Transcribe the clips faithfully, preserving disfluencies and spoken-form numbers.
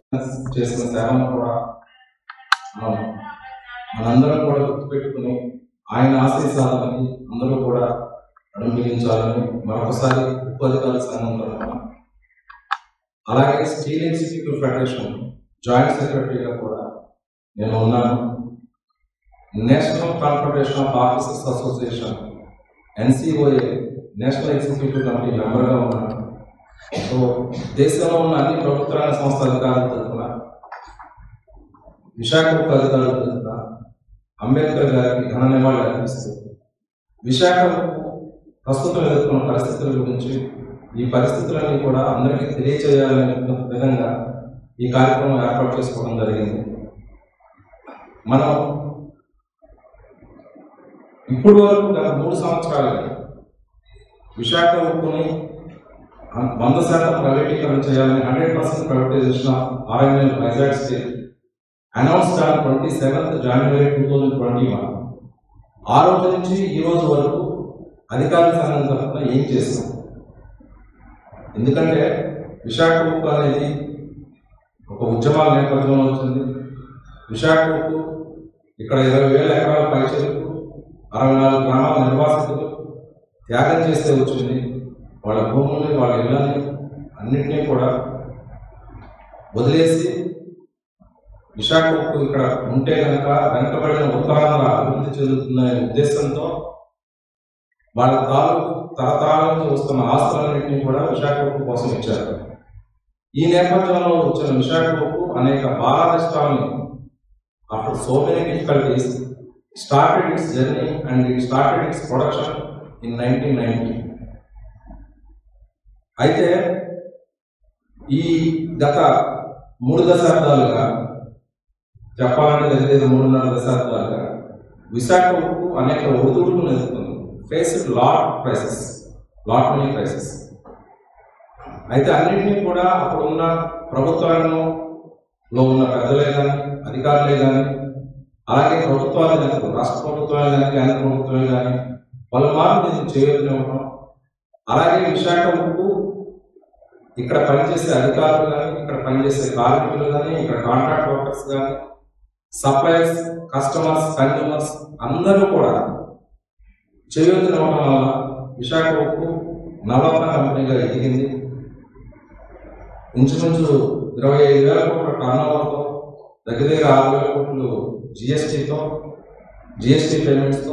చేసిన సేవను కూడా మనం మనందరం కూడా గుర్తుపెట్టుకుని ఆయన ఆశయ సాధనకి అందరూ కూడా అనుభవించాలని మరొకసారి ఉప్పు అధికారుల సంఘం తరఫున, అలాగే స్టీల్ ఎగ్జిక్యూటివ్ ఫెడరేషన్ జాయింట్ సెక్రటరీగా కూడా నేను ఉన్నాను. National confederation of officers association NCOA national executive committee మెంబర్గా ఉన్నాను. సో దేశంలో ఉన్న అన్ని ప్రభుత్వ రంగ సంస్థ అధికారుల తరఫున, విశాఖ ఉక్కు అధికారుల తరఫున అంబేద్కర్ గారికి ఘన నివాళులు అర్పిస్తూ విశాఖ ఉక్కు ప్రస్తుతం ఎదుర్కొన్న పరిస్థితుల గురించి, ఈ పరిస్థితులన్నీ కూడా అందరికీ తెలియచేయాలనే విధంగా ఈ కార్యక్రమం ఏర్పాటు చేసుకోవడం జరిగింది. మనం ఇప్పుడు వరకు గత మూడు సంవత్సరాలకి విశాఖ ఉక్కుని వంద శాతం ప్రైవేటీకరణ చేయాలని hundred percent privatisation of RNL Vizag steel announced on twenty seventh January two thousand twenty one. ఆ రోజు నుంచి ఈ రోజు వరకు అధికారుల సంఘం తరఫున ఏం చేస్తాం? ఎందుకంటే విశాఖ ఉక్కు అనేది ఒక ఉద్యమాల నేపథ్యంలో వచ్చింది. విశాఖ ఉక్కు ఇక్కడ ఇరవై వేల ఎకరాల పైచలకు అరవై నాలుగు గ్రామాల నిర్వాసితులు త్యాగం చేస్తే వచ్చింది. వాళ్ళ భూముల్ని, వాళ్ళ ఇళ్ళని అన్నింటినీ కూడా వదిలేసి విశాఖ ఉక్కు ఇక్కడ ఉంటే కనుక వెనకబడిన ఉత్తరాంధ్ర అభివృద్ధి చెందుతున్న ఉద్దేశంతో వాళ్ళ తాలూకు తరతరాల నుంచి వస్తున్న ఆస్తులన్నింటినీ కూడా విశాఖ ఉక్కు కోసం ఇచ్చారు. ఈ నేపథ్యంలో వచ్చిన విశాఖ ఉక్కు అనేక బాధాకష్టాలను after so many difficulties started its journey and it started its production in nineteen ninety. అయితే ఈ గత మూడు దశాబ్దాలుగా చెప్పాలంటే దగ్గర మూడున్నర దశాబ్దాలుగా విశాఖ ఉక్కు అనేక ఒడిదుడుకులు ఎదుర్కొంది. Faced lot crisis, lot money crisis. అయితే అన్నింటినీ కూడా అప్పుడున్న ప్రభుత్వాలలో ఉన్న పెద్దలే కానీ, అధికారులే కానీ, అలాగే ప్రభుత్వాలు కానీ, రాష్ట్ర ప్రభుత్వాలు కానీ, కేంద్ర ప్రభుత్వాలు కానీ వాళ్ళ మార్పు దీన్ని చేయవలనివ్వడం, అలాగే విశాఖ ఉక్కు ఇక్కడ పనిచేసే అధికారులు కానీ, ఇక్కడ పనిచేసే కార్మికులు కానీ, ఇక్కడ కాంట్రాక్ట్ వర్కర్స్ కానీ, సప్లయర్స్, కస్టమర్స్, కన్జ్యూమర్స్ అందరూ కూడా చేయవలనివ్వడం వల్ల విశాఖ ఉక్కు నవరత్న కంపెనీగా ఎదిగింది. ఇంచుమించు ఇరవై ఐదు వేల కోట్ల టర్న్ ఓవర్తో, దగ్గర దగ్గర ఆరు వేల కోట్లు జిఎస్టీతో, జిఎస్టీ పేమెంట్స్తో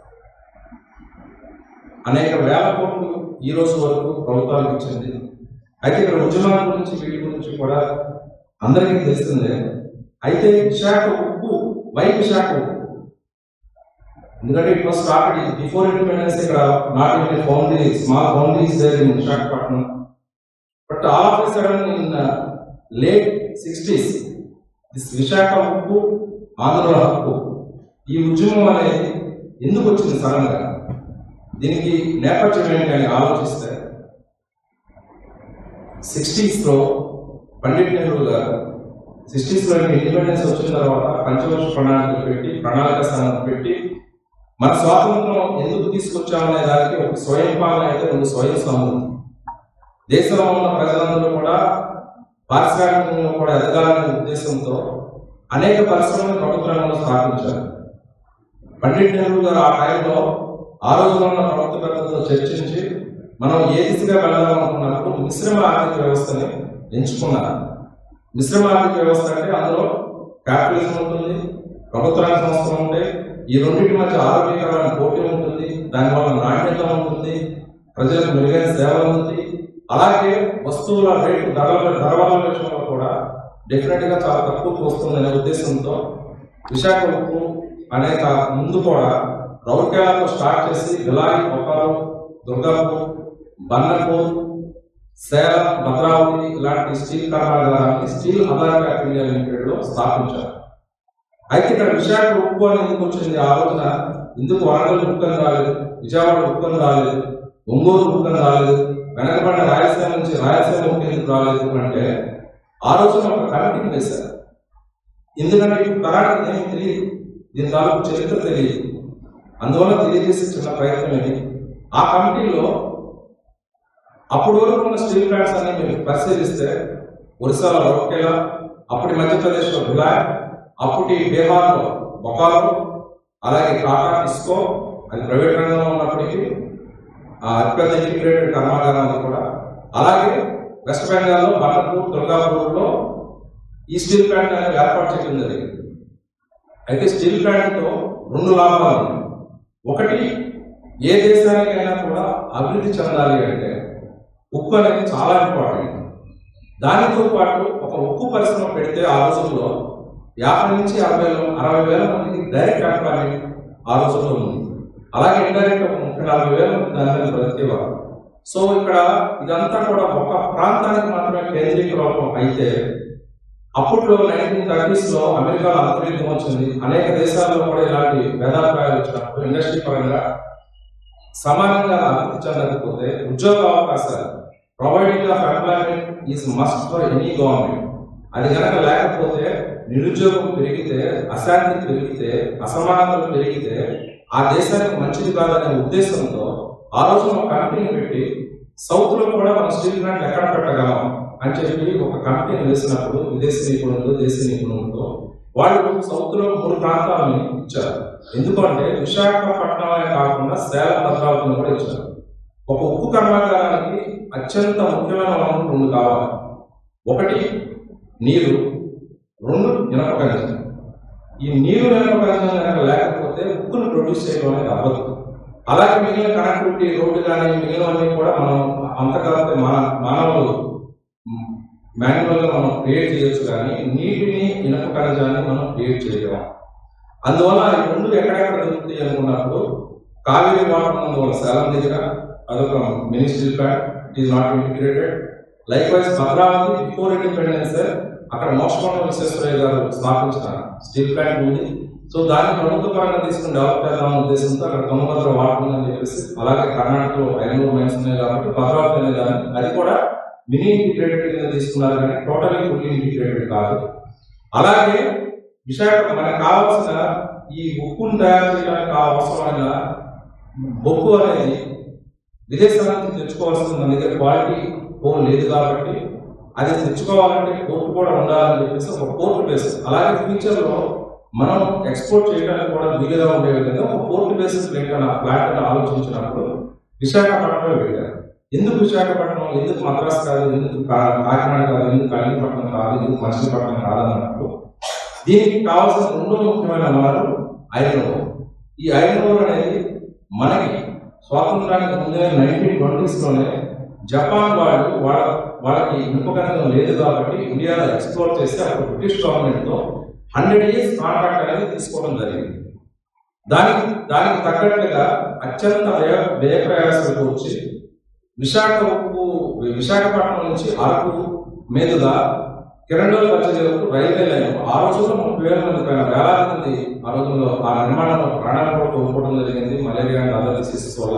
అనేక వేల కోట్లు ఈ రోజు వరకు ప్రభుత్వానికి ఇచ్చింది. అయితే ఇక్కడ ఉద్యమాల గురించి, వీటి గురించి కూడా అందరికీ తెలిసిందే. అయితే విశాఖ ఉక్కు, వై విశాఖ ఉక్కు? ఎందుకంటే it was started before independence. ఇక్కడ not in foundry, small foundries there in Visakhapatnam. But all of a sudden in late sixties this Visakha ఉక్కు, ఆంధ్రుల హక్కు, ఈ ఉద్యమం అనేది ఎందుకు వచ్చింది సడన్ గా? దీనికి నేపథ్యం ఏంటి అని ఆలోచిస్తే, సిక్స్టీస్ లో పండిట్ నెహ్రూ గారు సిక్స్టీస్ లో ఇండిపెండెన్స్ వచ్చిన తర్వాత పంచవర్ష ప్రణాళిక పెట్టి, ప్రణాళిక సంఘం పెట్టి మన స్వాతంత్రం ఎందుకు తీసుకొచ్చామనే దానికి ఒక స్వయం పాలన అయితే ఒక స్వయం సమృద్ధి. దేశంలో ఉన్న ప్రజలందరూ కూడా పారిశ్రామికంగా కూడా ఎదగాలనే ఉద్దేశంతో అనేక పరిశ్రమలు ప్రభుత్వ రంగంలో స్థాపించారు. పండిట్ నెహ్రూ గారు ఆ టైంలో ఆ రోజున ఉన్న ప్రభుత్వ పెద్దలతో చర్చించి మనం ఏ దిశగా వెళ్ళాలనుకున్నప్పుడు మిశ్రమ ఆర్థిక వ్యవస్థని ఎంచుకున్నారు. మిశ్రమ ఆర్థిక వ్యవస్థ అంటే అందులో క్యాపిటలిజం ఉంటుంది, ప్రభుత్వ రంగ సంస్థలు ఉంటాయి. ఈ రెండింటి మధ్య ఆరోగ్యకరమైన పోటీ ఉంటుంది, దానివల్ల నాణ్యత ఉంటుంది, ప్రజలకు మెరుగైన సేవ ఉంది. అలాగే వస్తువుల రేటు ధరల ధరల విషయంలో కూడా డెఫినెట్ గా చాలా తక్కువకు వస్తుందనే ఉద్దేశంతో విశాఖ ఉక్కు అనేక ముందు కూడా రౌర్కేలాతో స్టార్ట్ చేసి బిలాయి, బొకారో, దుర్గాపూర్, బన్నపూర్, సేలం, భద్రావతి ఇలాంటి స్టీల్ కర్మాగారాన్ని steel authority of India limited లో స్థాపించారు. అయితే ఇక్కడ విశాఖ ఉక్కు అని ఎందుకు వచ్చింది? ఆ రోజున ఎందుకు వరంగల్ ఉక్కు అని రాలేదు, విజయవాడ ఉక్కు అని రాలేదు, ఒంగోలు ఉక్కు అని రాలేదు, వెనకబడిన రాయలసీమ నుంచి రాయలసీమ ఉక్కు ఎందుకు రాలేదు అంటే ఆ రోజున ఒక కమిటీని వేశారు. ఎందుకంటే ఇప్పుడు తరానికి ఏమీ తెలియదు, దీని తాలూకు చరిత్ర తెలియదు. అందువల్ల తెలియజేసే చిన్న ప్రయత్నం ఇది. ఆ కమిటీలో అప్పుడు వరకు ఉన్న స్టీల్ ప్లాంట్స్ అన్ని మీరు పరిశీలిస్తే ఒరిస్సాలో రౌర్కేలా, అప్పటి మధ్యప్రదేశ్లో భిలాయ్, అప్పటి బీహార్లో బొకారో, అలాగే టాటా ఇస్కో, అది ప్రైవేట్ రంగంలో ఉన్నప్పటికీ అతిపెద్ద ఇంటిగ్రేటెడ్ కర్మాగారం అది కూడా. అలాగే వెస్ట్ బెంగాల్లో బర్నపూర్, దుర్గాపూర్లో ఈ స్టీల్ ప్లాంట్ అనేది ఏర్పాటు చేయడం జరిగింది. అయితే స్టీల్ ప్లాంట్తో రెండు లాభాలు ఉన్నాయి. ఒకటి, ఏ దేశానికైనా కూడా అభివృద్ధి చెందాలి అంటే ఉక్కు అనేది చాలా ఇంపార్టెంట్. దానితో పాటు ఒక ఉక్కు పరిశ్రమ పెడితే ఆ రోజుల్లో యాభై నుంచి అరవై అరవై వేల మందికి డైరెక్ట్ ఎంప్లాయ్మెంట్ ఆ రోజుల్లో ఉంది. అలాగే ఇండైరెక్ట్ ఒక ముప్పై నలభై వేల మంది దాని మీద బ్రతికేవారు. సో ఇక్కడ ఇదంతా కూడా ఒక ప్రాంతానికి మాత్రమే కేంద్రీకృతం అయితే అప్పట్లో నైన్టీన్ థర్టీస్ లో అమెరికాలో అంతర్యుద్ధం వచ్చింది. అనేక దేశాల్లో కూడా ఇలాంటి భేదాభిప్రాయాలు వచ్చినప్పుడు ఇండస్ట్రీ పరంగా సమానంగా అభివృద్ధి చెందకపోతే ఉద్యోగ అవకాశాలు providing of employment is must for any government. అది కనుక లేకపోతే నిరుద్యోగం పెరిగితే, అశాంతి పెరిగితే, అసమానతలు పెరిగితే ఆ దేశానికి మంచిది కాదనే ఉద్దేశంతో ఆ రోజు ఒక కంపెనీని పెట్టి సౌత్ లో కూడా మనం స్టీల్ ప్లాంట్ ఎక్కడ పెట్టగలం అని చెప్పి ఒక కంపెనీ వేసినప్పుడు విదేశీ నిపుణులతో దేశీ నిపుణులతో వాళ్ళు సౌత్ లో మూడు ప్రాంతాలని ఇచ్చారు. ఎందుకంటే విశాఖపట్నమే కాకుండా సేలం, భద్రావతిని కూడా ఇచ్చారు. ఒక ఉక్కు కర్మాగారానికి అత్యంత ముఖ్యమైన వనరులు రెండు కావాలి. ఒకటి నీరు, రెండు ఇనప ఖనిజం. ఈ నీరు ఇనప ఖనిజం కనుక లేకపోతే ఉక్కును ప్రొడ్యూస్ చేయడం అనేది అవ్వదు. అలాగే మిగిలిన కనెక్టివిటీ, రోడ్డు కానీ మిగిలినవన్నీ కూడా మనం అంతకాలంలో మన మానవులు మాన్యువల్ గా మనం క్రియేట్ చేయొచ్చు, కానీ నీటిని ఇనప ఖనిజాన్ని మనం క్రియేట్ చేయలేము. అందువల్ల ఈ రెండు ఎక్కడెక్కడ దొరుకుతాయి అనుకున్నప్పుడు కావేరీ వాటర్ ఉన్నందువల్ల సేలం దగ్గర అదొక mini steel plant, it is not integrated. Like wise Bhadravati before independence అక్కడ మోక్షకొండ విశ్వేశ్వరయ్య గారు స్థాపించిన స్టీల్ ప్లాంట్ ఉంది. సో దాన్ని ప్రభుత్వ పరంగా తీసుకుని డెవలప్ చేద్దాం ఉద్దేశంతో అక్కడ తుంగభద్ర వాటర్ ఉందని చెప్పేసి, అలాగే కర్ణాటకలో ఐనూరు మైన్స్ ఉన్నాయి కాబట్టి భద్రావతి అనే దాన్ని అది కూడా మినీ ఇంటిగ్రేటెడ్ కింద తీసుకున్నారు, కానీ టోటలీ ఫుల్లీ ఇంటిగ్రేటెడ్ కాదు. అలాగే విశాఖ మనకు కావాల్సిన ఈ ఉక్కును తయారు చేయడానికి అవసరమైన బొగ్గు అనేది విదేశాల నుంచి తెచ్చుకోవాల్సింది మన దగ్గర క్వాలిటీ కోల్ లేదు కాబట్టి అది తెచ్చుకోవాలంటే పోర్టు కూడా ఉండాలని చెప్పేసి ఒక పోర్టు బేసిస్, అలాగే ఫ్యూచర్ లో మనం ఎక్స్పోర్ట్ చేయడానికి కూడా వీలుగా ఉండే విధంగా ఒక పోర్టు బేసిస్ ప్లాంట్ ఆలోచించినప్పుడు విశాఖపట్నం పెట్టారు. ఎందుకు విశాఖపట్నం, ఎందుకు మద్రాసు కాదు, ఎందుకు కాకినాడ కాదు, ఎందుకు కళింగపట్నం కాదు, ఎందుకు మచిలీపట్నం కాదన్నప్పుడు దీనికి కావాల్సిన రెండో ముఖ్యమైన వనరు ఐరన్ ఓర్. ఈ ఐరన్ ఓర్ అనేది మనకి స్వాతంత్రానికి ముందే నైన్టీన్ ట్వంటీస్ లోనే జపాన్ వాళ్ళు వాళ్ళ వాళ్ళకి ఇనుప ఖనిజం లేదు కాబట్టి ఇండియాలో ఎక్స్పోర్ట్ చేస్తే అప్పుడు బ్రిటిష్ గవర్నమెంట్ తో హండ్రెడ్ ఇయర్స్ కాంట్రాక్ట్ అనేది తీసుకోవడం జరిగింది. దానికి దానికి తగ్గట్టుగా అత్యంత వ్యయ వ్యయ ప్రయాసాలకు వచ్చి విశాఖ ఉక్కు విశాఖపట్నం నుంచి అరకు మీదుగా కిరండోల్ పచ్చడి వరకు రైల్వే లైన్ ఆ రోజుల్లో ముప్పై వేల మంది పైన వేలాది మంది ఆ రోజుల్లో ఆ నిర్మాణంలో ప్రాణాలు కూడా కోల్పోవడం జరిగింది మలేరియా అండ్ అదర్ డిసీజెస్ వల్ల.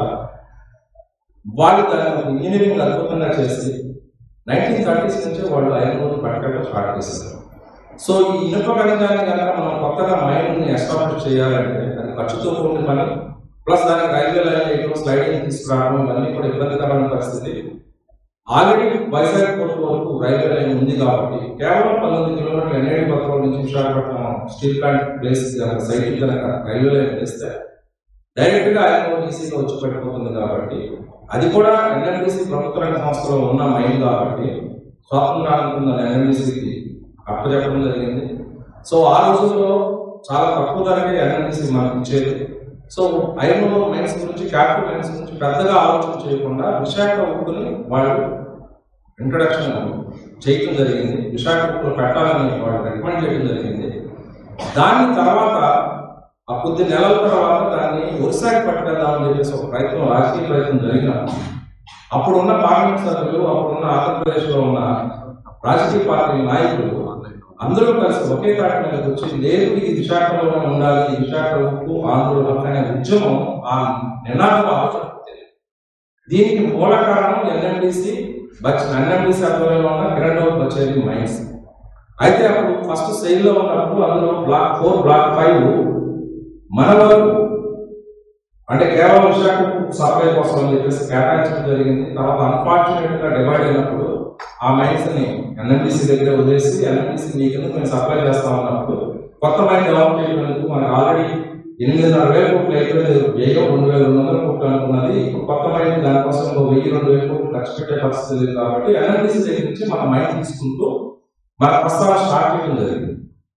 వాళ్ళు దాన్ని ఇంజనీరింగ్ అద్భుతంగా చేసి నైన్టీన్ థర్టీస్ నుంచి వాళ్ళు ఐరన్ ఓర్ పట్టుకోవడం స్టార్ట్ చేశారు. సో ఈ ఇనుప ఖనిజాన్ని కనుక మనం కొత్తగా మైండ్ని ఎస్టాబ్లిష్ చేయాలంటే అది ఖర్చుతో కూడిన పని, ప్లస్ దానికి రైల్వే లైన్ వేయడం, స్లైడింగ్ తీసుకురావడం ఇవన్నీ కూడా ఇబ్బందికరమైన పరిస్థితి. ఆల్రెడీ వైజాగ్ పోర్టు వరకు రైల్వే లైన్ ఉంది కాబట్టి కేవలం పంతొమ్మిది కిలోమీటర్ల ఎన్ఐడి పత్రం నుంచి Visakhapatnam steel plant place site కనుక రైల్వే లైన్ వేస్తే డైరెక్ట్ గా ఐరన్ ఓర్ ఈసీగా వచ్చి పడిపోతుంది. కాబట్టి అది కూడా ఎన్ఎండిసి ప్రభుత్వ రంగ సంస్థలో ఉన్న మైన్ కాబట్టి స్వాతంత్రానికి ఎన్ఎండిసికి అప్పచెప్పడం జరిగింది. సో ఆ రోజుల్లో చాలా తక్కువ ధరకే ఎన్ఎండిసి మనకి ఇచ్చేది. సో ఐరన్ ఓర్ మైన్స్ గురించి, క్యాపిటల్ మైన్స్ గురించి పెద్దగా ఆలోచన చేయకుండా విశాఖ ఉక్కుని వాళ్ళు ఇంట్రడక్షన్ చేయడం జరిగింది. విశాఖ ఉక్కులు పెట్టాలని వాళ్ళు రికమెండ్ చేయడం జరిగింది. దాని తర్వాత ఆ కొద్ది నెలల తర్వాత దాన్ని ఒరిస్సాకి పట్టుకెళ్దామని చెప్పేసి ఒక ప్రయత్నం, రాజకీయ ప్రయత్నం జరిగినప్పుడు అప్పుడున్న పార్లమెంట్ సభ్యులు, అప్పుడున్న ఆంధ్రప్రదేశ్లో ఉన్న రాజకీయ పార్టీ నాయకులు అందరూ కలిసి ఒకే తాటి మీదకి వచ్చి లేదు ఇది విశాఖలోనే ఉండాలి, విశాఖ ఉక్కు ఆంధ్రులు అనే ఉద్యమం ఆ నినాదం ఆలోచన. దీనికి మూల కారణం ఎన్ఎండిసి ఎన్ఎండిసి ఆధ్వర్యంలో ఉన్న కిరండోల్ పచ్చేరి మైన్స్. అయితే అప్పుడు ఫస్ట్ సెయిల్ లో ఉన్నప్పుడు అందులో బ్లాక్ ఫోర్ బ్లాక్ ఫైవ్ మన వరకు అంటే కేవలం విశాఖ సప్లై కోసం అని చెప్పేసి కేటాయించడం జరిగింది. తర్వాత అన్ఫార్చునేట్ గా డివైడ్ అయినప్పుడు ఆ మైన్స్ ని ఎన్ఎండిసి దగ్గర వదిలేసి ఎన్ఎండిసి మీకు మేము సప్లై చేస్తా ఉన్నప్పుడు కొత్త మైన్ డెవలప్ చేయడానికి మనకు ఆల్రెడీ ఎనిమిదిన్నర వేల కోట్లు అయిపోయింది, వెయ్యి రెండు వేల రెండు వందల కోట్లు అనుకున్నది. ఇప్పుడు కొత్త మైన్ దానికోసం ఇంకో వెయ్యి రెండు వేల కోట్లు ఖర్చు పెట్టే పరిస్థితి లేదు. కాబట్టి ఎన్ఎండిసి దగ్గర నుంచి మన మైన్ తీసుకుంటూ మన ప్రస్తావన స్టార్ట్ చేయడం జరిగింది.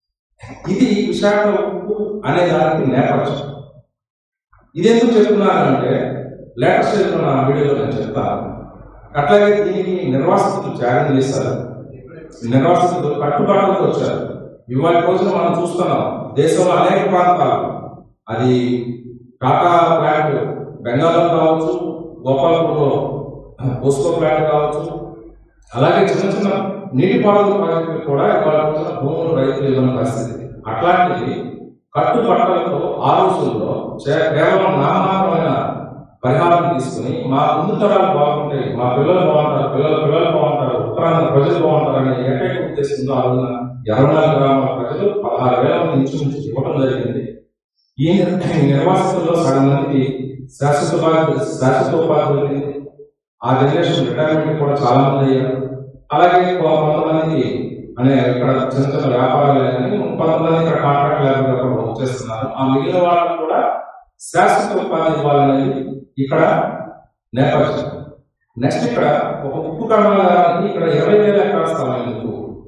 ఇది విశాఖ ఉక్కు అనే దానికి నేపథ్యం. ఇది ఎందుకు చెప్తున్నానంటే లేటెస్ట్ చెప్తున్న వీడియోలో నేను చెప్తాను. అట్లాగే దీనికి నిర్వాసితులు త్యాగం చేశారు, నిర్వాసితులు కట్టుబాటులతో వచ్చారు. ఇవాళ రోజున మనం చూస్తున్నాం దేశంలో అనేక ప్రాంతాలు, అది టాటా ప్లాంట్ బెంగాల్లో కావచ్చు, గోపాల్పూర్లో పోస్కో ప్లాంట్ కావచ్చు, అలాగే చిన్న చిన్న నీటిపారుదల ప్రాజెక్టులు కూడా ఇవాళ రోజున భూములు రైతులు ఇవ్వని పరిస్థితి. అట్లాంటిది కట్టుబట్టలతో ఆ రోజుల్లో కేవలం నామమాత్రమైన పరిహారం తీసుకుని మా ముందు తరాలు బాగుంటాయి, మా పిల్లలు బాగుంటారు, పిల్లల పిల్లలు బాగుంటారు, ఉత్తరాంధ్ర ప్రజలు బాగుంటారు అనే ఏకైక ఉద్దేశంతో ఆ రోజున ఇరవై నాలుగు గ్రామాల ప్రజలు పదహారు వేల మంది ఇంచుమించు ఇవ్వడం జరిగింది. ఈ నిర్వాసితుల్లో సగం మందికి శాశ్వత శాశ్వత ఉపాధి దొరికింది. ఆ జనరేషన్ రిటైర్మెంట్ కూడా చాలా మంది అయ్యారు. అలాగే కొంతమందికి అనే ఇక్కడ చిన్న చిన్న వ్యాపారాలు కానీ కొంతమంది ఇక్కడ కాంట్రాక్ట్ లేబర్ కూడా వర్క్ చేస్తున్నారు. ఆ మిగిలిన వాళ్ళకు కూడా శాశ్వత ఉపాధి ఇవ్వాలనేది ఇక్కడ నేపథ్యం. నెక్స్ట్ ఇక్కడ ఒక ఉప్పు కర్మాగారానికి ఇక్కడ ఇరవై వేల ఎకరాల స్థలం ఎందుకు?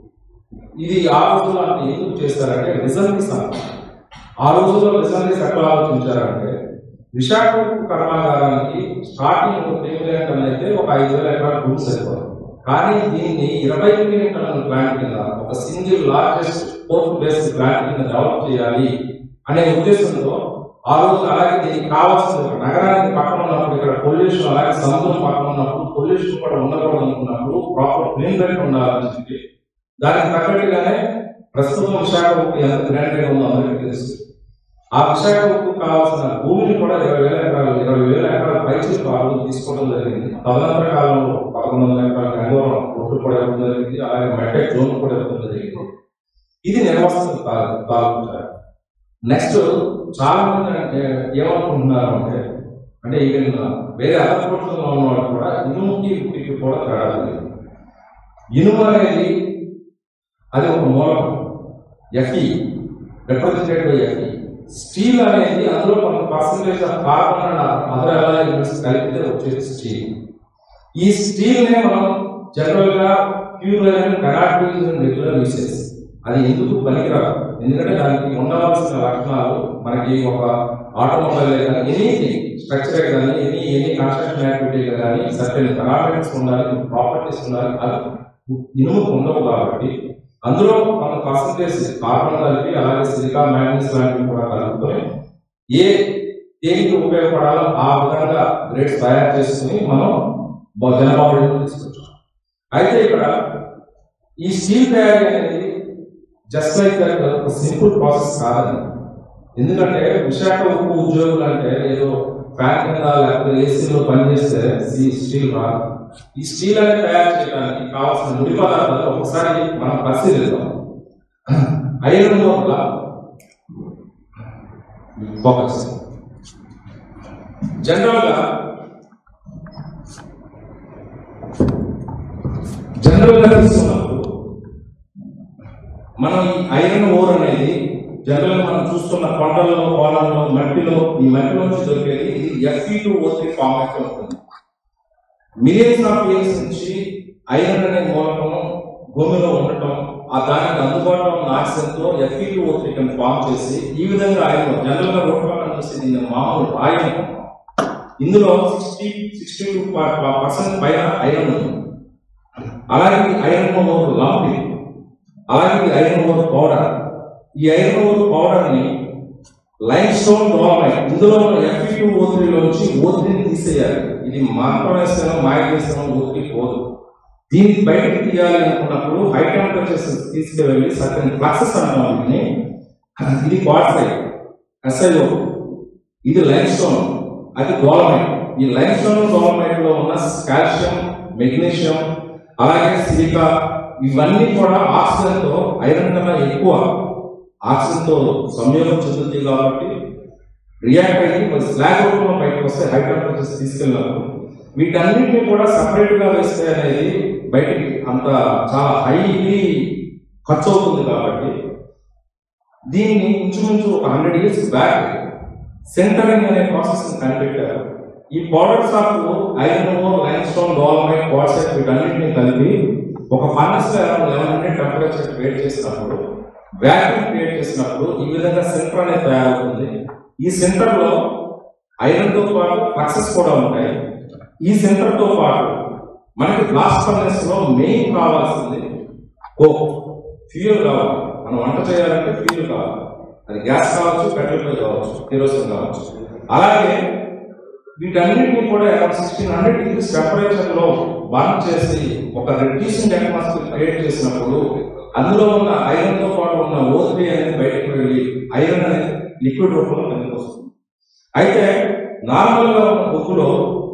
ఇది ఆ రోజుల్లో అంటే ఎందుకు చేస్తారంటే రిజర్వీస్ అంటారు. ఆ రోజుల్లో రిజర్వీస్ ఎట్లా ఆలోచించారంటే విశాఖ ఉప్పు కర్మాగారానికి స్టార్టింగ్ పేమెంట్ అయితే ఒక ఐదు వేల ఎకరాల భూమి సరిపోదు. కానీ దీన్ని ఇరవై మిలియన్ టన్నుల ప్లాంట్ కింద ఒక single largest port based plant కింద డెవలప్ చేయాలి అనే ఉద్దేశంతో ఆ రోజు అలాగే దీనికి కావాల్సిన నగరానికి పక్కన ఉన్నప్పుడు ఇక్కడ పొల్యూషన్, అలాగే సముద్రం పక్కన ఉన్నప్పుడు పొల్యూషన్ కూడా ఉండకూడదు అనుకున్నప్పుడు ప్రాపర్ క్లీన్ బెల్ట్ ఉండాలని చెప్పి దానికి తగ్గట్టుగానే ప్రస్తుతం విశాఖ ఉక్కు ఎంత గ్రాండ్గా ఉందో అందరికీ తెలుసు. ఆ విశాఖ ఉక్కు కావాల్సిన భూమిని కూడా ఇరవై వేల ఎకరాలు ఇరవై వేల ఎకరాల పైచీలకు ఆ రోజు తీసుకోవడం జరిగింది. తదనంతర కాలంలో పదకొండు వందల ఎకరాల గంగవరం రోడ్డు కూడా ఇవ్వడం జరిగింది, అలాగే మెట్టెక్ జోన్ కూడా ఇవ్వడం జరిగింది. ఇది నిర్వాసితులు పాల్గొంటారు. నెక్స్ట్ చాలా మంది అంటే ఏమనుకుంటున్నారు అంటే అంటే ఈవెన్ వేరే అదర్పోర్ట్లో ఉన్న వాళ్ళు కూడా ఇనుముకి ఉక్కికి కూడా తేడా లేదు. ఇనుము అనేది అది ఒక మూలకం, ఎఫ్ఈ రిప్రజెంటేటివ్ ఎఫ్ఈ. స్టీల్ అనేది అందులో కొంత percentage of carbon and other elements కలిపితే వచ్చేది స్టీల్. ఈ స్టీల్ నే మనం జనరల్ గా pure iron cannot be used in regular usage. అది ఎందుకు పనికిరాదు, ఎందుకంటే దానికి ఉండవలసిన లక్షణాలు మనకి ఒక ఆటోమొబైల్ కానీ ఎనీథింగ్ స్ట్రక్చర్ కానీ ఎనీ ఎనీ కన్స్ట్రక్షన్ యాక్టివిటీ కానీ సర్టెన్ పారామీటర్స్ ఉండాలి, ప్రాపర్టీస్ ఉండాలి. అది ఇనుముకు ఉండవు కాబట్టి అందులో కొంత పర్సంటేజ్ కార్బన్ కలిపి అలాగే సిలికా మ్యాంగనీస్ లాంటివి కూడా కలుపుకొని ఏ దేనికి ఉపయోగపడాలో ఆ విధంగా గ్రేడ్స్ తయారు చేసుకుని మనం జనబాబు తీసుకొచ్చాం. అయితే ఇక్కడ ఈ స్టీల్ తయారీ అనేది జస్ట్ లైక్ దట్ ఒక సింపుల్ ప్రాసెస్ కాదని. ఎందుకంటే విశాఖ ఉక్కు ఉద్యోగులు అంటే ఏదో ఫ్యాన్ కింద లేకపోతే ఏసీలో పనిచేస్తే స్టీల్ రాదు. ఈ స్టీల్ అనేది తయారు చేయడానికి కావాల్సిన ముడి పదార్థాలు ఒకసారి మనం పరిశీలిద్దాం. ఐరన్ లోపల ఫోకస్ జనరల్ గా జనరల్ గా తీసుకున్నప్పుడు మనం ఈ ఐరన్ ఓర్ అనేది జనరల్ గా మనం చూస్తున్న కొండలలో, పొలంలో, మట్టిలో ఈ మట్టి నుంచి దొరికేది ఇది Fe two O three format ఉంటుంది. మిలియన్స్ ఆఫ్ ఇయర్స్ నుంచి ఐరన్ అనే మూలకం భూమిలో ఉండటం, ఆ దానికి అందుబాటులో ఉన్న ఆక్సిజన్ తో Fe two O three form చేసి ఈ విధంగా ఐరన్ జనరల్ గా రోడ్ పక్కన చూస్తే దీన్ని మామూలు రాయి. ఇందులో సిక్స్టీ సిక్స్టీ టూ పర్సెంట్ పైన ఐరన్ ఉంది. అలాగే ఐరన్ ఓర్ లంప్, అలాగే ఐరన్ ఓర్ పౌడర్. ఈ ఐరన్ ఓర్ పౌడర్ ని లైమ్ స్టోన్ డోలమైట్, ఇందులో ఎఫ్ఈ టూ ఓ త్రీ లోంచి ఓ త్రీని తీసేయాలి. ఇది మంత్రం వేస్తాను మాయ వేస్తాను ఓ త్రీ పోదు. దీన్ని బయటకు తీయాలి అనుకున్నప్పుడు హై టెంపరేచర్స్ తీసుకువెళ్ళి సర్టెన్ ఫ్లక్సెస్ అంటాం వీటిని. ఇది క్వార్ట్జైట్ ఎస్ఐఓ, ఇది లైమ్ స్టోన్, అది డోలమైట్. ఈ లైమ్ స్టోన్ డోలమైట్ లో ఉన్న కాల్షియం, మెగ్నీషియం, అలాగే సిలికా ఇవన్నీ కూడా ఆక్సిజన్ తో ఐరన్ కన్నా ఎక్కువ ఆక్సిజన్ తో సంయోగం చెందుతుంది కాబట్టి రియాక్ట్ అయ్యి స్లాగ్ రూపంలో బయటకు వస్తే హై టెంపరేచర్స్ తీసుకెళ్ళినప్పుడు వీటన్నింటినీ కూడా సపరేట్ గా వేస్తే అనేది బయటికి అంత అంత చాలా హైలీ ఖర్చు అవుతుంది కాబట్టి దీన్ని ఇంచుమించు ఒక హండ్రెడ్ ఇయర్స్ బ్యాక్ సెంటరింగ్ అనే ప్రాసెస్ కనిపెట్టారు. ఈ powder shop iron ore, lime stone, dolomite, quartzite వీటన్నింటినీ కలిపి ఒక ఫర్నెస్ లో లెవెన్ హండ్రెడ్ టెంపరేచర్ క్రియేట్ చేసినప్పుడు, వ్యాక్యూమ్ క్రియేట్ చేసినప్పుడు ఈ విధంగా సెంటర్ అనేది తయారవుతుంది. ఈ సెంటర్ లో ఐరన్ తో పాటు ఫ్లక్సెస్ కూడా ఉంటాయి. ఈ సెంటర్ తో పాటు మనకి బ్లాస్ట్ ఫర్నెస్ లో మెయిన్ కావాల్సింది కోక్, ఫ్యూయల్ కావాలి. మనం వంట చేయాలంటే ఫ్యూయల్ కావాలి. అది గ్యాస్ కావచ్చు, పెట్రోల్ కావచ్చు, కిరోసిన్ కావచ్చు. అలాగే వీటన్నిటిని కూడా సిక్స్టీన్ హండ్రెడ్ డిగ్రీస్ టెంపరేచర్ లో బర్న్ చేసి ఒక రెడ్యూసింగ్ అట్మాస్ఫియర్ క్రియేట్ చేసినప్పుడు అందులో ఉన్న ఐరన్ తో పాటు ఉన్న ఓత్రీ అనేది బయటకు వెళ్ళి ఐరన్ అనేది లిక్విడ్ రూపంలో కిందకు వస్తుంది. అయితే నార్మల్ గా ఉన్న బొగ్గులో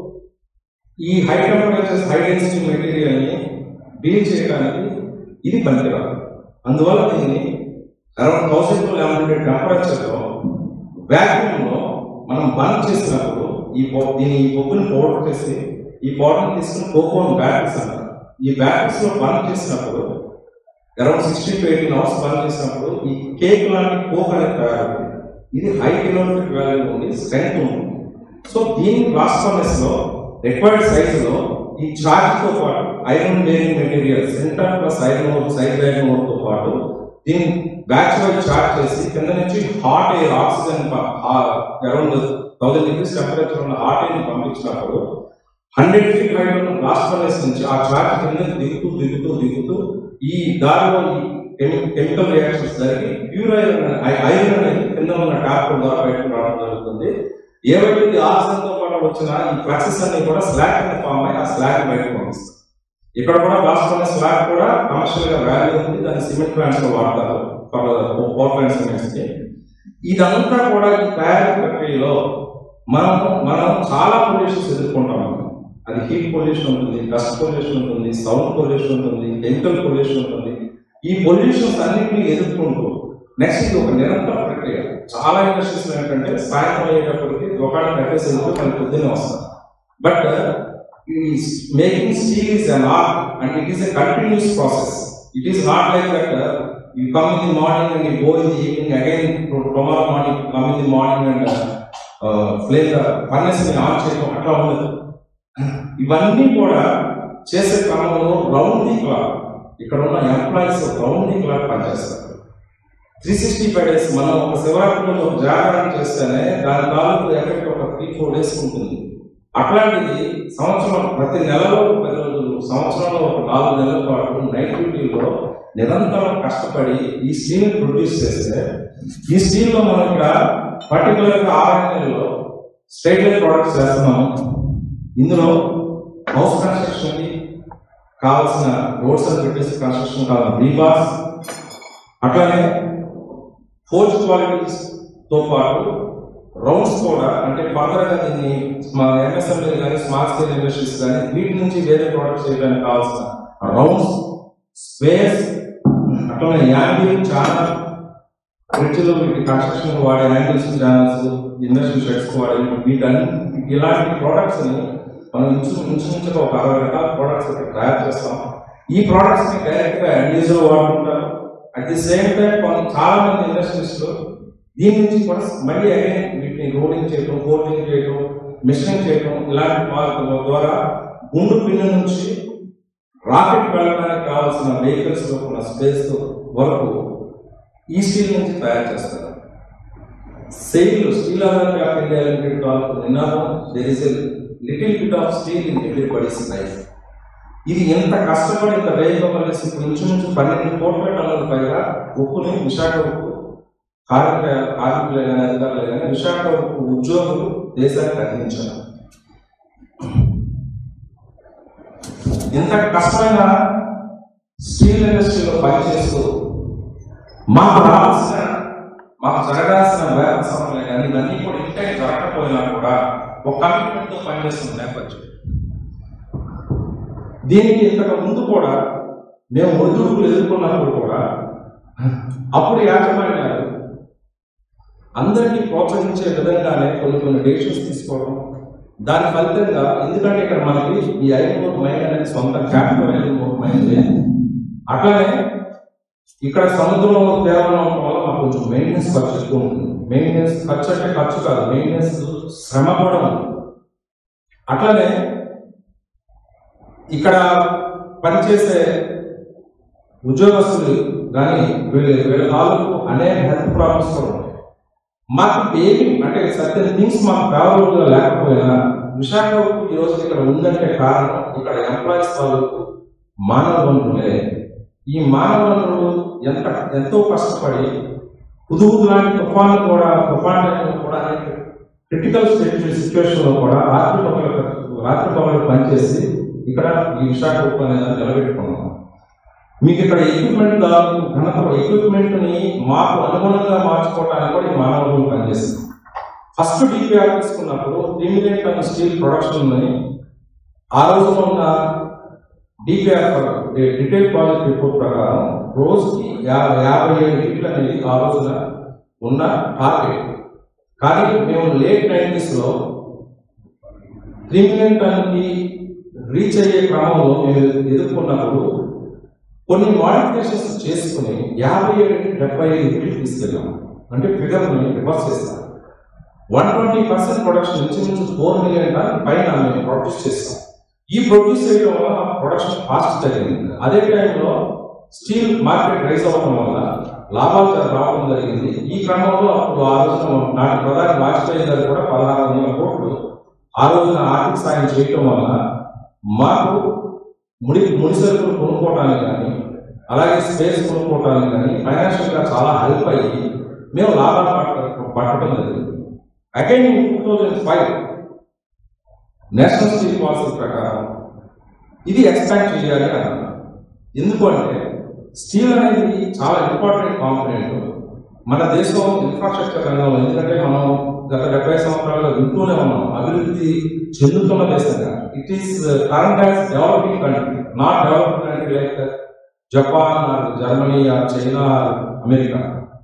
ఈ high temperatures, high density material ని డీల్ చేయడానికి ఇది పనికిరాదు. అందువల్ల దీన్ని around thousand to eleven hundred temperature లో వ్యాక్యూమ్ లో మనం బర్న్ చేసినప్పుడు ఈ దీని ఈ బొగ్గుని పౌడర్ చేసి ఈ పౌడర్ తీసుకుని కోకోన్ బ్యాటరీస్ అంటారు. ఈ బ్యాటరీస్ లో బర్న్ చేసినప్పుడు around sixty to eighteen hours burn చేసినప్పుడు ఈ కేక్ లాంటి కోక్ అనేది తయారవుతుంది. ఇది హై కిలోమీటర్ వాల్యూ ఉంది, స్ట్రెంగ్త్ ఉంటుంది. సో దీని బ్లాస్ట్ ఫర్నెస్ లో రిక్వైర్డ్ సైజ్ లో ఈ చార్జ్ తో పాటు iron bearing material centre plus iron ore, side iron ore తో పాటు దీన్ని బ్యాచ్ వైజ్ చార్జ్ చేసి కింద నుంచి hot air, oxygen around thousand degrees temperature ఉన్న హాట్ ఎయిర్ పంపించినప్పుడు హండ్రెడ్ ఫీట్ హైట్ ఉన్న బ్లాస్ట్ ఫర్నెస్ నుంచి ఆ చార్జ్ కింద దిగుతూ దిగుతూ దిగుతూ ఈ దారిలో ఈ కెమికల్ రియాక్షన్స్ జరిగి ప్యూర్ ఐరన్ ఐరన్ అనేది కింద ఉన్న ట్యాప్ ద్వారా బయటకు రావడం జరుగుతుంది. ఏవైతే ఆక్సిజన్ తో పాటు వచ్చిన ఈ ఫ్లక్సెస్ అన్ని కూడా స్లాగ్ కింద ఫామ్ అయ్యి ఆ స్లాగ్ బయటకు పంపిస్తారు. ఇక్కడ కూడా బ్లాస్ట్ ఫర్నెస్ స్లాగ్ కూడా కమర్షియల్ గా వాల్యూ ఉంది. దాన్ని సిమెంట్ ప్లాంట్స్ లో వాడతారు, పవర్ ప్లాంట్స్ సిమెంట్స్ కి. ఇదంతా కూడా ఈ తయారీ ప్రక్రియలో మనం మనం చాలా పొల్యూషన్స్ ఎదుర్కొంటాం. అది హీట్ పొల్యూషన్ ఉంటుంది, డస్ట్ పొల్యూషన్ ఉంటుంది, సౌండ్ పొల్యూషన్ ఉంటుంది, కెమికల్ పొల్యూషన్ ఉంటుంది. ఈ పొల్యూషన్స్ అన్నింటినీ ఎదుర్కొంటూ నెక్స్ట్ ఇది ఒక నిరంతర ప్రక్రియ. చాలా ఇండస్ట్రీస్ ఏంటంటే సాయంత్రం అయ్యేటప్పటికి దుకాణం కట్టేసి వెళ్తే మనకి పొద్దున్నే వస్తారు. But making steel is an art and it is a continuous process. It is not like that you come in the morning and you go in the evening again tomorrow morning come in the morning and flame furnace ని on చేయడం అట్లా ఉండదు. ఇవన్నీ కూడా చేసే క్రమంలో round the clock ఇక్కడ ఉన్న ఎంప్లాయీస్ రౌండ్ ది క్లాక్ పనిచేస్తారు. త్రీ సిక్స్టీ ఫైవ్ డేస్ మనం ఒక శివరాత్రిలో ఒక జాగరణ చేస్తేనే దాని తాలూకు ఎఫెక్ట్ ఒక త్రీ ఫోర్ డేస్ ఉంటుంది. అట్లాంటిది సంవత్సరం ప్రతి నెలలో పది రోజులు, సంవత్సరంలో ఒక నాలుగు నెలల పాటు నైట్ డ్యూటీలో నిరంతరం కష్టపడి ఈ స్టీల్ ప్రొడ్యూస్ చేస్తే ఈ స్టీల్ లో మనం ఇక్కడ పర్టికులర్ గా ఆరు నెలల్లో స్ట్రైట్ లైన్ ప్రొడక్ట్స్ చేస్తున్నాము. ఇందులో హౌస్ కన్స్ట్రక్షన్ కి కావాల్సిన రోడ్స్ అండ్ బ్రిడ్జెస్ కన్స్ట్రక్షన్ కావాల్సిన రీబార్స్, అట్లానే ఫోర్జ్ క్వాలిటీస్ తో పాటు రౌండ్స్ కూడా, అంటే ఫర్దర్ గా దీన్ని ఎంఎస్ఎంఈ కానీ స్మాల్ స్కేల్ ఇండస్ట్రీస్ కానీ వీటి నుంచి వేరే ప్రొడక్ట్స్ చేయడానికి కావాల్సిన రౌండ్స్, స్పేస్, అట్లనే యాంగిల్ ఛానల్, బ్రిడ్జ్లో వీటి కన్స్ట్రక్షన్ వాడే యాంగిల్స్, ఛానల్స్, ఇండస్ట్రీ షెడ్స్ వాడే వీటన్ని ఇలాంటి ప్రొడక్ట్స్ ని మనం ఇంచు ఇంచుమించుగా ఒక అరవై రకాల ప్రొడక్ట్స్ తయారు చేస్తాం. ఈ ప్రొడక్ట్స్ ని డైరెక్ట్ గా ఎండ్ యూజర్ వాడుకుంటారు. అట్ ది సేమ్ టైం మనం చాలా మంది ఇండస్ట్రీస్ లో దీని నుంచి కూడా మళ్ళీ అగైన్ వీటిని రోలింగ్ చేయడం, కోటింగ్ చేయడం, మిషనింగ్ చేయడం ఇలాంటి మార్పుల ద్వారా గుండు పిన్ను నుంచి రాకెట్ వెళ్ళడానికి కావాల్సిన వెహికల్స్ లో ఉన్న స్పేస్ వరకు ఈ స్టీల్ నుంచి తయారు చేస్తారు. SAIL Steel authority of India Limited వాళ్ళకు నినాదం there is a little bit of steel in everybody's life. ఇది ఎంత కష్టపడి ఇంత వేగంగా వదిలేసి ఇప్పుడు ఇంచుమించు పన్నెండు కోట్ల టన్నుల పైగా ఉప్పుని విశాఖ ఉప్పు కార్మిక కార్మికులు కానీ అధికారులు కానీ విశాఖ ఉప్పు ఉద్యోగులు దేశానికి అందించారు. ఇంత కష్టమైన స్టీల్ ఇండస్ట్రీలో పనిచేస్తూ మాకు రావాల్సిన మాకు జరగాల్సిన వ్యాపారాలు కానీ ఇవన్నీ కూడా ఇంటే జరగకపోయినా కూడా ఒక కమిట్మెంట్ తో పనిచేస్తున్న నేపథ్యం. దీనికి ఇంతకు ముందు కూడా మేము ఒడిదుడుకులు ఎదుర్కొన్నప్పుడు కూడా అప్పుడు యాజమాన్యాలు అందరినీ ప్రోత్సహించే విధంగానే కొన్ని కొన్ని డెసిషన్స్ తీసుకోవడం, దాని ఫలితంగా ఎందుకంటే ఇక్కడ మనకి ఈ ఐరన్ ఓర్ మైన్ అనేది సొంత క్యాపిటల్ ఐరన్ ఓర్ మైన్ లేదు. అట్లానే ఇక్కడ సముద్రంలో తేవడం వల్ల మాకు కొంచెం మెయింటెనెన్స్ ఖర్చు ఎక్కువ ఉంటుంది. మెయింటెనెన్స్ ఖర్చు అంటే ఖర్చు కాదు, మెయింటెనెన్స్ శ్రమ కూడా ఉంది. అట్లానే ఇక్కడ పనిచేసే ఉద్యోగస్తులు కానీ వీళ్ళ వీళ్ళ వాళ్ళకు అనేక హెల్త్ ప్రాబ్లమ్స్ కూడా ఉంటాయి. మాకు ఏమి అంటే సర్టెన్ థింగ్స్ మాకు ఫేవరబుల్ గా లేకపోయినా విశాఖకు ఈ రోజు ఇక్కడ ఉందంటే కారణం ఇక్కడ ఎంప్లాయీస్ వాళ్ళకు మానవ వనరులే. ఈ మానవ వనరులు ఎంత ఎంతో కష్టపడి హుదూద్ లాంటి తుఫాను కూడా తుఫాను కూడా క్రిటికల్ సిచ్యువేషన్ లో కూడా రాత్రి పగలు రాత్రి పగలు పనిచేసి ఇక్కడ ఈ విశాఖ ఉప్పు అనేది నిలబెట్టుకున్నాం. మీకు ఇక్కడ ఎక్విప్మెంట్ ఘనత ఎక్విప్మెంట్ ని మాకు అనుగుణంగా మార్చుకోవడానికి కూడా ఈ మానవులు పనిచేస్తుంది. ఫస్ట్ డిపిఆర్ తీసుకున్నప్పుడు three million ton steel production అని ఆ రోజున ఉన్న డిపిఆర్ డీటెయిల్ ప్రాజెక్ట్ రిపోర్ట్ ప్రకారం రోజుకి యాభై యాభై ఏడు లీటర్లు అనేది ఆ రోజున ఉన్న టార్గెట్. కానీ మేము లేట్ నైన్టీస్ లో త్రీ మిలియన్ టన్ కి రీచ్ అయ్యే క్రమంలో మేము ఎదుర్కొన్నప్పుడు కొన్ని మోడిఫికేషన్స్ చేసుకుని యాభై ఏడు డెబ్బై ఐదు లీటర్లు తీసుకెళ్ళాము. అంటే ఫిగర్ రివర్స్ చేస్తాం. వన్ ట్వంటీ పర్సెంట్ ప్రొడక్షన్ నుంచి నుంచి ఫోర్ మిలియన్ టన్ పైన మేము ప్రొడ్యూస్ చేస్తాం. ఈ ప్రొడ్యూస్ చేయడం వల్ల ప్రొడక్షన్ కాస్ట్ తగ్గింది. అదే టైంలో స్టీల్ మార్కెట్ రైజ్ అవ్వడం వల్ల లాభాలు రావడం జరిగింది. ఈ క్రమంలో అప్పుడు ఆ రోజున నాటి ప్రధాని వాజ్పేయి గారు కూడా పదహారు వందల కోట్లు ఆ రోజున ఆర్థిక సాయం చేయటం వల్ల మాకు ముడి ముడి సరుకులు కొనుక్కోవడానికి కానీ అలాగే స్పేస్ కొనుక్కోవడానికి కానీ ఫైనాన్షియల్ గా చాలా హెల్ప్ అయ్యి మేము లాభాలు పట్ట పట్టడం జరిగింది. Again in two thousand five national steel policy ప్రకారం ఇది ఎక్స్పాండ్ చేయాలి అన్నారు. ఎందుకంటే స్టీల్ అనేది చాలా ఇంపార్టెంట్ కాంపోనెంట్ మన దేశం ఇన్ఫ్రాస్ట్రక్చర్ రంగంలో. ఎందుకంటే మనం గత డెబ్బై సంవత్సరాలుగా వింటూనే ఉన్నాం అభివృద్ధి చెందుతున్న దేశంగా. It is current as developing country, not developing country like Japan or Germany or China or America.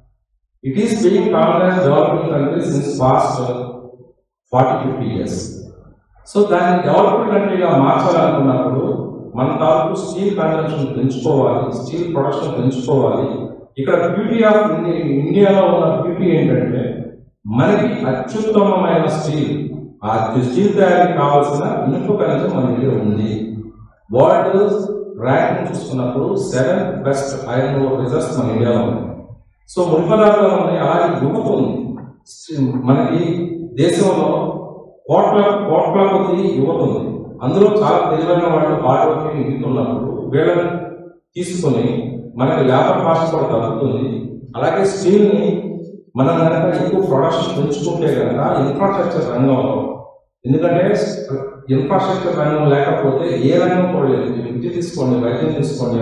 It is being current as developing country since past forty fifty years. So దాన్ని డెవలప్డ్ కంట్రీగా మార్చాలనుకున్నప్పుడు మన తాలూకు steel consumption పెంచుకోవాలి, steel production పెంచుకోవాలి. ఇక్కడ beauty of ఇండియాలో ఉన్న బ్యూటీ ఏంటంటే మనకి అత్యుత్తమమైన స్టీల్, ఆ స్టీల్ తయారీకి కావాల్సిన ఇనుప ఖనిజం మన దగ్గర ఉంది. వరల్డ్ ర్యాంకింగ్ చూసుకున్నప్పుడు seven best iron ore reserves మన ఇండియాలో ఉంది. సో ముడి పదార్థాలు ఉన్నాయి. అలాగే యువత ఉంది మనకి దేశంలో. కోట్ల కోట్ల కొద్ది యువత ఉంది. అందులో చాలా తెలివైన వాళ్ళు హార్డ్ వర్కింగ్ ఎదుగుతున్నప్పుడు వీళ్ళని తీసుకుని మనకి లేబర్ కాస్ట్ కూడా తగ్గుతుంది. అలాగే స్టీల్ ని మనం కనుక ఎక్కువ ప్రొడక్షన్ పెంచుకుంటే కనుక ఇన్ఫ్రాస్ట్రక్చర్ రంగంలో, ఎందుకంటే ఇన్ఫ్రాస్ట్రక్చర్ రంగం లేకపోతే ఏ రంగం కూడా లేదు. విద్య తీసుకోండి, వైద్యం తీసుకోండి,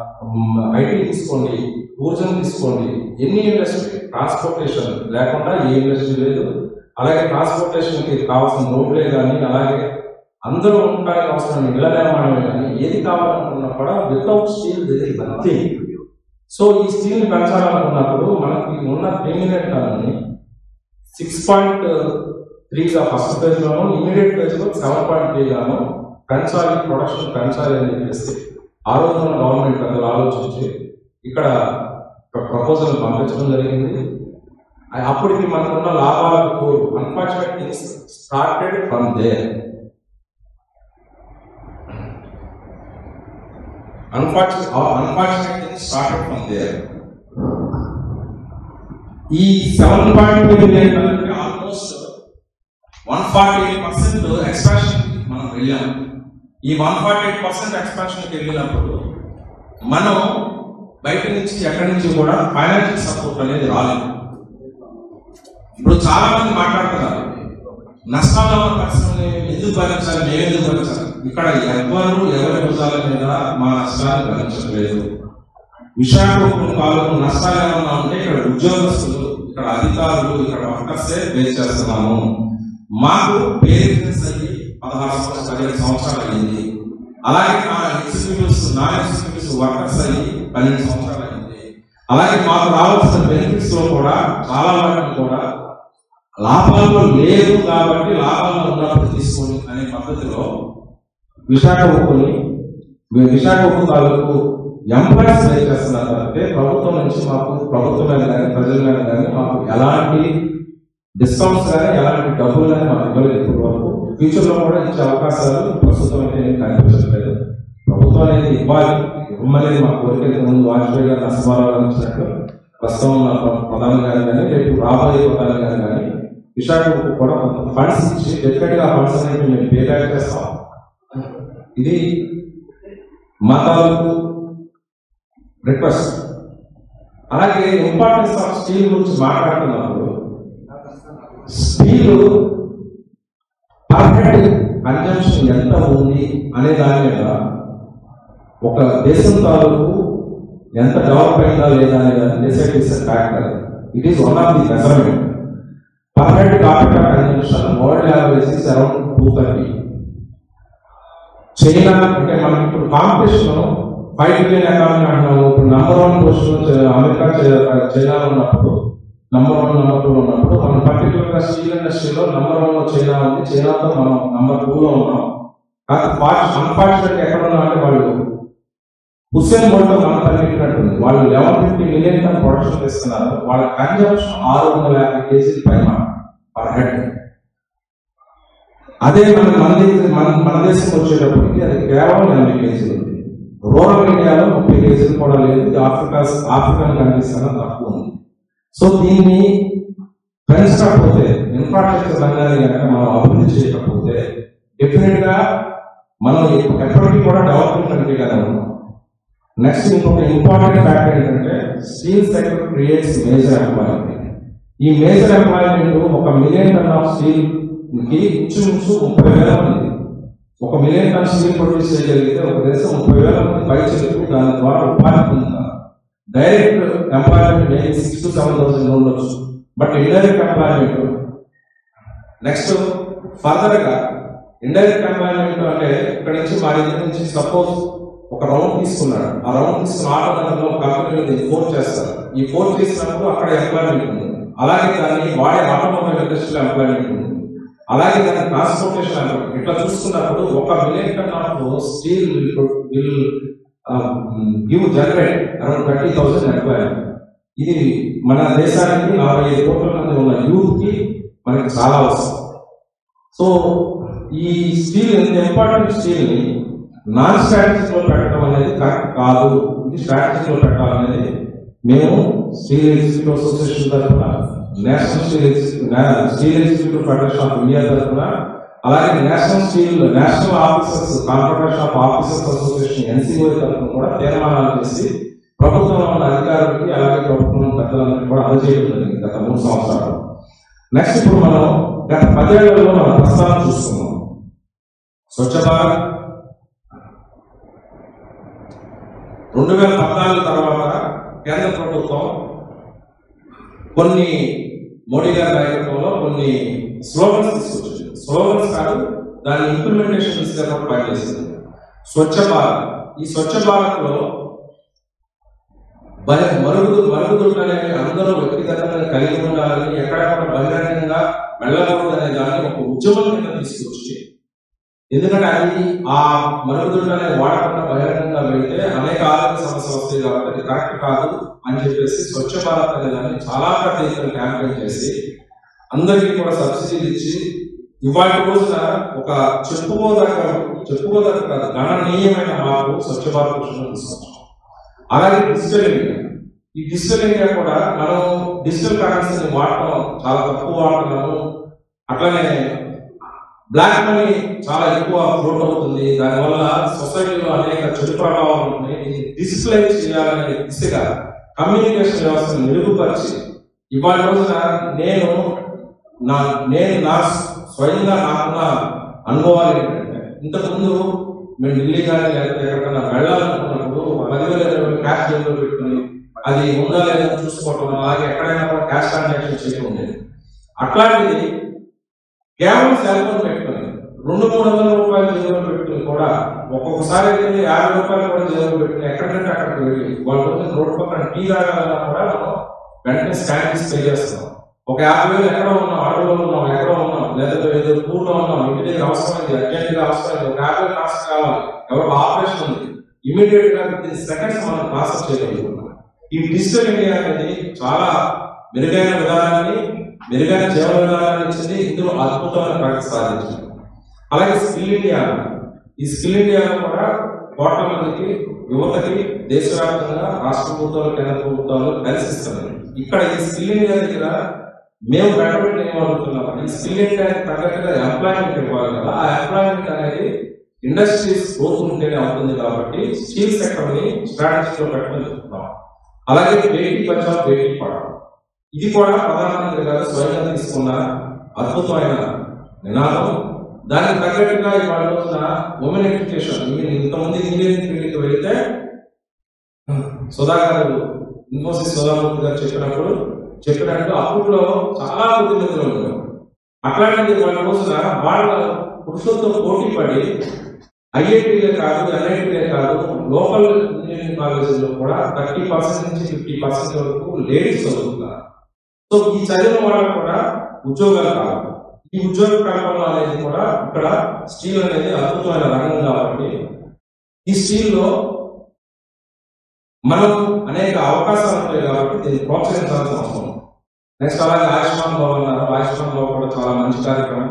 ఐటీ తీసుకోండి, టూరిజం తీసుకోండి, ఎన్ని ఇండస్ట్రీ, ట్రాన్స్పోర్టేషన్ లేకుండా ఏ ఇండస్ట్రీ లేదు. అలాగే ట్రాన్స్పోర్టేషన్ కి కావాల్సిన రోడ్లే కానీ, అలాగే అందరూ ఉండడానికి అవసరమైన ఇళ్ల నిర్మాణమే కానీ ఏది కావాలనుకున్నా కూడా without steel this nothing. So ఈ స్టీల్ ని పెంచాలనుకున్నప్పుడు మనకి ఉన్న ప్రీమినెంట్ అని six point three first phase లోను, ఇమీడియట్ ఫేజ్ లో సెవెన్ పాయింట్ త్రీ గాను పెంచాలి, ప్రొడక్షన్ పెంచాలి అని చెప్పేసి ఆ రోజున గవర్నమెంట్ అందరూ ఆలోచించి ఇక్కడ ప్రపోజల్ పంపించడం జరిగింది. అప్పటికి మనకున్న లాభాలకు కోరు unfortunate things started from there. Unfortunate, unfortunate things started from there. ఈ seven point million almost one forty eight percent expansion మనం వెళ్ళాము. ఈ వన్ ఫార్టీ ఎయిట్ పర్సెంట్ ఎక్స్పాన్షన్కి వెళ్ళినప్పుడు మనం బయట నుంచి ఎక్కడి నుంచి కూడా ఫైనాన్షియల్ సపోర్ట్ అనేది రాలేదు. ఇప్పుడు చాలా మంది మాట్లాడుతున్నారు నష్టాల్లో ఉన్న పరిశ్రమని ఎందుకు భరించాలి, మేము ఎందుకు భరించాలి. ఇక్కడ ఎవరు ఎవరి భుజాల మీద మా నష్టాన్ని భరించలేదు. విశాఖ కాలంలో నష్టాలు ఏమన్నా ఉంటే ఇక్కడ ఉద్యోగస్తులు, ఇక్కడ అధికారులు, ఇక్కడ వర్కర్సే బేస్ చేస్తున్నాము. మాకు పేరెంట్స్ అయ్యి పదహారు సంవత్సరాలు పదిహేడు సంవత్సరాలు అయింది. అలాగే నా ఎగ్జిక్యూటివ్స్ నాన్ ఎగ్జిక్యూటివ్స్ వర్కర్స్ అయ్యి పన్నెండు సంవత్సరాలు అయింది. అలాగే మాకు రావాల్సిన బెనిఫిట్స్ లో కూడా చాలా వాటిని కూడా లాభాల్లో లేదు కాబట్టి లాభాల్లో ఉన్నప్పుడు తీసుకోండి అనే పద్ధతిలో విశాఖ ఉప్పుని విశాఖ ఉప్పు తాలూకు ఎంప్లాయీస్ పే చేస్తున్నారు అంటే ప్రభుత్వం నుంచి మాకు ప్రభుత్వం మీద కానీ ప్రజల మీద కానీ మాకు ఎలాంటి డిస్కౌంట్స్ కానీ ఎలాంటి డబ్బులు కానీ మాకు ఇవ్వలేదు ఇప్పటి వరకు. ఫ్యూచర్ లో కూడా ఇచ్చే అవకాశాలు ప్రస్తుతం అయితే ఏం కనిపించట్లేదు. ప్రభుత్వం అనేది ఇవ్వాలి, ఇవ్వమనేది మా కోరిక. ముందు వాజ్పేయి గారు నష్టపరాలు ఇచ్చినట్టు ప్రస్తుతం ఉన్న ప్రధాని గారు కానీ రేపు రాబోయే ప్రధాని గారు కానీ విశాఖకు కూడా కొంత ఫండ్స్ ఇచ్చి డెఫినెట్ గా ఫండ్స్ అనేవి మేము పే బ్యాక్ చేస్తాం. ఇది మా తాలూకు రిక్వెస్ట్. అలాగే ఇంపార్టెన్స్ ఆఫ్ స్టీల్ గురించి మాట్లాడుతున్నప్పుడు స్టీల్ పర్ హెడ్ కన్జంప్షన్ ఎంత ఉంది అనే దాని మీద ఒక దేశం తాలూకు ఎంత డెవలప్ అయిందా లేదా అనే దాన్ని డిసైడ్ చేసే factor. It is one of the measurement. Per head capital consumption world average is around two thirty. China అంటే మనం ఇప్పుడు కాంపిటీషన్ ఫైవ్ ట్రిలియన్ ఎకానమీ అంటున్నాము. ఇప్పుడు నంబర్ వన్ పొజిషన్ అమెరికా చైనాలో ఉన్నప్పుడు నంబర్ వన్ నెంబర్ టూ ఉన్నప్పుడు మనం పర్టికులర్ గా స్టీల్ ఇండస్ట్రీలో నంబర్ వన్ లో చైనా ఉంది, చైనాతో మనం నంబర్ టూ లో ఉన్నాం. అన్ఫార్చునేట్ ఎక్కడ ఉన్నా అంటే వాళ్ళు హుస్సేన్ బోల్ట్ లో మనం తగ్గినట్టుంది. వాళ్ళు eleven fifty million ton production చేస్తున్నారు. వాళ్ళ కన్జంప్షన్ ఆరు వందల యాభై కేజీలు పైన పర్ హెడ్. అదే మన మన మన మన దేశం వచ్చేటప్పటికి అది కేవలం ఎనభై కేజీలు ఉంది. రూరల్ ఇండియాలో ముప్పై కేజీలు కూడా లేదు. ఆఫ్రికా ఆఫ్రికన్ కంట్రీస్ కన్నా తక్కువ ఉంది. సో దీన్ని పెంచకపోతే, ఇన్ఫ్రాస్ట్రక్చర్ రంగాన్ని కనుక మనం అభివృద్ధి చేయకపోతే డెఫినెట్ గా మనం ఎప్పటికీ కూడా డెవలపింగ్ కంట్రీగానే ఉన్నాం. నెక్స్ట్ ఇంకొక ఇంపార్టెంట్ ఫ్యాక్టర్ ఏంటంటే steel sector creates major employment. ఈ మేజర్ ఎంప్లాయ్మెంట్ ఒక మిలియన్ టన్ ఆఫ్ స్టీల్ కి ఇంచుమించు ముప్పై వేల మంది, ఒక మిలియన్ టన్ స్టీల్ ప్రొడ్యూస్ చేయగలిగితే ఒక దేశం ముప్పై వేల మంది పైచలకు దాని ద్వారా ఉపాధి పొందుతారు. Direct employment maybe six to seven thousand ఉండొచ్చు. But indirect employment next further గా ఇండైరెక్ట్ ఎంప్లాయ్మెంట్ అంటే ఇక్కడ నుంచి మా దగ్గర నుంచి సపోజ్ ఒక రౌండ్ తీసుకున్నాడు. ఆ రౌండ్ తీసుకున్న ఆటోలో కంపెనీలు ఫోర్ చేస్తారు. ఈ ఫోర్ చేసినప్పుడు అక్కడ ఎంప్లాయ్మెంట్ ఉంది. అలాగే దాన్ని వాడే ఆటోమొబైల్ ఇండస్ట్రీలో ఎంప్లాయ్మెంట్ ఉంది. అలాగే దాని ట్రాన్స్పోర్టేషన్ ఎంప్లాయ్మెంట్. ఇట్లా చూసుకున్నప్పుడు ఒక million ton of steel will give generate around thirty thousand employment. ఇది మన దేశానికి నలభై ఐదు కోట్ల మంది ఉన్న యూత్ కి మనకి చాలా అవసరం. సో ఈ స్టీల్ ఎంత ఇంపార్టెంట్ స్టీల్ ని నాన్ స్ట్రాటజిక్ లో పెట్టడం అనేది కరెక్ట్ కాదు. ఇది స్ట్రాటజిక్ లో పెట్టాలనేది మేము స్టీల్ ఇన్స్టిట్యూట్ అసోసియేషన్ తరఫున, national steel steel institute federation of India తరఫున, అలాగే national steel national officers confederation of officers association NCO తరఫున కూడా తీర్మానాలు చేసి ప్రభుత్వంలో ఉన్న అధికారులకి అలాగే ప్రభుత్వం పెద్దలందరికీ కూడా అందజేయడం జరిగింది గత మూడు సంవత్సరాలు. నెక్స్ట్ ఇప్పుడు మనం గత పదేళ్లలో మనం ప్రస్తావన చూస్తున్నాం. స్వచ్ఛ భారత్ రెండు వేల పద్నాలుగు తర్వాత కేంద్ర ప్రభుత్వం కొన్ని మోడీ గారి నాయకత్వంలో కొన్ని స్లోగన్స్ తీసుకొచ్చింది. స్లోగన్స్ కాదు, దాని ఇంప్లిమెంటేషన్ దిశగా కూడా పనిచేసింది. స్వచ్ఛ భారత్. ఈ స్వచ్ఛ భారత్ లో మరుగుదు మరుగుదొడ్లు అనేవి అందరూ వ్యక్తిగతంగా కలిగి ఉండాలని, ఎక్కడెక్కడ బహిరంగంగా వెళ్ళకూడదు అనే దాన్ని ఒక ఉద్యమం కింద తీసుకొచ్చి, ఎందుకంటే అది ఆ మరుగుదొడ్లు అనేది వాడకుండా బహిరంగంగా వెళ్తే అనేక ఆరోగ్య సమస్యలు వస్తాయి కాబట్టి అది కరెక్ట్ కాదు అని చెప్పేసి స్వచ్ఛ భారత్ అనే దాన్ని చాలా పెద్ద ఎత్తున క్యాంపెయిన్ చేసి అందరికీ కూడా సబ్సిడీలు ఇచ్చి ఇవాళ రోజున ఒక చెప్పుకోదగ్గ చెప్పుకోదగ్గ కాదు గణనీయమైన మార్పు స్వచ్ఛ భారత్ విషయంలో తీసుకొచ్చాం. అలాగే డిజిటల్ ఇండియా. ఈ డిజిటల్ ఇండియా కూడా మనం డిజిటల్ కరెన్సీని వాడటం చాలా తక్కువ వాడుతున్నాము. అట్లానే బ్లాక్ మనీ చాలా ఎక్కువ ఫ్లోట్ అవుతుంది. దానివల్ల సొసైటీలో అనేక చెడు ప్రభావాలు ఉన్నాయి. ఇది డిజిటలైజ్ చేయాలనే దిశగా కమ్యూనికేషన్ వ్యవస్థను మెరుగుపరిచి ఇవాళ రోజున నేను నా నేను నా స్వయంగా నాకున్న అనుభవాలు ఏంటంటే, ఇంతకుముందు మేము ఢిల్లీ కానీ లేకపోతే ఎక్కడికైనా వెళ్ళాలనుకున్నప్పుడు పదివేల ఇరవై క్యాష్ జేబులో పెట్టుకుని అది ఉందా లేదా చూసుకోవటం, అలాగే ఎక్కడైనా కూడా క్యాష్ ట్రాన్సాక్షన్ చేయడం ఉండేది. అట్లాంటిది కేవలం సెల్ ఫోన్ పెట్టుకుని రెండు మూడు వందల రూపాయలు జేబులో పెట్టుకుని కూడా ఒక్కొక్కసారి అయితే యాభై రూపాయలు కూడా జేబులో పెట్టుకుని ఎక్కడికంటే అక్కడికి వెళ్ళి వాళ్ళ రోడ్డు పక్కన టీ తాగాలన్నా కూడా మనం వెంటనే స్కాన్ చేసి పే చేస్తాం. ఒక యాభై వేలు ఎక్కడో ఉన్నాం, అడవిలో ఉన్నాం, ఎక్కడో ఉన్నాం, లేదా ఏదో ఊర్లో ఉన్నాం, ఇంటి దగ్గర అవసరమైంది, అర్జెంట్ గా అవసరమైంది, ఒక యాభై వేలు ట్రాన్స్ఫర్ కావాలి, ఎవరికి ఆపరేషన్ ఉంది, ఇమీడియట్ గా విత్ సెకండ్స్ మనం ప్రాసెస్ చేయగలుగుతున్నాం. ఈ డిజిటల్ ఇండియా అనేది చాలా మెరుగైన విధానాన్ని మెరుగైన జీవన విధానాన్ని ఇచ్చింది. ఇందులో అద్భుతమైన ప్రగతి సాధించింది. అలాగే స్కిల్ ఇండియా, ఈ స్కిల్ ఇండియాలో కూడా కోట్ల మందికి యువతకి దేశవ్యాప్తంగా రాష్ట్ర ప్రభుత్వాలు కేంద్ర ప్రభుత్వాలు కలిసి ఇస్తున్నాయి. ఇక్కడ ఈ స్కిల్ ఇండియా దగ్గర మేము గవర్నమెంట్ ఏమవుతున్నాం, ఈ స్కిల్ ఇండియా తగ్గట్టుగా ఎంప్లాయ్మెంట్ ఇవ్వాలి కదా. ఆ ఎంప్లాయ్మెంట్ అనేది ఇండస్ట్రీస్ గ్రోత్ ఉంటేనే అవుతుంది. కాబట్టి స్టీల్ సెక్టర్ ని స్ట్రాటజీలో పెట్టుకుని చెప్తున్నాం. అలాగే బేటీ బచావ్ బేటీ పడావ్, ఇది కూడా ప్రధానమంత్రి గారు స్వయంగా తీసుకున్న అద్భుతమైన నినాదం. దానికి తగ్గట్టుగా ఇవాళ రోజున ఉమెన్ ఎడ్యుకేషన్, ఇంతమంది ఇంజనీరింగ్ ఫీల్డ్కి వెళితే సుధా గారు ఇన్ఫోసిస్ సుధామూర్తి గారు చెప్పినప్పుడు చెప్పినట్టు అప్పట్లో చాలా కొద్ది మందిలో ఉన్నారు. అట్లాంటిది వాళ్ళ రోజున వాళ్ళ పురుషులతో పోటీ పడి ఐఐటీలే కాదు ఎన్ఐటీలే కాదు లోకల్ ఇంజనీరింగ్ కాలేజీలో కూడా థర్టీ పర్సెంట్ నుంచి ఫిఫ్టీ పర్సెంట్ వరకు లేడీస్ చదువుతున్నారు. సో ఈ చదివిన వాళ్ళకు కూడా ఉద్యోగాలు కావాలి. ఈ ఉద్యోగ కల్పన అనేది కూడా ఇక్కడ స్టీల్ అనేది అద్భుతమైన రంగం కాబట్టి ఈ స్టీల్ లో మనం అనేక అవకాశాలు ఉంటాయి కాబట్టి దీన్ని ప్రోత్సహించాల్సిన అవసరం. నెక్స్ట్ అలాగే ఆయుష్మాన్ భవ అన్నారు. ఆయుష్మాన్ భవ కూడా చాలా మంచి కార్యక్రమం.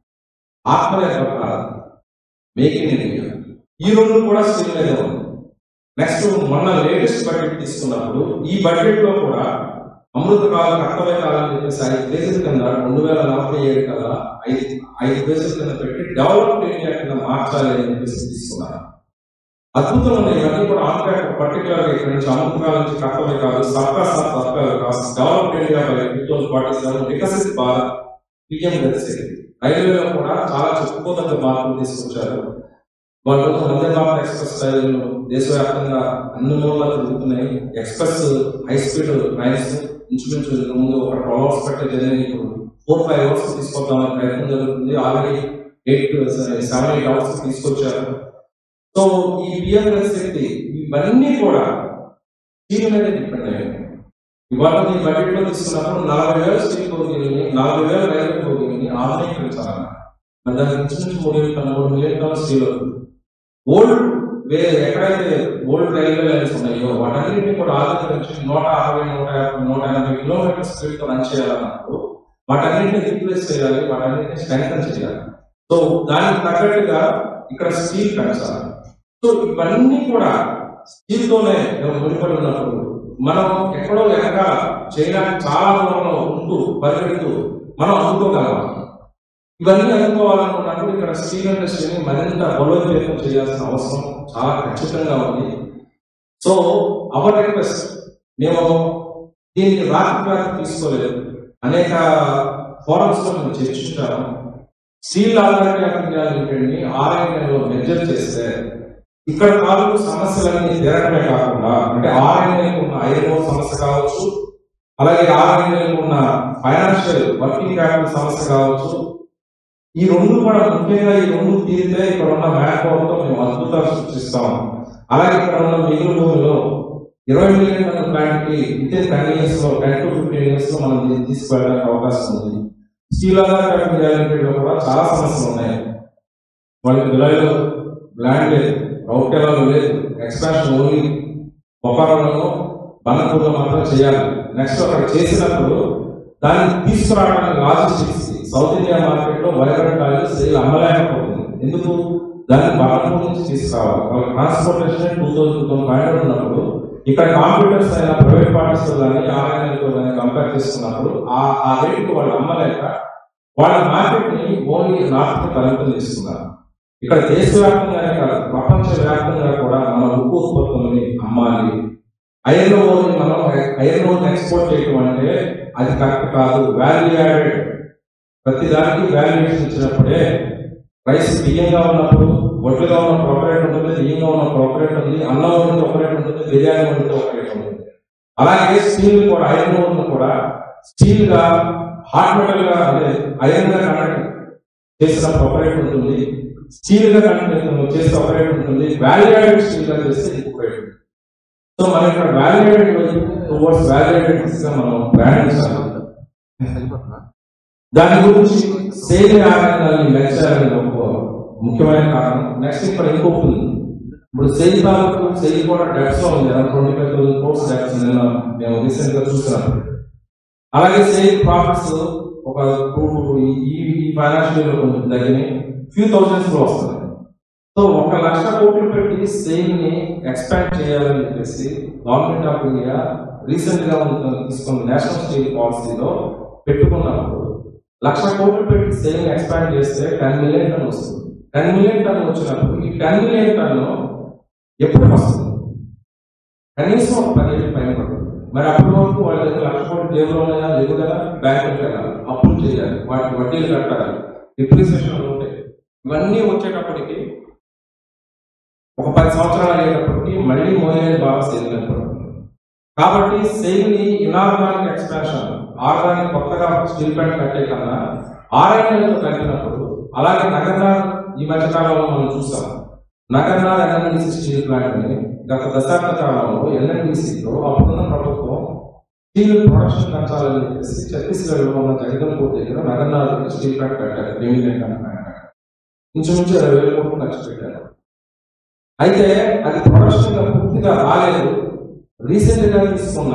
Atmanirbhar Bharat, make in India, ఈ రెండు కూడా స్టీల్ మీద ఉంది. నెక్స్ట్ మొన్న లేటెస్ట్ బడ్జెట్ తీసుకున్నప్పుడు ఈ బడ్జెట్ లో కూడా అమృత కాలం కర్తవ్య కాలం అని చెప్పేసి ఐదు పేజీల కింద రెండు వేల నలభై ఏడు కల్లా ఐదు ఐదు పేజీల కింద పెట్టి డెవలప్డ్ ఇండియా కింద మార్చాలి అని చెప్పేసి తీసుకున్నారు. అద్భుతం ఉన్నాయి. ఇవన్నీ కూడా ఆంధ్రాకి పర్టికులర్ గా ఇక్కడ నుంచి అమృత కాలం నుంచి కర్తవ్య కాలం Sabka Saath Sabka Vikas, developed India by two thousand forty seven, Viksit Bharat, PM Gati. రైల్వేలో కూడా చాలా చెప్పుకోదగ్గ మార్పులు తీసుకొచ్చారు. వాళ్ళు వందే భారత్ ఎక్స్ప్రెస్ రైళ్లు దేశవ్యాప్తంగా అన్ని మూలలో తిరుగుతున్నాయి. ఎక్స్ప్రెస్ హై స్పీడ్ ట్రైన్స్ ఇంచుమించు ముందు ఒక ట్వెల్వ్ అవర్స్ పట్టే జర్నీ ఇప్పుడు ఫోర్ ఫైవ్ అవర్స్ తీసుకొద్దామని ప్రయత్నం జరుగుతుంది. Already eight seven eight hours తీసుకొచ్చారు. సో ఈ పిఎం శక్తి ఇవన్నీ కూడా స్టీల్ మీద డిపెండ్ అయ్యాయి. ఇవాళ ఈ బడ్జెట్ లో తీసుకున్నప్పుడు నలభై వేల స్టీల్ బోగీలని నలభై వేల రైల్వే బోగీలని ఆధునీకరించాలన్న మరి దానికి ఇంచుమించు మూడు వేల మూడు మిలియన్ టన్ స్టీల్ అవుతుంది. ఓల్డ్ వేరే ఎక్కడైతే ఓల్డ్ రైల్వే లైన్స్ ఉన్నాయో వాటన్నింటినీ కూడా ఆధునీకరించి నూట అరవై నూట యాభై నూట ఎనభై కిలోమీటర్ స్పీడ్ తో రన్ చేయాలన్నప్పుడు వాటన్నింటినీ రీప్లేస్ చేయాలి, వాటన్నింటినీ స్ట్రెంగ్తన్ చేయాలి. సో దానికి తగ్గట్టుగా ఇక్కడ స్టీల్ పెంచాలి. సో ఇవన్నీ కూడా స్టీల్ తోనే ముడిపడి ఉన్నప్పుడు మనం ఎక్కడో వెనక చేయడానికి చాలా దూరంలో ఉంటూ పరిగెడుతూ మనం అందుకోగలగాలి. ఇవన్నీ అందుకోవాలనుకున్నప్పుడు ఇక్కడ స్టీల్ ఇండస్ట్రీని మరింత బలోపేతం చేయాల్సిన అవసరం చాలా ఖచ్చితంగా ఉంది. సో అవర్ రిక్వెస్ట్, మేము దీనికి రాత్రి రాత్రి తీసుకోలేదు, అనేక ఫోరమ్స్ లో మేము చర్చించాము. స్టీల్ ఆధారిత ఆర్ఐఎన్ఏలో మెజర్ చేస్తే ఇక్కడ తాలూకు సమస్యలన్నీ తీరడమే కాకుండా అంటే ఆర్ఐఎన్ఏకు ఉన్న ఐరన్ ఓర్ సమస్య కావచ్చు, అలాగే ఆర్ఐఎన్ఏకు ఉన్న ఫైనాన్షియల్ వర్కింగ్ క్యాపిటల్ సమస్య కావచ్చు, ఈ రెండు కూడా ముఖ్యంగా ఈ రెండు తీరితే ఇక్కడ ఉన్న మ్యాన్ పవర్ తో మేము అద్భుతాలు సృష్టిస్తాం. అలాగే ఇక్కడ ఉన్న మిగులు భూమిలో ఇరవై మిలియన్ టన్ ప్లాంట్ కి విత్ ఇన్ టెన్ ఇయర్స్ లో టెన్ టు ఫిఫ్టీన్ ఇయర్స్ లో మనం దీన్ని తీసుకువెళ్ళడానికి అవకాశం ఉంది. స్టీల్ ఆధారిత లో కూడా చాలా సమస్యలు ఉన్నాయి. వాళ్ళకి విలువలో ల్యాండ్ లేదు, రౌకెలలో లేదు, ఎక్స్పాన్షన్ ఓన్లీ బొకారోలో బన్నపూర్లో మాత్రం చేయాలి. నెక్స్ట్ అక్కడ చేసినప్పుడు దాన్ని తీసుకురావడానికి లాజిస్టిక్స్ సౌత్ ఇండియా మార్కెట్ లో వైబ్రెంట్ ఆయిల్ సేల్ అమ్మలేకపోతుంది. ఎందుకు? దాన్ని బన్నపూర్ నుంచి తీసుకురావాలి. వాళ్ళ transportation two thousand two thousand five hundred ఉన్నప్పుడు ఇక్కడ కాంప్యూటర్స్ అయిన ప్రైవేట్ పార్టీస్ కానీ ఆర్ఐఎన్ఎల్తో కానీ కంపేర్ చేసుకున్నప్పుడు ఆ ఆ రేటుకు వాళ్ళు అమ్మలేక వాళ్ళ మార్కెట్ ని ఓన్లీ నార్త్ కి పరిమితం చేస్తున్నారు. ఇక్కడ దేశవ్యాప్తంగానే కాదు ప్రపంచ వ్యాప్తంగా కూడా మన ఉక్కు ఉత్పత్తులని అమ్మాలి. ఐరన్ ఓర్ మనం ఐరన్ ఓర్ ఎక్స్పోర్ట్ చేయడం అంటే అది కరెక్ట్ కాదు. వాల్యూ యాడెడ్ ప్రతి దానికి వాల్యుయేషన్ ఇచ్చినప్పుడే రైస్ బియ్యంగా ఉన్నప్పుడు వడ్లుగా ఉన్న ప్రొపరేట్ ఉంటుంది, బియ్యంగా ఉన్న ప్రొపరేట్ ఉంది, అన్నం వండితే ఒక రేట్ ఉంటుంది, బిర్యానీ వండితే ఒక రేట్ ఉంటుంది. అలాగే స్టీల్ కూడా ఐరన్ ఓర్ కూడా స్టీల్ గా హాట్ మెటల్ గా అంటే ఐరన్ గా కనెక్ట్ చేసిన ప్రొపరేట్ ఉంటుంది, స్టీల్ గా కనెక్ట్ చేస్తే ఒక రేట్ ఉంటుంది, వాల్యూ యాడెడ్ స్టీల్ గా చేస్తే ఇంకొక రేట్ ఉంటుంది. సో మనం ఇక్కడ value added towards value added గా మనం ప్రయాణించాలి. దాని గురించి సేల్ ఆనందాన్ని మెచ్చాలని ఒక ముఖ్యమైన కారణం. నెక్స్ట్ ఇక్కడ ఇంకొక ఉంది, ఇప్పుడు సెయి తాలూకు సెయి కూడా డెప్స్ లో ఉంది, twenty five thousand crores debts నిన్న మేము రీసెంట్ గా చూసినప్పుడు. అలాగే సెయి ప్రాఫిట్స్ ఒక టూ ఈ ఫైనాన్షియల్ ఇయర్ కొంచెం తగ్గినాయి, ఫ్యూ థౌసండ్స్ లో వస్తుంది. సో ఒక లక్ష కోట్లు పెట్టి సెయిల్ని ఎక్స్పాండ్ చేయాలని చెప్పేసి గవర్నమెంట్ ఆఫ్ ఇండియా రీసెంట్ గా తీసుకున్న నేషనల్ స్టీల్ పాలసీలో పెట్టుకున్నప్పుడు లక్ష కోట్లు పెట్టి సెయిల్ని ఎక్స్పాండ్ చేస్తే టెన్ మిలియన్ టన్ వస్తుంది. టెన్ మిలియన్ టన్ వచ్చినప్పుడు ఈ టెన్ మిలియన్ టన్ ఎప్పుడు వస్తుంది? కనీసం ఒక పదిహేను పైన పడుతుంది. మరి అప్పటి వరకు వాళ్ళ దగ్గర లక్ష కోట్లు జేబులో ఉన్నాయా లేవు కదా, బ్యాంకులు వెళ్ళాలి, అప్పులు చేయాలి, వాటికి వడ్డీలు కట్టాలి, డిప్రిసియేషన్ ఉంటాయి. ఇవన్నీ వచ్చేటప్పటికి ఒక పది సంవత్సరాలు అయ్యేటప్పటికి మళ్ళీ మోయలేని బాగా సెయిల్ కనపడుతుంది. కాబట్టి సెయిల్ని ఇనార్గానిక్ ఎక్స్పాన్షన్, ఆర్గానిక్ కొత్తగా స్టీల్ ప్లాంట్ కట్టే కన్నా ఆర్ఐఎన్ఎల్తో కలిపినప్పుడు, అలాగే నగర్నార్ ఈ మధ్య కాలంలో మనం చూస్తాం, నగర్నార్ ఎన్ఎన్డిసి స్టీల్ ప్లాంట్ ని గత దశాబ్ద కాలంలో ఎన్ఎన్డిసితో అప్పుడున్న ప్రభుత్వం స్టీల్ ప్రొడక్షన్ పెంచాలని చెప్పేసి ఛత్తీస్గఢ్ లో ఉన్న జగదల్పూర్ దగ్గర నగర్నార్ స్టీల్ ప్లాంట్ కట్టారు. ప్రీమియం ప్లాంట్ ఇంచుమించు ఇరవై వేల కోట్లు ఖర్చు పెట్టారు. అయితే అది ప్రొడక్షన్ పూర్తిగా రాలేదు. రీసెంట్ గా తీసుకున్న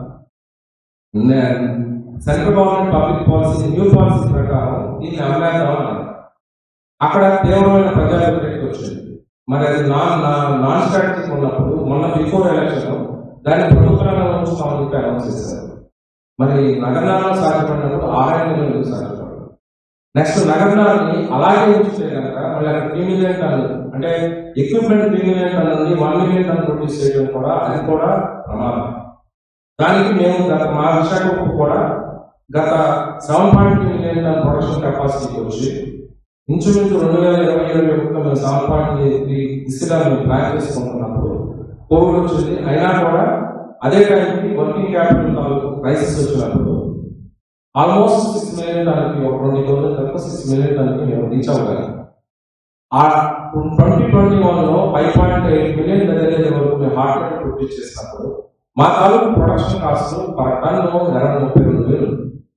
central government public policy new policy ప్రకారం దీన్ని అమ్మేద్దాం అన్నారు. అక్కడ తీవ్రమైన ప్రజా వ్యతిరేకత వచ్చింది. మరి అది నాన్ నాన్ స్ట్రాటజిక్ ఉన్నప్పుడు మొన్న బిఫోర్ ఎలక్షన్ దాన్ని ప్రభుత్వ రంగంలో ఉంచుతామని చెప్పి అనౌన్స్ చేశారు. మరి నగర్నార్లో సాధ్యపడినప్పుడు ఆర్ఐఎన్ఎల్ సాధ్యపడదు. నెక్స్ట్ నగర్నార్ని అలాగే ఉంచితే కనుక మళ్ళీ అక్కడ త్రీ మిలియన్ టన్ అంటే ఎక్విప్మెంట్ త్రీ మిలియన్ టన్ నుండి వన్ మిలియన్ టన్ ప్రొడ్యూస్ చేయడం కూడా అది కూడా ప్రమాదం. దానికి మేము గత మా విశాఖకు కూడా గత seven point three million ton production కెపాసిటీకి వచ్చి ఇంచుమించు రెండు వేల ఇరవై ఏడు ఒకటిలో మేము సెవెన్ పాయింట్ త్రీ దిశగా మేము ప్లాన్ చేసుకుంటున్నప్పుడు కోవిడ్ వచ్చింది. అయినా కూడా అదే టైంకి వర్కింగ్ క్యాపిటల్ క్రైసిస్ వచ్చినప్పుడు ఆల్మోస్ట్ సిక్స్ మిలియన్ టన్కి ఒక ట్వంటీ థౌసండ్ తక్కువ సిక్స్ మిలియన్ టన్కి మేము రీచ్ అవ్వగలం. ఆ ట్వంటీ ట్వంటీ వన్ లో ఫైవ్ పాయింట్ ఎయిట్ మిలియన్ దగ్గర వరకు మేము హార్ట్ రేట్ ప్రొడ్యూస్ చేసినప్పుడు మా తాలూకు ప్రొడక్షన్ కాస్ట్ పర్ టన్ ఇరవై ముప్పై రెండు వేలు.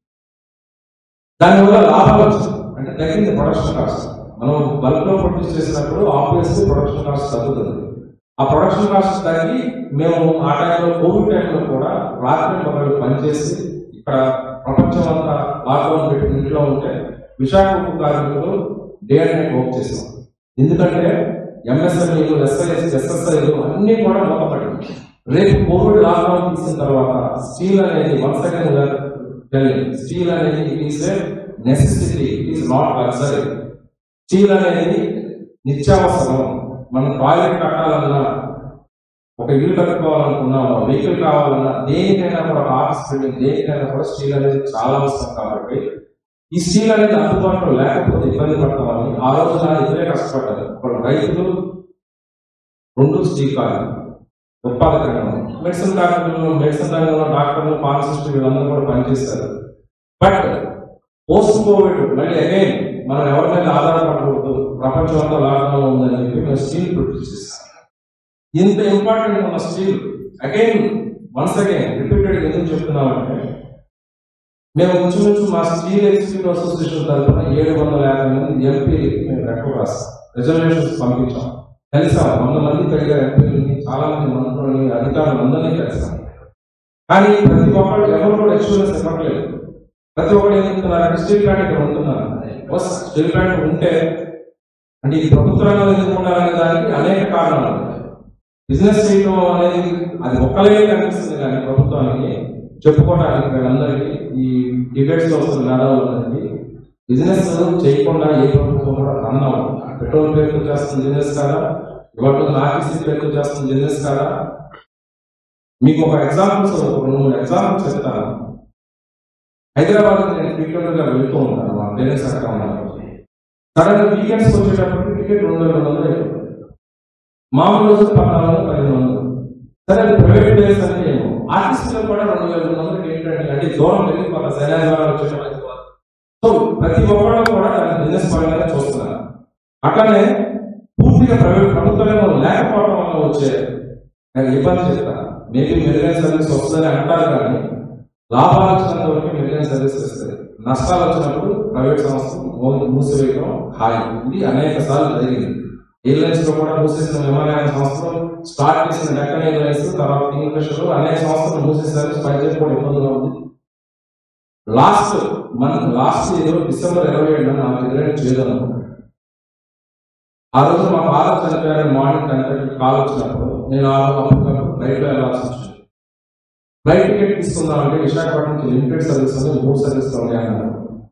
దానివల్ల లాభాలు వచ్చింది, అంటే తగ్గింది ప్రొడక్షన్ కాస్ట్. మనం బల్క్ లో ప్రొడ్యూస్ చేసినప్పుడు ఆబ్వియస్లీ ప్రొడక్షన్ కాస్ట్ తగ్గుతుంది. ఆ ప్రొడక్షన్ కాస్ట్ తగ్గి మేము ఆ టైంలో కోవిడ్ టైంలో కూడా రాత్రి పగలు పనిచేసి ఇక్కడ ప్రపంచం అంతా లాక్డౌన్ పెట్టి ఇంట్లో ఉంటే విశాఖ ఉక్కు కార్మికులు డే అండ్ నైట్ వర్క్ చేస్తాం. ఎందుకంటే ఎంఎస్ఎంఈలు ఎస్ఐఎస్ ఎస్ఎస్ఐలు అన్ని కూడా మూతపడింది. రేపు కోవిడ్ లాక్డౌన్ తీసిన తర్వాత స్టీల్ అనేది వన్స్ అగైన్ స్టీల్ అనేది it is a necessity, it is not luxury. Steel అనేది నిత్యావసరం. మనం టాయిలెట్ కట్టాలన్నా, ఒక ఇల్లు కట్టుకోవాలనుకున్నా, వెహికల్ కావాలన్నా, దేనికైనా కూడా ఆఫీస్ బిల్డింగ్ దేనికైనా కూడా స్టీల్ అనేది చాలా అవసరం. కాబట్టి ఈ స్టీల్ అనేది అందుబాటులో లేకపోతే ఇబ్బంది పడతామని ఆ రోజున ఇద్దరే కష్టపడ్డారు. ఇప్పుడు రైతులు, రెండు స్టీల్ కార్మికులు, ఉత్పాదక రంగంలో మెడిసిన్ కార్మికులు, మెడిసిన్ రంగంలో డాక్టర్లు, ఫార్మసిస్టులు వీళ్ళందరూ కూడా పనిచేస్తారు. బట్ పోస్ట్ కోవిడ్ మళ్ళీ అగైన్ మనం ఎవరి మీద ఆధారపడకూడదు, ప్రపంచం అంతా లాక్డౌన్ ఉందని చెప్పి మేము స్టీల్ ప్రొడ్యూస్ చేస్తాం. ఇంత ఇంపార్టెంట్ ఉన్న steel again once again repeated ఎందుకు చెప్తున్నామంటే, మేము ఇంచుమించు మా స్టీల్ ఎగ్జిక్యూటివ్ అసోసియేషన్ తరఫున ఏడు వందల యాభై మంది ఎంపీలకి మేము లెటర్ రాస్తాం, రిజర్వేషన్స్ పంపించాం, కలిసాం. వంద మంది పైగా ఎంపీలని, చాలా మంది మంత్రులని, అధికారులు అందరినీ కలిసాం. కానీ ప్రతి ఒక్కరు ఎవరు కూడా ఎక్స్పీరియన్స్ ఇవ్వట్లేదు. ప్రతి ఒక్కరు ఏం చెప్తున్నారంటే స్టీల్ ప్లాంట్ ఇక్కడ ఉంటున్నారు. స్టీల్ ప్లాంట్ ఉంటే అంటే ఇది ప్రభుత్వ రంగంలో ఎందుకు ఉండాలనే దానికి అనేక కారణాలు ఉన్నాయి. బిజినెస్ చేయడం అనేది అది ఒక్కలే కనిపిస్తుంది, కానీ ప్రభుత్వానికి చెప్పుకోవడానికి వీళ్ళందరికీ ఈ డిబేట్స్ లో వస్తున్న మేధావులందరికీ బిజినెస్ చేయకుండా ఏ ప్రభుత్వం కూడా రన్ అవ్వదు. పెట్రోల్ పేరుతో చేస్తున్న బిజినెస్ కాదా, ఇవాళ ఆర్టీసీ పేరుతో చేస్తున్న బిజినెస్ కాదా? మీకు ఒక ఎగ్జాంపుల్స్ ఒక రెండు మూడు ఎగ్జాంపుల్స్ చెప్తాను. హైదరాబాద్ నేను ఫ్రీక్వెంట్ గా వెళ్తూ ఉంటాను మా పేరెంట్స్ అక్కడ ఉన్నప్పుడు. సడన్ గా వీకెండ్స్ వచ్చేటప్పుడు టికెట్ రెండు వేల రెండు వందలు అయిపోతుంది. మామూలు రోజులు పద్నాలుగు వందలు పదిహేను వందలు. సరే అది ప్రైవేట్ ప్లేస్ అంటే ఏమో, ఆర్టీసీలో కూడా రెండు వేల రెండు వందలకి ఏంటంటే అంటే దూరం వెళ్ళి కొంత శైలాజ వచ్చేటప్పుడు. సో ప్రతి ఒక్కళ్ళు కూడా దాన్ని బిజినెస్ పరంగా చూస్తున్నారు. అట్లానే పూర్తిగా ప్రైవేట్ ప్రభుత్వంలో లేకపోవడం వల్ల వచ్చే ఇబ్బంది చెప్తాను. మేబీ మెరుగైన సర్వీస్ వస్తుందని అంటారు, కానీ లాభాలు వచ్చినంత వరకు మెరుగైన సర్వీస్ వస్తుంది. నష్టాలు వచ్చినప్పుడు ప్రైవేట్ సంస్థలు మూసివేయడం హాయి. ఇది అనేక సార్లు జరిగింది. ఎయిర్లైన్స్ లో కూడా మూసేసిన విమానయాన సంస్థలు, స్టార్ట్ చేసిన డెక్కన్ ఎయిర్లైన్స్, తర్వాత కింగ్ ఫిషర్ అనేక సంస్థలు మూసేశారు. స్పైస్ కూడా ఇబ్బందిగా ఉంది. Last month last year December ఇరవై ఏడున నాకు ఎదురైన చేయడం, ఆ రోజు మా ఫాదర్ చనిపోయారు. మార్నింగ్ టెన్ థర్టీ కాల్ వచ్చినప్పుడు నేను ఆ రోజు అప్పటికప్పుడు ఫ్లైట్ లో వెళ్ళాల్సి వచ్చింది. ఫ్లైట్ టికెట్ తీసుకుందామంటే విశాఖపట్నం నుంచి లిమిటెడ్ సర్వీస్ అని మూడు సర్వీస్ ఉన్నాయి అన్నారు.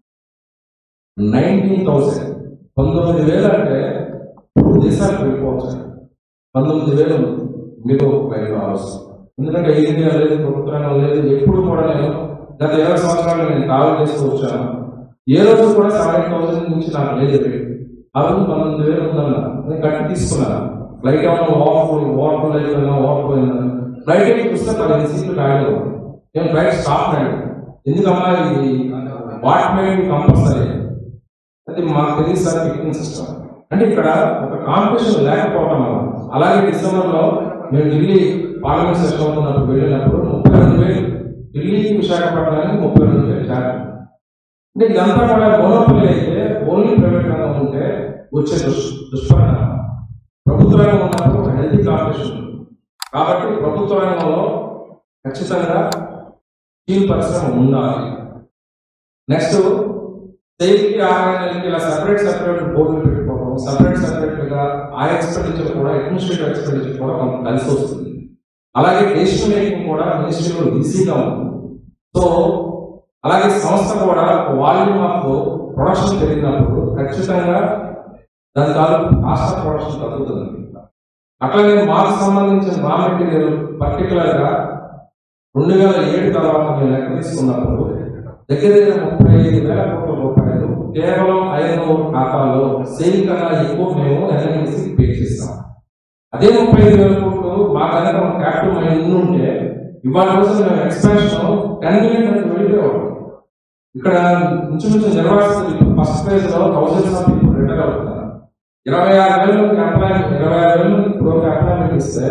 నైన్టీన్ థౌసండ్ పంతొమ్మిది వేలు అంటే మూడు దేశాలకు వెళ్ళిపోవచ్చు. పంతొమ్మిది వేలు మీకు ఫ్లైట్ రావచ్చు. ఎందుకంటే ఇండియా లేదు, ప్రభుత్వం లేదు. ఎప్పుడు కూడా నేను గత ఇరవై సంవత్సరాలు నేను ట్రావెల్ చేస్తూ వచ్చాను. ఏ రోజు కూడా సెవెన్ థౌసండ్ నుంచి నాకు లేదు రేటు. ఆ రోజు పంతొమ్మిది వేలు ఉందన్నా నేను కట్టి తీసుకున్నాను. ఫ్లైట్ ఏమన్నా ఓవర్ ఓవర్ అయిపోయినా ఓవర్ పోయినా ఫ్లైట్ ఎక్కి చూస్తే పదిహేను సీట్లు రాయలేదు. నేను ఫ్లైట్ స్టాప్ అయ్యాను. ఎందుకమ్మా ఇది వాట్ మేడ్ కంపల్సరీ అది మాకు తెలియదు సార్ టికెటింగ్ సిస్టమ్ అంటే. ఇక్కడ ఒక కాంపిటీషన్ లేకపోవడం వల్ల. అలాగే డిసెంబర్ లో మేము ఢిల్లీ పార్లమెంట్ సెషన్ అవుతున్నప్పుడు వెళ్ళినప్పుడు ముప్పై రెండు వేలు ఢిల్లీకి విశాఖపట్నానికి ముప్పై రెండు వేలు ఛార్జ్. అంటే ఇదంతా కూడా మోనోపలి అయితే ఓన్లీ ప్రైవేట్ రంగం ఉంటే వచ్చే దుష్ దుష్పరిణామం. ప్రభుత్వ రంగం ఉన్నప్పుడు ఒక హెల్తీ కాంపిటీషన్ ఉంది. కాబట్టి ప్రభుత్వ రంగంలో ఖచ్చితంగా స్టీల్ పరిశ్రమ ఉండాలి. నెక్స్ట్ సేఫ్టీ ఆర్గనైజేషన్ ఇలా సపరేట్ సపరేట్ బోర్డులు పెట్టుకోవడం, సపరేట్ సపరేట్ గా ఆ ఎక్స్పెండిచర్ కూడా అడ్మినిస్ట్రేటివ్ ఎక్స్పెండిచర్ కూడా కొంత కలిసి వస్తుంది. అలాగే డెసిషన్ మేకింగ్ కూడా మినిస్ట్రీలో ఈజీగా ఉంటుంది. సో అలాగే సంస్థ కూడా వాల్యూమ్ ఆఫ్ ప్రొడక్షన్ పెరిగినప్పుడు ఖచ్చితంగా దాని తాలూకు కాస్ట్ ఆఫ్ ప్రొడక్షన్ తగ్గుతుంది. అట్లాగే మాకు సంబంధించిన రా మెటీరియల్ పర్టికులర్ గా రెండు వేల ఏడు తర్వాత మేము లెక్క తీసుకున్నప్పుడు దగ్గర దగ్గర ముప్పై ఐదు వేల కోట్ల రూపాయలు కేవలం ఐదు ఖాతాల్లో సేల్ కన్నా ఎక్కువ మేము ఎన్ఎండిసి పే చేస్తాం. అదే ముప్పై ఐదు వేల కోట్లు మా కనుక క్యాపిటల్ మైండ్ ఉంటే ఇవాళ రోజు మేము ఎక్స్పాన్షన్ టెన్ మిలియన్ వరకు వెళ్ళిపోయేవాడు. ఇక్కడ ఇంచుమించు నిర్వాసితులు ఫస్ట్ ఫేజ్ లో థౌసండ్స్ ఆఫ్ పీపుల్ రిటైర్ అవుతున్నారు. ఇరవై ఆరు వేల మంది ఎంప్లాయ్మెంట్ ఇరవై ఆరు వేల మంది ఇప్పుడు ఎంప్లాయ్మెంట్ ఇస్తే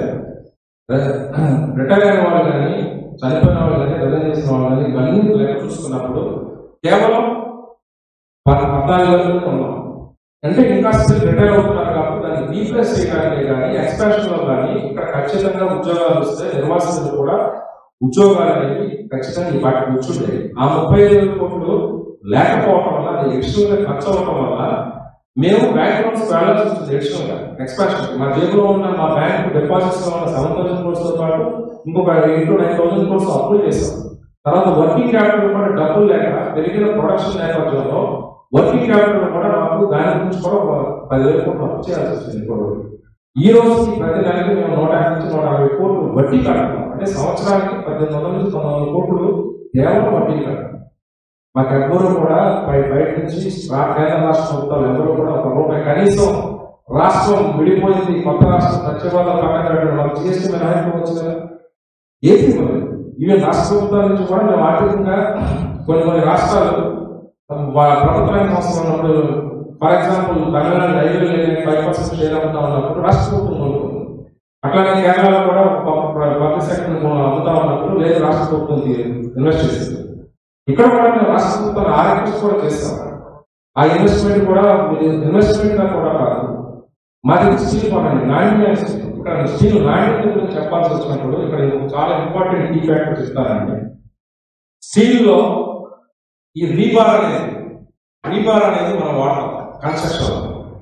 రిటైర్ అయిన వాళ్ళు కానీ చనిపోయిన వాళ్ళు కానీ రిజైన్ చేసిన వాళ్ళు కానీ ఇవన్నీ లెక్క చూసుకున్నప్పుడు కేవలం పద్నాలుగు వేల ఉన్నాం. అంటే ఇంకా స్టిల్ రిటైర్ అవుతున్నారు కాబట్టి దాన్ని రీప్లేస్ చేయడానికి కానీ ఎక్స్పాన్షన్ లో కానీ ఇక్కడ ఖచ్చితంగా ఉద్యోగాలు వస్తే నిర్వాసితులు కూడా ఉద్యోగాలు అనేవి ఖచ్చితంగా ఈ పార్టీ కూర్చుంటాయి. ఆ ముప్పై ఐదు వేల కోట్లు లేకపోవడం వల్ల అది ఎక్స్ట్రా ఖర్చు అవడం వల్ల మేము బ్యాంక్ లోన్స్ వెళ్ళాల్సి వస్తుంది. ఎక్స్ట్రా ఎక్స్పాన్షన్ మా జేబులో ఉన్న మా బ్యాంక్ డిపాజిట్స్ లో ఉన్న సెవెన్ థౌసండ్ క్రోర్స్ తో పాటు ఇంకొక ఇంటూ నైన్ థౌసండ్ క్రోర్స్ అప్పులు చేస్తాం. తర్వాత వర్కింగ్ క్యాపిటల్ కూడా డబ్బులు లేక పెరిగిన ప్రొడక్షన్ నేపథ్యంలో వర్కింగ్ క్యాపిటల్ కూడా మాకు దాని గురించి కూడా పదివేల కోట్లు అప్పు చేయాల్సి వచ్చింది. ఇప్పుడు ఈ రోజు ప్రతి నెలకి మేము నూట యాభై నుంచి నూట యాభై కోట్లు వడ్డీ కడతాం. అంటే సంవత్సరానికి పద్దెనిమిది వందల నుంచి తొమ్మిది వందల కోట్లు కేవలం వడ్డీ కడతాం. మాకు ఎవ్వరూ కూడా పై బయట నుంచి కేంద్ర రాష్ట్ర ప్రభుత్వాలు ఎవరు కూడా ఒక రూపాయి కనీసం రాష్ట్రం విడిపోయింది కొత్త రాష్ట్రం సత్యవాదాలు పక్కన పెట్టడం మాకు జిఎస్టీ మీద ఆగిపోవచ్చు కదా, ఏది ఇవ్వలేదు. ఈవెన్ రాష్ట్ర ప్రభుత్వాల నుంచి కూడా మేము ఆర్థికంగా కొన్ని కొన్ని రాష్ట్రాలు ప్రభుత్వానికి సంస్థ ఉన్నప్పుడు for example Tamil Nadu railway five percent share అమ్ముతా ఉన్నప్పుడు రాష్ట్ర ప్రభుత్వం కొనుక్కుంది. అట్లాగే కేరళలో కూడా పబ్లిక్ సెక్టర్ అమ్ముతా ఉన్నప్పుడు లేదు రాష్ట్ర ప్రభుత్వం ఇన్వెస్ట్ చేసింది. ఇక్కడ కూడా మేము రాష్ట్ర ప్రభుత్వాన్ని ఆర్ఎక్స్ కూడా చేస్తాం. ఆ ఇన్వెస్ట్మెంట్ కూడా ఇన్వెస్ట్మెంట్ గా కూడా కాదు, మాది స్టీల్ పడండి నాణ్యమైన స్టీల్. ఇక్కడ స్టీల్ నాణ్యత గురించి చెప్పాల్సి వచ్చినప్పుడు ఇక్కడ చాలా ఇంపార్టెంట్ కీ ఫ్యాక్టర్ చెప్తానండి. స్టీల్ లో ఈ రీబార్ అనేది రీబార్ అనేది మనం వాడతాం కన్స్ట్రక్షన్.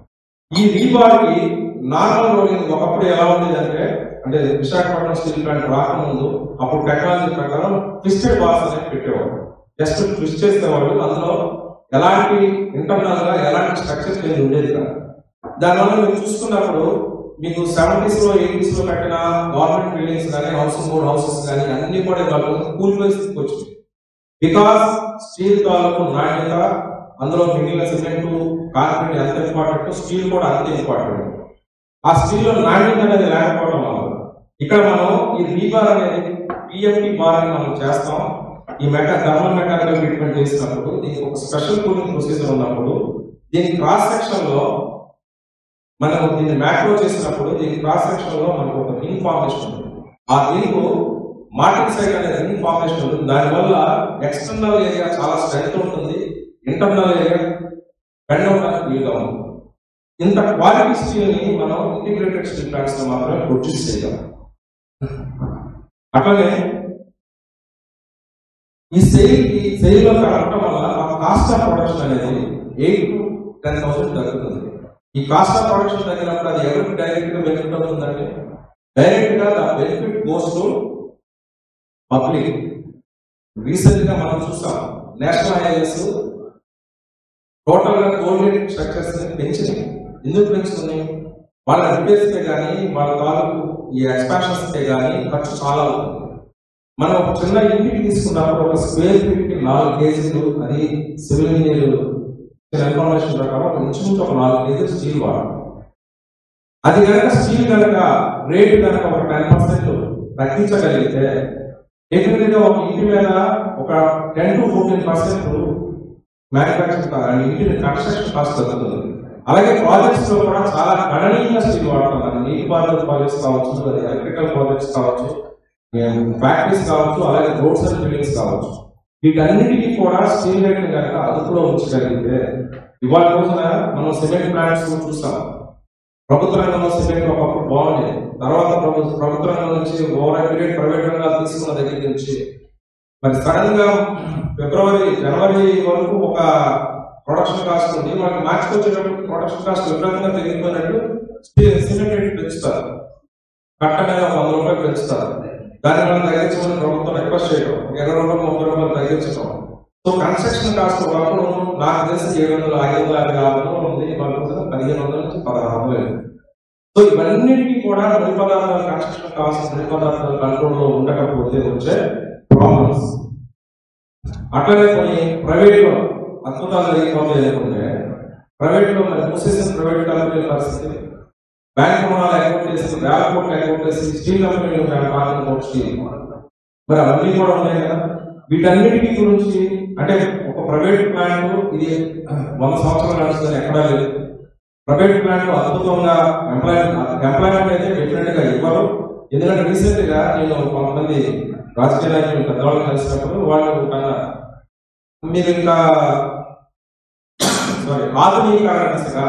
ఈ రీబార్ కి నార్మల్ రోలింగ్ ఒకప్పుడు ఎలా ఉండేది అంటే అంటే విశాఖపట్నం స్టీల్ ప్లాంట్ రాకముందు అప్పుడు టెక్నాలజీ ప్రకారం ట్విస్టెడ్ బార్స్ అనేది పెట్టేవాడు. జస్ట్ ట్విస్ట్ చేసేవాళ్ళు, అందులో ఎలాంటి ఇంటర్నల్ గా ఎలాంటి స్ట్రక్చర్ చేంజ్ ఉండేది కాదు. దానివల్ల మీరు చూసుకున్నప్పుడు మీకు సెవెంటీస్ లో ఎయిటీస్ లో కట్టిన గవర్నమెంట్ బిల్డింగ్స్ కానీ హౌసింగ్ బోర్డ్ హౌసెస్ కానీ అన్ని కూడా వాళ్ళు కూల్ పరిస్థితికి వచ్చింది. బికాస్ స్టీల్ తాలూకు నాణ్యత, అందులో మిగిలిన సిమెంట్ కాంక్రీట్ ఎంత ఇంపార్టెంట్, స్టీల్ కూడా అంతే ఇంపార్టెంట్. ఆ స్టీల్ లో నాణ్యత అనేది లేకపోవడం వల్ల ఇక్కడ మనం ఈ రీబార్ అనేది పిఎఫ్టి బార్ అని మనం చేస్తాం. ఈ మెకా థర్మల్ మెకానికల్ ట్రీట్మెంట్ చేసినప్పుడు దీనికి ఒక స్పెషల్ కూలింగ్ ప్రొసీజర్ ఉన్నప్పుడు దీని క్రాస్ సెక్షన్ లో మనం దీన్ని మ్యాక్రో చేసినప్పుడు దీని క్రాస్ సెక్షన్ లో మనకు ఒక రింగ్ ఫార్మేషన్ ఉంటుంది. ఆ రింగ్ మార్టిన్ సైడ్ అనే రింగ్ ఫార్మేషన్ ఉంటుంది. దానివల్ల ఎక్స్టర్నల్ ఏరియా చాలా స్ట్రెంత్ ఉంటుంది, ఇంటర్నల్ ఏరియా బెండ్ అవడానికి వీలుగా ఉంటుంది. ఇంత క్వాలిటీ స్టీల్ని మనం ఇంటిగ్రేటెడ్ స్టీల్ ప్లాంట్స్ లో మాత్రమే ప్రొడ్యూస్ చేయగలం. అట్లనే ఈ సెయిల్ సెయిల్ లో కలపడం వల్ల ఆ కాస్ట్ ఆఫ్ ప్రొడక్షన్ అనేది ఎయిట్ టు టెన్ థౌసండ్ తగ్గుతుంది. ఈ కాస్ట్ ఆఫ్ ప్రొడక్షన్ తగ్గినప్పుడు అది ఎవరికి డైరెక్ట్ గా బెనిఫిట్ అవుతుందంటే డైరెక్ట్ గా the benefit goes to public. Recent గా మనం చూసాం నేషనల్ హైవేస్ టోటల్ గా కోఆర్డినేట్ స్ట్రక్చర్స్ పెంచినాయి. ఎందుకు పెంచుతున్నాయి? వాళ్ళ రిపేర్స్ కానీ వాళ్ళ తాలూకు ఈ ఎక్స్పాన్షన్స్ కానీ ఖర్చు చాలా అవుతుంది. మనం ఒక చిన్న ఇంటికి తీసుకున్నప్పుడు ఒక స్క్వేర్ ఫీట్ కి నాలుగు కేజీలు, అది సివిల్ ఇంజనీర్ ఇన్ఫర్మేషన్ ప్రకారం ఒక ఇంచుమించు ఒక నాలుగు కేజీలు స్టీల్ వాడాలి. అది కనుక స్టీల్ కనుక రేట్ కనుక ఒక టెన్ పర్సెంట్ తగ్గించగలిగితే డెఫినెట్ గా ఒక ఇంటి మీద ఒక ten to fourteen percent manufacturing ఇంటి కన్స్ట్రక్షన్ కాస్ట్ తగ్గుతుంది. అలాగే ప్రాజెక్ట్స్ లో కూడా చాలా గణనీయంగా స్టీల్ వాడుతున్నారు. నీటి పారుదల ప్రాజెక్ట్స్ కావచ్చు, అది ఎలక్ట్రికల్ ప్రాజెక్ట్స్ కావచ్చు, ఫ్యాక్టరీస్ కావచ్చు, అలాగే రోడ్స్ అండ్ బిల్డింగ్స్ కావచ్చు. వీటన్నిటికీ కూడా స్టీల్ రేట్ కనుక అదుపులో ఉంచగలిగితే ఇవాళ రోజున మనం సిమెంట్ ప్లాంట్స్ చూస్తాం. ప్రభుత్వ రంగంలో సిమెంట్ ఒకప్పుడు బాగుండేది. తర్వాత ప్రభుత్వ ప్రభుత్వ రంగం నుంచి ఓవర్ పీరియడ్ ప్రైవేట్ రంగాలు తీసుకున్న దగ్గర నుంచి మరి సడన్ గా ఫిబ్రవరి జనవరి వరకు ఒక ప్రొడక్షన్ కాస్ట్ ఉంది. మనకి మార్చికి వచ్చేటప్పుడు ప్రొడక్షన్ కాస్ట్ విపరీతంగా పెరిగిపోయినట్టు సిమెంట్ రేట్ పెంచుతారు. కట్ట మీద ఒక వంద రూపాయలు పెంచుతారు. దాన్ని మనం తగ్గించమని ప్రభుత్వం రిక్వెస్ట్ చేయడం, ఇరవై రూపాయలు ముప్పై రూపాయలు తగ్గించడం. సో కన్స్ట్రక్షన్ కాస్ట్ ఒకప్పుడు నాకు తెలిసి ఏడు వందల ఐదు వందల యాభై ఆరు వందలు ఉంది, వాళ్ళు పదిహేను వందల నుంచి పదహారు వందలు. సో ఇవన్నిటికీ కూడా ముడి పదార్థాలు కన్స్ట్రక్షన్ కాస్ట్ ముడి పదార్థాలు కంట్రోల్లో ఉండకపోతే వచ్చే ప్రాబ్లమ్స్. అట్లనే కొన్ని ప్రైవేట్ లో అద్భుతాలు జరిగిపోతాయి అనుకుంటే ప్రైవేట్ లో మరి మూసేసిన ప్రైవేట్ కంపెనీల పరిస్థితి, బ్యాంక్ రుణాలు అకౌంట్ చేసి వేల కోట్లు అకౌంట్ చేసి స్టీల్ కంపెనీలు పార్కింగ్ స్టీల్ మరి అవన్నీ కూడా ఉన్నాయి కదా. వీటన్నిటికీ గురించి అంటే ఒక ప్రైవేట్ ప్లాంట్ ఇది వంద సంవత్సరాలు నడుస్తుంది, ఎక్కడా లేదు. ప్రైవేట్ ప్లాంట్ అద్భుతంగా ఎంప్లాయ్మెంట్ ఎంప్లాయ్మెంట్ అయితే డెఫినెట్ గా ఇవ్వరు. ఎందుకంటే రీసెంట్ గా నేను కొంతమంది రాజకీయ నాయకులు పెద్దవాళ్ళు కలిసినప్పుడు వాళ్ళు కన్నా మీరు ఇంకా సారీ ఆధునీకరణ దిశగా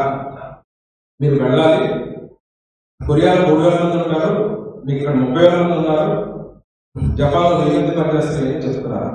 మీరు వెళ్ళాలి. కొరియాలో మూడు వేల మంది ఉన్నారు, మీకు ఇక్కడ ముప్పై వేల మంది ఉన్నారు, జపాన్ లో వెయ్యి మంది పనిచేస్తారు ఏం చెప్తున్నారు.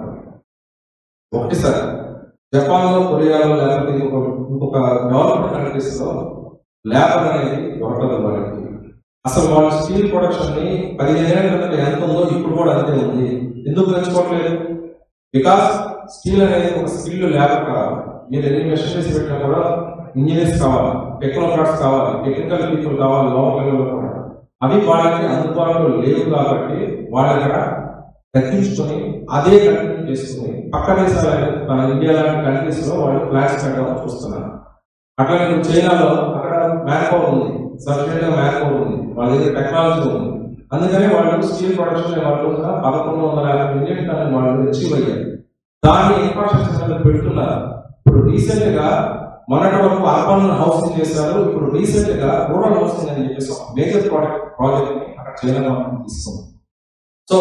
ఒకటి సార్ జపాన్ లో కొరియాలో లేకపోతే ఇంకొక ఇంకొక డెవలప్డ్ కంట్రీస్ లో లేబర్ అనేది దొరకదు వాళ్ళకి. అసలు వాళ్ళ స్టీల్ ప్రొడక్షన్ ని పదిహేను ఏళ్ళ క్రితం ఎంత ఉందో ఇప్పుడు కూడా అంతే ఉంది. ఎందుకు పెంచుకోవట్లేదు? బికాస్ స్టీల్ అనేది ఒక స్కిల్ లేబర్ కావాలి. మీరు ఎన్ని మెషినరీస్ పెట్టినా కూడా ఇంజనీర్స్ కావాలి, టెక్నోక్రాట్స్ కావాలి, టెక్నికల్ పీపుల్ కావాలి లోపల కూడా. అవి వాళ్ళకి అందుబాటులో లేవు కాబట్టి వాళ్ళు అక్కడ తగ్గించుకొని అదే కంటిన్యూ చేసుకుని పక్క దేశాలు మన ఇండియా లాంటి కంట్రీస్ లో వాళ్ళు ప్లాంట్స్ పెట్టడం చూస్తున్నారు. అట్లా ఇప్పుడు చైనాలో అక్కడ మ్యాన్ పవర్ ఉంది, సఫిషియెంట్ గా మ్యాన్ పవర్ ఉంది, వాళ్ళ దగ్గర టెక్నాలజీ ఉంది. అందుకనే వాళ్ళు స్టీల్ ప్రొడక్షన్ వాళ్ళు పదకొండు వందల యాభై మిలియన్ టన్ను వాళ్ళు అచీవ్ అయ్యారు. దాన్ని ఇన్ఫ్రాస్ట్రక్చర్ పెడుతున్నారు. ఇప్పుడు రీసెంట్ గా మొన్నటి వరకు అర్బన్ హౌసింగ్ చేశారు, ఇప్పుడు రీసెంట్ గా రూరల్ హౌసింగ్ అని చెప్పేసి మేజర్ ప్రాజెక్ట్ ప్రాజెక్ట్ ని అక్కడ చైనా గవర్నమెంట్ తీసుకుంది. సో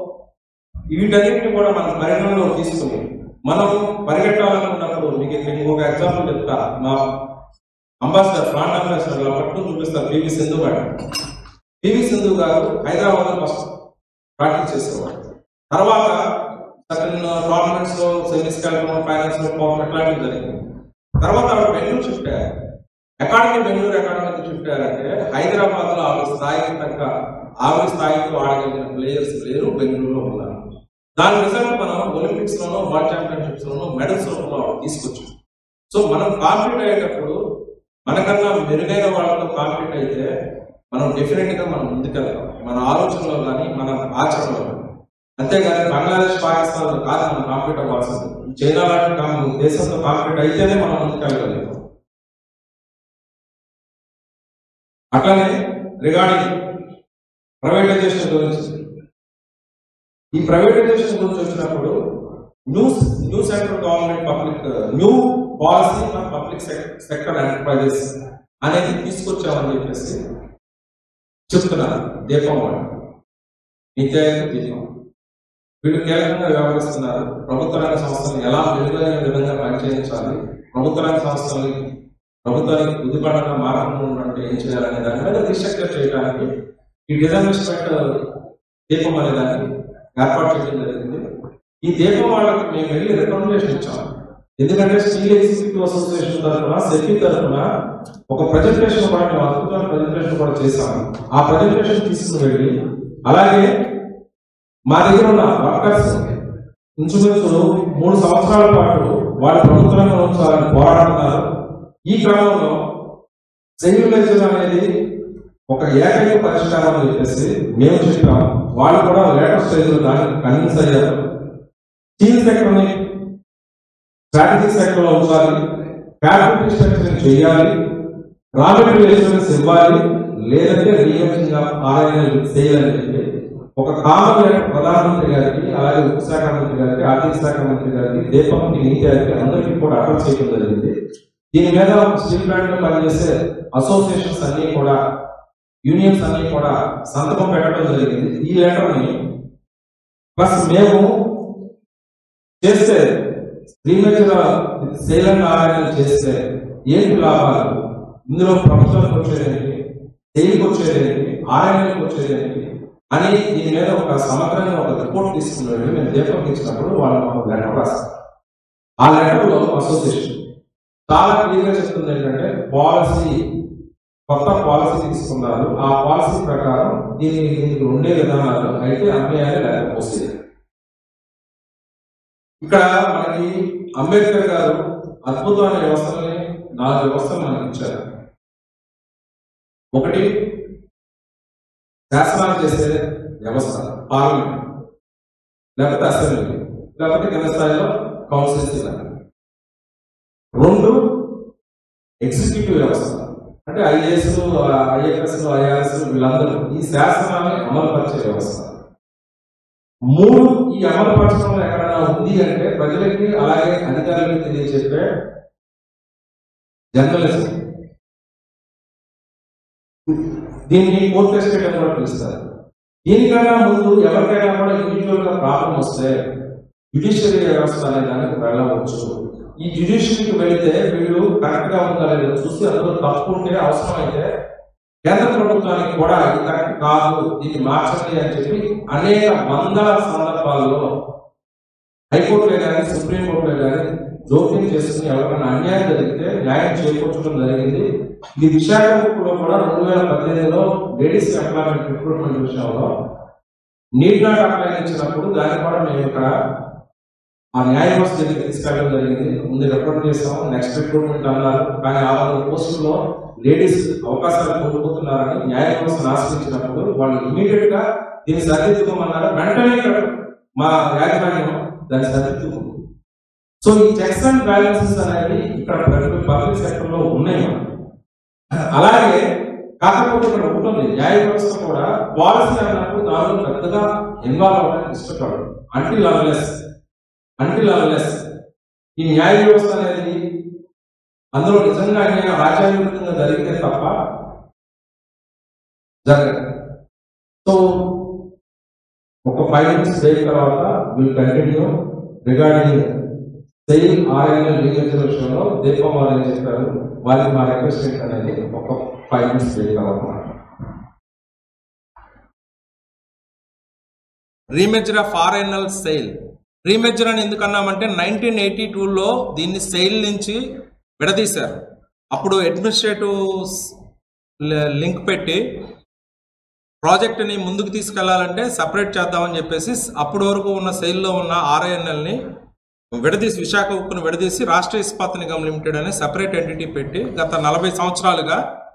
వీటన్నిటిని కూడా మనం పరిగణనలో తీసుకుని మనం పరిగెట్టాలనుకున్నప్పుడు మీకు మీకు ఒక ఎగ్జాంపుల్ చెప్తా. మా అంబాసిడర్ బ్రాండ్ అంబాసిడర్ లో పట్టు చూపిస్తారు పివి సింధు గారు. పివి సింధు గారు హైదరాబాద్ లో ఫస్ట్ ప్రాక్టీస్ చేసేవాడు. తర్వాత సర్టన్ గవర్నమెంట్స్ లో సర్వీస్ క్యాలిఫోర్నియా ఫైనాన్స్ లో పోవడం అట్లాంటివి జరిగింది. తర్వాత ఆవిడ బెంగళూరు షిఫ్ట్ అయ్యారు. అకాడమీ బెంగళూరు అకాడమీకి షిఫ్ట్ అయ్యారంటే హైదరాబాద్ లో ఆవిడ స్థాయికి తగ్గ ఆవిడ స్థాయిలో ఆడగలిగిన ప్లేయర్స్ లేరు, బెంగళూరులో ఉన్నారు. దాని రిజల్ట్ మనం ఒలింపిక్స్ లోనో వరల్డ్ ఛాంపియన్షిప్స్ లోనో మెడల్స్ రూపంలో తీసుకొచ్చాం. సో మనం కాంపీట్ అయ్యేటప్పుడు మనకన్నా మెరుగైన వాళ్ళతో కాంపీట్ అయితే మనం డెఫినెట్ గా మనం ముందుకెళ్తాం, మన ఆలోచనలో కానీ మన ఆచరణలో కానీ. అంతేగాని బంగ్లాదేశ్ పాకిస్తాన్ కాదు మనం కాంపీట్ అవ్వాల్సింది. చైనా లాంటి దేశంతో కాంపీట్ అయితేనే మనం ముందుకెళ్ళగలుగుతాం. అట్లానే రిగార్డింగ్ ప్రైవేటైజేషన్ గురించి, ఈ ప్రైవేటైజేషన్ గురించి వచ్చినప్పుడు new new central government public new policy for public sector enterprises అనేది తీసుకొచ్చామని చెప్పేసి చెప్తున్నారు. దీపం వాళ్ళు నిత్య దీపం వీళ్ళు కీలకంగా వ్యవహరిస్తున్నారు. ప్రభుత్వ రంగ సంస్థలను ఎలా మెరుగైన విధంగా పనిచేయించాలి, ప్రభుత్వ రంగ సంస్థలని ప్రభుత్వానికి బుద్ధిపడంగా మారకుండా ఉంటే ఏం చేయాలనే దాని మీద రీస్ట్రక్చర్ చేయడానికి ఈ డిజైన్వెస్ట్మెంట్ దీపం అనే దాన్ని ఏర్పాటు చేయడం జరిగింది. ఈ దీపం వాళ్ళకి మేము వెళ్ళి రికమెండేషన్ ఇచ్చాము. ఎందుకంటే స్టీల్ ఎగ్జిక్యూటివ్ అసోసియేషన్ తరఫున సెఫీ తరఫున ఒక ప్రజెంటేషన్ కూడా మేము అద్భుతమైన ప్రజెంటేషన్ కూడా చేశాము. ఆ ప్రజెంటేషన్ తీసుకుని వెళ్ళి అలాగే మా దగ్గర ఉన్న వర్కర్స్ ఇంచుమించు మూడు సంవత్సరాల పాటు వాళ్ళు ప్రభుత్వంలో ఉంచాలని పోరాడుతున్నారు. ఈ క్రమంలో సెయిల్ లెక్చర్ అనేది ఒక ఏకైక పరిష్కారం అని చెప్పేసి మేము చెప్పాము. వాళ్ళు కూడా లేటర్ స్టేజ్ లో దానికి కన్విన్స్ అయ్యారు. స్టీల్ సెక్టర్ ని స్ట్రాటజిక్ సెక్టర్ లో ఉంచాలి, క్యాపిటల్ స్ట్రక్చరింగ్ చేయాలి, రా మెటీరియల్ ఇన్సూరెన్స్ ఇవ్వాలి, లేదంటే రీఎంచింగ్ ఆర్ఐఎన్ఎల్ చేయాలని చెప్పి ఒక కామన్ లెటర్ ప్రధానమంత్రి గారికి, అలాగే ఉప శాఖ మంత్రి గారికి, ఆర్థిక శాఖ మంత్రి గారికి, దీపంకి నీతి గారికి అందరికీ కూడా అడ్రస్ చేయడం జరిగింది. దీని మీద స్టీల్ ప్లాంట్ లో పనిచేసే అసోసియేషన్స్ అన్ని కూడా, యూనియన్స్ అన్ని కూడా సంతకం పెట్టడం జరిగింది. ఈ లెటర్ ని ప్లస్ మేము చేస్తే ప్రీమేచర్ సేల్ అండ్ ఆర్ఐఎన్ఎల్ చేస్తే ఏంటి లాభాలు, ఇందులో ప్రభుత్వానికి వచ్చేదేంటి, సేల్కి వచ్చేదేంటి, ఆర్ఐఎన్ఎల్కి వచ్చేదేంటి అని దీని మీద ఒక సమగ్రంగా ఒక రిపోర్ట్ తీసుకున్నాడు. మేము దీపం ఇచ్చినప్పుడు వాళ్ళు ఒక లెటర్ రాస్తారు. ఆ లెటర్ లో అసోసియేషన్ చాలా క్లియర్ గా చెప్తుంది ఏంటంటే పాలసీ, కొత్త పాలసీ తీసుకున్నారు. ఆ పాలసీ ప్రకారం దీన్ని దీనికి ఉండే విధానాలు అయితే అమ్మేయాలి లేకపోతే. ఇక్కడ మనకి అంబేద్కర్ గారు అద్భుతమైన వ్యవస్థలని నాలుగు వ్యవస్థలు మనకి ఇచ్చారు. ఒకటి శాసనాలు చేసే వ్యవస్థ, పార్లమెంట్, లేకపోతే అసెంబ్లీ, లేకపోతే కింద స్థాయిలో కౌన్సిల్స్. రెండు ఎగ్జిక్యూటివ్ వ్యవస్థ, అంటే ఐఏఎస్, ఐఎఫ్ఎస్, ఐఆర్ఎస్ వీళ్ళందరూ ఈ శాసనాన్ని అమలుపరిచే వ్యవస్థ. మూడు, ఈ అమలుపరచడంలో ఎక్కడైనా ఉంది అంటే ప్రజలకి అలాగే అధికారులకు తెలియజెప్పే జర్నలిజం. దీన్ని కోర్ట్ ఎస్టేట్ అని కూడా పిలుస్తారు. దీనికన్నా ముందు ఎవరికైనా కూడా ఇండివిజువల్ గా ప్రాబ్లం వస్తే జ్యుడిషియరీ వ్యవస్థ అనే దానికి వెళ్ళవచ్చు. ఈ జ్యుడిషియరీకి వెళితే వీళ్ళు కరెక్ట్ గా ఉందా లేదో చూసి అందులో తప్పు ఉంటే అవసరమైతే కేంద్ర ప్రభుత్వానికి కూడా ఇది కరెక్ట్ కాదు, దీన్ని మార్చండి అని చెప్పి అనేక వందల సందర్భాల్లో హైకోర్టులే కానీ సుప్రీంకోర్టులే కానీ జోక్యం చేసుకుని ఎవరికైనా అన్యాయం జరిగితే న్యాయం చేకూర్చడం జరిగింది. ఇది విశాఖలో కూడా రెండు వేల పద్దెనిమిదిలో లేడీస్ ఎంప్లాయ్మెంట్ రిక్రూట్మెంట్ విషయంలో నీట్ నాట్ అప్లై ఇచ్చినప్పుడు దాన్ని కూడా మేము ఇక్కడ ఆ న్యాయ వ్యవస్థ దగ్గరికి తీసుకెళ్ళడం జరిగింది. ముందు రిక్రూట్ చేస్తాము, నెక్స్ట్ రిక్రూట్మెంట్ అన్నారు. కానీ ఆ వంద పోస్టుల్లో లేడీస్ అవకాశాలు కోల్పోతున్నారని న్యాయ వ్యవస్థను ఆశ్రయించినప్పుడు వాళ్ళు ఇమీడియట్ గా దీన్ని సరిదిద్దుకోమన్నారు. వెంటనే మా యాజమాన్యం దాన్ని సరిదిద్దుకుంది. సో ఈ చెక్స్ అండ్ బ్యాలెన్సెస్ అనేవి ఇక్కడ పబ్లిక్ సెక్టర్ లో ఉన్నాయి. అలాగే కాకపోతే ఇక్కడ ఉంటుంది, న్యాయ వ్యవస్థ కూడా పాలసీ అన్నప్పుడు దానిలో పెద్దగా ఇన్వాల్వ్ అవ్వడానికి ఇష్టపడదు. అంటిల్ అన్లెస్ అంటిల్ అన్లెస్ ఈ న్యాయ వ్యవస్థ అనేది అందులో నిజంగా అన్యాయం రాజ్యాంగబద్ధంగా జరిగితే తప్ప జరగదు. సో ఒక ఫైవ్ మినిట్స్ బ్రేక్ తర్వాత will continue regarding SAIL RINL legal విషయంలో దీపం వారు ఏం చెప్పారు, వారికి మా రిక్వెస్ట్ అనేది ఒక ఫైవ్ మినిట్స్ బ్రేక్ తర్వాత. Remerger of RINL SAIL. Remerger అని ఎందుకన్నామంటే నైన్టీన్ ఎయిటీ టూలో దీన్ని సెయిల్ నుంచి విడదీశారు. అప్పుడు అడ్మినిస్ట్రేటివ్ లింక్ పెట్టి ప్రాజెక్ట్ని ముందుకు తీసుకెళ్లాలంటే సపరేట్ చేద్దామని చెప్పేసి అప్పటి వరకు ఉన్న సెయిల్లో ఉన్న ఆర్ఐఎన్ఎల్ని విడదీసి, విశాఖ ఉక్కును విడదీసి రాష్ట్ర ఇస్పాత్ నిగమ్ లిమిటెడ్ అనే సపరేట్ ఎంటిటీ పెట్టి గత నలభై సంవత్సరాలుగా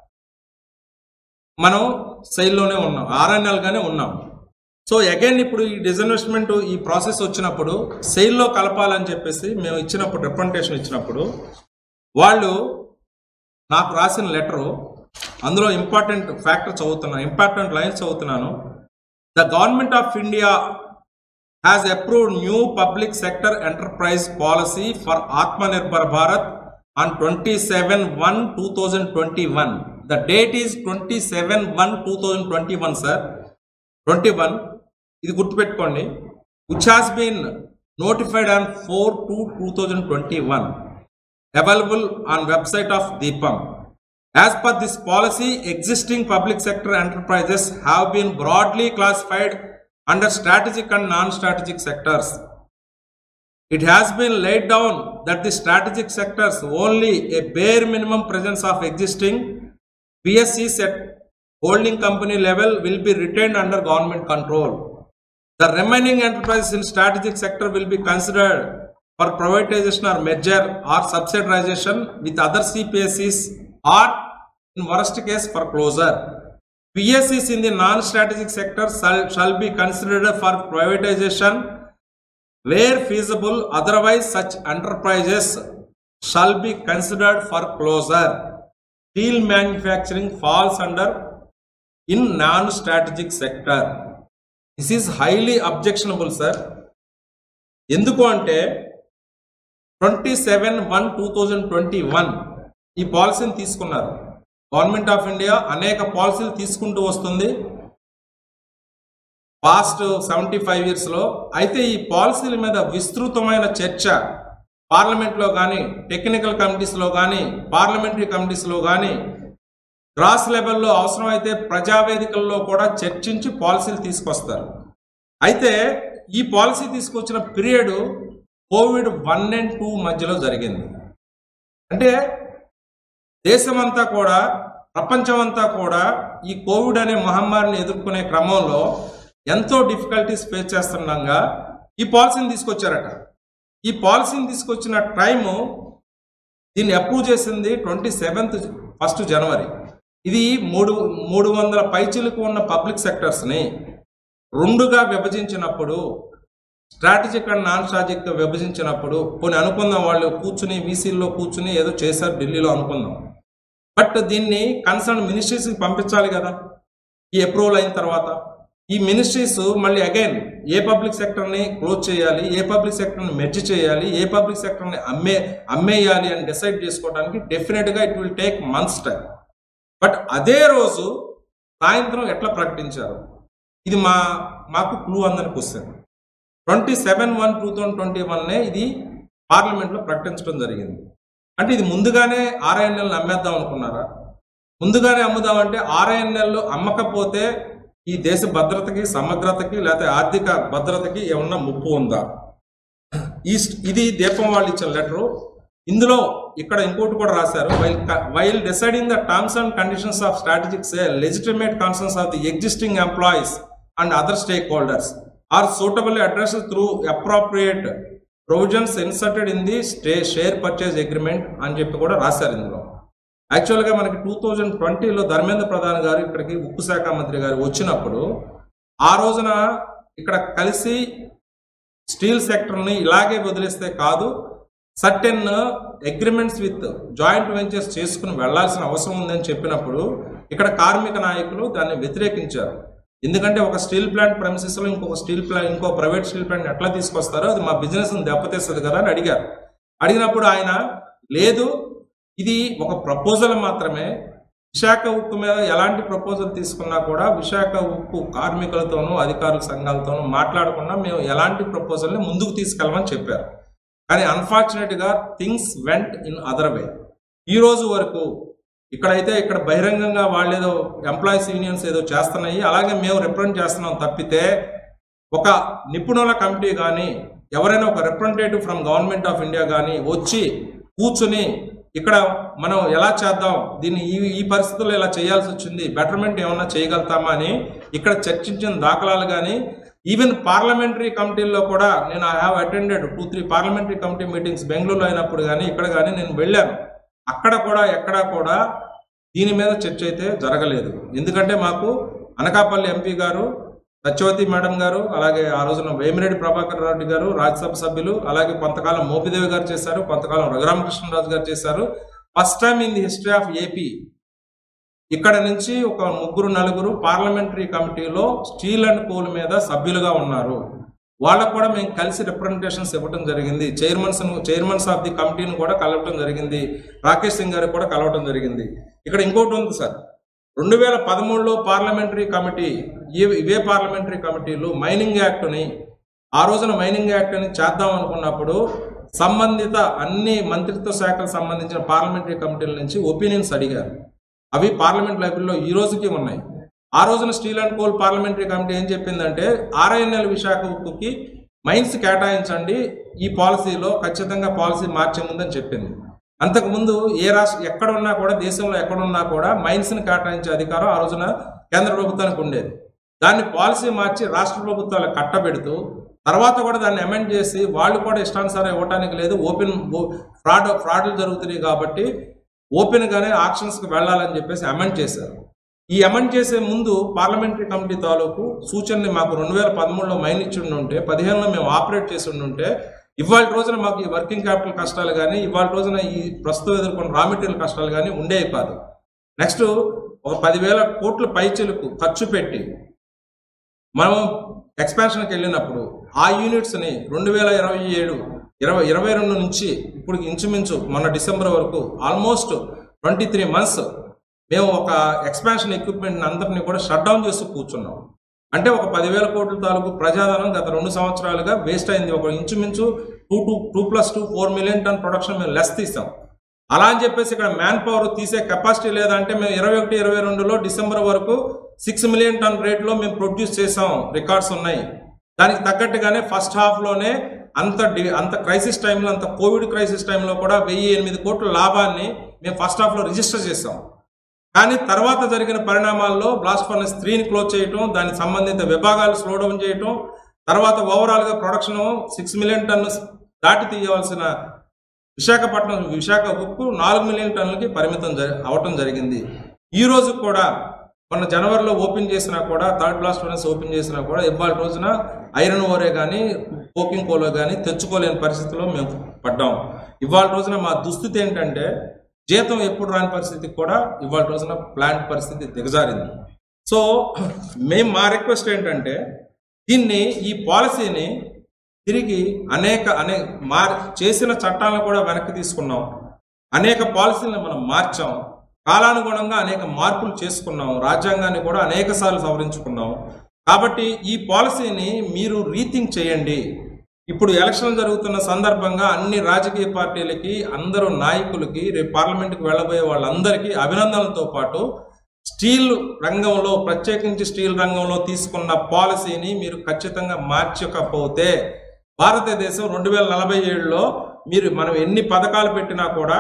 మనం సెయిల్లోనే ఉన్నాం, ఆర్ఐఎన్ఎల్గానే ఉన్నాం. సో అగైన్ ఇప్పుడు ఈ డిజన్వెస్ట్మెంట్ ఈ ప్రాసెస్ వచ్చినప్పుడు సెయిల్లో కలపాలని చెప్పేసి మేము ఇచ్చినప్పుడు రిప్రజెంటేషన్ ఇచ్చినప్పుడు వాళ్ళు నాకు రాసిన లెటరు, అందులో ఇంపార్టెంట్ ఫ్యాక్టర్ చదువుతున్నాను, ఇంపార్టెంట్ లైన్స్ చదువుతున్నాను. The government of India has approved new public sector enterprise policy for Atmanirbhar Bharat on twenty seven one two thousand twenty one. The date is twenty seven one two thousand twenty one sir, twenty one ఇది గుర్తుపెట్టుకోండి. Which has been notified on four two two thousand twenty one. available on website of DIPAM. As per this policy, existing public sector enterprises have been broadly classified under strategic and non-strategic sectors. It has been laid down that the strategic sectors only a bare minimum presence of existing P S Cs at holding company level will be retained under government control. The remaining enterprises in strategic sector will be considered for privatization or merger or subsidiarization with other C P S Cs or in worst case for closure. P S Cs in the non-strategic sector shall, shall be considered for privatization where feasible, otherwise such enterprises shall be considered for closure. Steel manufacturing falls under in non-strategic sector. This is highly objectionable, sir. ఎందుకు అంటే twenty seven one two thousand twenty one ఈ పాలసీని తీసుకున్నారు. Government of India అనేక పాలసీలు తీసుకుంటూ వస్తుంది past seventy five ఇయర్స్లో. అయితే ఈ పాలసీల మీద విస్తృతమైన చర్చ పార్లమెంట్లో కానీ, టెక్నికల్ కమిటీస్లో కానీ, పార్లమెంటరీ కమిటీస్లో కానీ, గ్రాస్ లెవెల్లో అవసరమైతే ప్రజావేదికల్లో కూడా చర్చించి పాలసీలు తీసుకొస్తారు. అయితే ఈ పాలసీ తీసుకొచ్చిన period covid one and two మధ్యలో జరిగింది. అంటే దేశమంతా కూడా, ప్రపంచమంతా కూడా ఈ కోవిడ్ అనే మహమ్మారిని ఎదుర్కొనే క్రమంలో ఎంతో డిఫికల్టీస్ ఫేస్ చేస్తుండగా ఈ పాలసీని తీసుకొచ్చారట. ఈ పాలసీని తీసుకొచ్చిన టైము దీన్ని అప్రూవ్ చేసింది ట్వంటీ సెవెంత్ ఫస్ట్ జనవరి. ఇది మూడు మూడు వందల పైచీలకు ఉన్న పబ్లిక్ సెక్టర్స్ని రెండుగా విభజించినప్పుడు, స్ట్రాటజిక్ అండ్ నాన్ స్ట్రాటజిక్గా విభజించినప్పుడు కొన్ని అనుకుందాం, వాళ్ళు కూర్చుని వీసీల్లో కూర్చుని ఏదో చేశారు ఢిల్లీలో అనుకుందాం. బట్ దీన్ని కన్సర్న్ మినిస్ట్రీస్కి పంపించాలి కదా ఈ అప్రూవల్ అయిన తర్వాత. ఈ మినిస్ట్రీస్ మళ్ళీ అగైన్ ఏ పబ్లిక్ సెక్టర్ని క్లోజ్ చేయాలి, ఏ పబ్లిక్ సెక్టర్ని మెర్జ్ చేయాలి, ఏ పబ్లిక్ సెక్టర్ని అమ్మే అమ్మేయాలి అని డిసైడ్ చేసుకోవడానికి డెఫినెట్గా it will take months time. But అదే రోజు సాయంత్రం ఎట్లా ప్రకటించారు, ఇది మా మాకు క్లూ అందని question. Twenty seven one two thousand twenty వన్నే ఇది పార్లమెంట్లో ప్రకటించడం జరిగింది. అంటే ఇది ముందుగానే ఆర్ఐఎన్ఎల్ని అమ్మేద్దాం అనుకున్నారా? ముందుగానే అమ్ముదామంటే ఆర్ఐఎన్ఎల్ అమ్మకపోతే ఈ దేశ భద్రతకి, సమగ్రతకి, లేకపోతే ఆర్థిక భద్రతకి ఏమన్నా ముప్పు ఉందా? ఈ ఇది దీపం వాళ్ళు ఇచ్చిన లెటరు. ఇందులో ఇక్కడ ఇంకోటి కూడా రాశారు, while while deciding the terms and conditions of strategic sale legitimate concerns of the existing employees and other stakeholders are suitably addressed through appropriate provisions inserted in the stay share purchase agreement అని చెప్పి కూడా రాశారు ఇందులో. యాక్చువల్గా మనకి two thousand ట్వంటీలో ధర్మేంద్ర ప్రధాన్ గారు ఇక్కడికి ఉక్కు శాఖ మంత్రి గారు వచ్చినప్పుడు ఆ రోజున ఇక్కడ కలిసి స్టీల్ సెక్టర్ని ఇలాగే వదిలేస్తే కాదు, certain agreements with joint ventures చేసుకుని వెళ్లాల్సిన అవసరం ఉందని చెప్పినప్పుడు ఇక్కడ కార్మిక నాయకులు దాన్ని వ్యతిరేకించారు. ఎందుకంటే ఒక స్టీల్ ప్లాంట్ ప్రెమిసెస్లో ఇంకొక స్టీల్ ప్లాంట్, ఇంకో ప్రైవేట్ స్టీల్ ప్లాంట్ ఎట్లా తీసుకొస్తారో అది మా బిజినెస్ని దెబ్బతీస్తుంది కదా అని అడిగారు. అడిగినప్పుడు ఆయన లేదు, ఇది ఒక ప్రపోజల్ మాత్రమే, విశాఖ ఉక్కు మీద ఎలాంటి ప్రపోజల్ తీసుకున్నా కూడా విశాఖ ఉక్కు కార్మికులతోనూ అధికారుల సంఘాలతోనూ మాట్లాడకుండా మేము ఎలాంటి ప్రపోజల్ని ముందుకు తీసుకెళ్ళమని చెప్పారు. కానీ అన్ఫార్చునేట్గా things went in other way. ఈ రోజు వరకు ఇక్కడైతే ఇక్కడ బహిరంగంగా వాళ్ళు ఏదో ఎంప్లాయీస్ యూనియన్స్ ఏదో చేస్తున్నాయి, అలాగే మేము రిప్రజెంట్ చేస్తున్నాం తప్పితే ఒక నిపుణుల కమిటీ కానీ, ఎవరైనా ఒక representative from government of India కానీ వచ్చి కూర్చుని ఇక్కడ మనం ఎలా చేద్దాం, దీన్ని ఈ ఈ పరిస్థితుల్లో ఇలా చేయాల్సి వచ్చింది, బెటర్మెంట్ ఏమన్నా చేయగలుగుతామా అని ఇక్కడ చర్చించిన దాఖలాలు కానీ, ఈవెన్ పార్లమెంటరీ కమిటీల్లో కూడా నేను I have attended two three parliamentary committee meetings బెంగళూరులో అయినప్పుడు కానీ ఇక్కడ కానీ నేను వెళ్ళాను. అక్కడ కూడా ఎక్కడా కూడా దీని మీద చర్చ అయితే జరగలేదు. ఎందుకంటే మాకు అనకాపల్లి ఎంపీ గారు, సత్యవతి మేడం గారు, అలాగే ఆ రోజున వేమిరెడ్డి ప్రభాకర్ రెడ్డి గారు రాజ్యసభ సభ్యులు, అలాగే కొంతకాలం మోపిదేవి గారు చేశారు, కొంతకాలం రఘురామకృష్ణరాజు గారు చేశారు. First time in the history of AP ఇక్కడ నుంచి ఒక ముగ్గురు నలుగురు పార్లమెంటరీ కమిటీలో స్టీల్ అండ్ కోల్ మీద సభ్యులుగా ఉన్నారు. వాళ్ళకు కూడా మేము కలిసి రిప్రజెంటేషన్స్ ఇవ్వడం జరిగింది. చైర్మన్స్ చైర్మన్స్ ఆఫ్ ది కమిటీని కూడా కలవటం జరిగింది. రాకేష్ సింగ్ గారికి కూడా కలవటం జరిగింది. ఇక్కడ ఇంకోటి ఉంది సార్, రెండు వేల పదమూడులో పార్లమెంటరీ కమిటీ, ఇవే పార్లమెంటరీ కమిటీలు మైనింగ్ యాక్ట్ని, ఆ రోజున మైనింగ్ యాక్ట్ అని చేద్దాం అనుకున్నప్పుడు సంబంధిత అన్ని మంత్రిత్వ శాఖలకు సంబంధించిన పార్లమెంటరీ కమిటీల నుంచి ఒపీనియన్స్ అడిగారు. అవి పార్లమెంట్ లైబ్రరీలో ఈ రోజుకి ఉన్నాయి. ఆ రోజున steel and coal parliamentary committee ఏం చెప్పిందంటే ఆర్ఐఎన్ఎల్ విశాఖ ఉక్కుకి మైన్స్ కేటాయించండి, ఈ పాలసీలో ఖచ్చితంగా పాలసీ మార్చే ముందని చెప్పింది. అంతకుముందు ఏ రాష్ట్ర ఎక్కడ ఉన్నా కూడా దేశంలో ఎక్కడున్నా కూడా మైన్స్ని కేటాయించే అధికారం ఆ రోజున కేంద్ర ప్రభుత్వానికి ఉండేది. దాన్ని పాలసీ మార్చి రాష్ట్ర ప్రభుత్వాలకు కట్టబెడుతూ తర్వాత కూడా దాన్ని అమెండ్ చేసి వాళ్ళు కూడా ఇష్టానుసారం ఇవ్వడానికి లేదు, ఓపెన్ ఫ్రాడ్ ఫ్రాడ్లు జరుగుతున్నాయి కాబట్టి ఓపెన్గానే ఆక్షన్స్కి వెళ్ళాలని చెప్పేసి అమెండ్ చేశారు. ఈ అమెండ్ చేసే ముందు పార్లమెంటరీ కమిటీ తాలూకు సూచనని మాకు రెండు వేల పదమూడులో మైన్ ఇచ్చి ఉంటే పదిహేనులో మేము ఆపరేట్ చేసి ఉంటే ఇవాళ రోజున మాకు ఈ వర్కింగ్ క్యాపిటల్ కష్టాలు కానీ ఇవాళ రోజున ఈ ప్రస్తుతం ఎదుర్కొన్న రా మెటీరియల్ కష్టాలు కానీ ఉండేవి కాదు. నెక్స్ట్ ఒక పదివేల కోట్ల పైచలకు ఖర్చు పెట్టి మనం ఎక్స్పాన్షన్కి వెళ్ళినప్పుడు ఆ యూనిట్స్ని రెండు వేల ఇరవై ఏడు ఇరవై ఇరవై రెండు నుంచి ఇప్పుడు ఇంచుమించు మొన్న డిసెంబర్ వరకు ఆల్మోస్ట్ ట్వంటీ త్రీ మంత్స్ మేము ఒక ఎక్స్పాన్షన్ ఎక్విప్మెంట్ అందరినీ కూడా షట్ డౌన్ చేస్తూ కూర్చున్నాం. అంటే ఒక పదివేల కోట్ల తాలూకు ప్రజాధనం గత రెండు సంవత్సరాలుగా వేస్ట్ అయింది. ఒక ఇంచుమించు two two two plus two four million ton production మేము లెస్ తీసాం. అలా అని చెప్పేసి ఇక్కడ మ్యాన్ పవర్ తీసే కెపాసిటీ లేదంటే మేము ఇరవై ఒకటి ఇరవై రెండులో డిసెంబర్ వరకు సిక్స్ మిలియన్ టన్ రేట్లో మేము ప్రొడ్యూస్ చేసాం, రికార్డ్స్ ఉన్నాయి. దానికి తగ్గట్టుగానే ఫస్ట్ హాఫ్లోనే అంత డి అంత క్రైసిస్ టైంలో అంత కోవిడ్ క్రైసిస్ టైంలో కూడా వెయ్యి ఎనిమిది కోట్ల లాభాన్ని మేము ఫస్ట్ హాఫ్లో రిజిస్టర్ చేసాం. కానీ తర్వాత జరిగిన పరిణామాల్లో బ్లాస్ట్ ఫర్నెస్ త్రీని క్లోజ్ చేయటం, దానికి సంబంధిత విభాగాలు స్లో డౌన్ చేయటం, తర్వాత ఓవరాల్గా ప్రొడక్షన్ సిక్స్ మిలియన్ టన్ను దాటి తీయవలసిన విశాఖపట్నం విశాఖ ఉక్కు నాలుగు మిలియన్ టన్నులకి పరిమితం జరి అవటం జరిగింది. ఈ రోజు కూడా మొన్న జనవరిలో ఓపెన్ చేసినా కూడా థర్డ్ బ్లాస్ట్ ఫర్నెస్ ఓపెన్ చేసినా కూడా ఇవాళ రోజున ఐరన్ ఓరే కానీ కోకింగ్ కోలో కానీ తెచ్చుకోలేని పరిస్థితిలో మేము పడ్డాం. ఇవాళ రోజున మా దుస్థితి ఏంటంటే జీతం ఎప్పుడు రాని పరిస్థితికి కూడా ఇవాళ రోజున ప్లాంట్ పరిస్థితి దిగజారింది. సో మేము మా రిక్వెస్ట్ ఏంటంటే దీన్ని ఈ పాలసీని తిరిగి అనేక అనే మార్ చేసిన చట్టాలను కూడా వెనక్కి తీసుకున్నాం, అనేక పాలసీలను మనం మార్చాం, కాలానుగుణంగా అనేక మార్పులు చేసుకున్నాం, రాజ్యాంగాన్ని కూడా అనేక సార్లు సవరించుకున్నాం. కాబట్టి ఈ పాలసీని మీరు రీథింక్ చేయండి. ఇప్పుడు ఎలక్షన్ జరుగుతున్న సందర్భంగా అన్ని రాజకీయ పార్టీలకి అందరూ నాయకులకి రేపు పార్లమెంట్కి వెళ్ళబోయే వాళ్ళందరికీ అభినందనలతో పాటు స్టీల్ రంగంలో ప్రత్యేకించి స్టీల్ రంగంలో తీసుకున్న పాలసీని మీరు ఖచ్చితంగా మార్చకపోతే భారతదేశం రెండు వేల నలభై ఏడులో మీరు మనం ఎన్ని పథకాలు పెట్టినా కూడా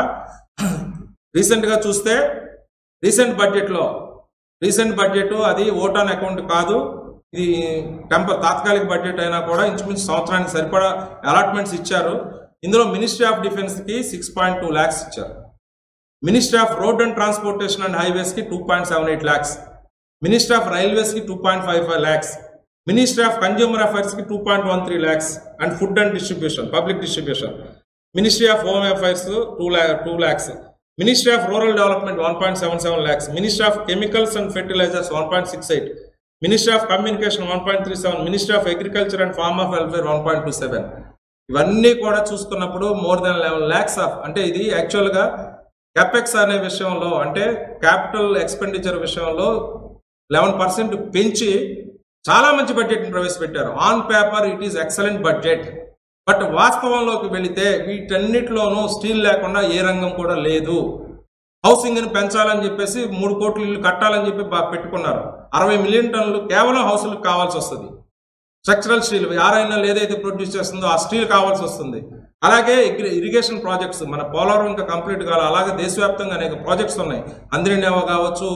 రీసెంట్గా చూస్తే రీసెంట్ బడ్జెట్లో రీసెంట్ బడ్జెట్ అది ఓట్ ఆన్ అకౌంట్ కాదు, ఇది టెంపర్ తాత్కాలిక బడ్జెట్ అయినా కూడా ఇంచుమించు సంవత్సరానికి సరిపడా అలాట్మెంట్స్ ఇచ్చారు. ఇందులో మినిస్ట్రీ ఆఫ్ డిఫెన్స్కి సిక్స్ పాయింట్ టూ ల్యాక్స్ ఇచ్చారు, ministry of road and transportation and హైవేస్కి two point seven eight lakhs, ministry of రైల్వేస్కి two point five five lakhs, ministry of consumer అఫైర్స్కి two point one three lakhs and food and distribution public distribution, ministry of home affairs two ల్యా two lakhs, ministry of rural development one point seven seven lakhs, ministry of chemicals and fertilisers one point six eight, ministry of communication one point three seven, ministry of agriculture and farmer welfare one point two seven. ఇవన్నీ కూడా చూసుకున్నప్పుడు more than eleven lakhs of అంటే ఇది యాక్చువల్గా capex అనే విషయంలో అంటే capital expenditure విషయంలో లెవెన్ పర్సెంట్ పెంచి చాలా మంచి బడ్జెట్ని ప్రవేశపెట్టారు. On paper it is excellent budget, but వాస్తవంలోకి వెళితే వీటన్నిటిలోనూ స్టీల్ లేకుండా ఏ రంగం కూడా లేదు. హౌసింగ్ని పెంచాలని చెప్పేసి మూడు కోట్ల ఇల్లు కట్టాలని చెప్పి పెట్టుకున్నారు, అరవై మిలియన్ టన్నులు కేవలం హౌసులకు కావాల్సి వస్తుంది. స్ట్రక్చరల్ స్టీల్ ఆర్ఐఎన్ఎల్ ఏదైతే ప్రొడ్యూస్ చేస్తుందో ఆ స్టీల్ కావాల్సి వస్తుంది. అలాగే ఇరిగేషన్ ప్రాజెక్ట్స్ మన పోలవరం ఇంకా కంప్లీట్ కావాలి, అలాగే దేశవ్యాప్తంగా అనేక ప్రాజెక్ట్స్ ఉన్నాయి, అంద్రినేవా కావచ్చు,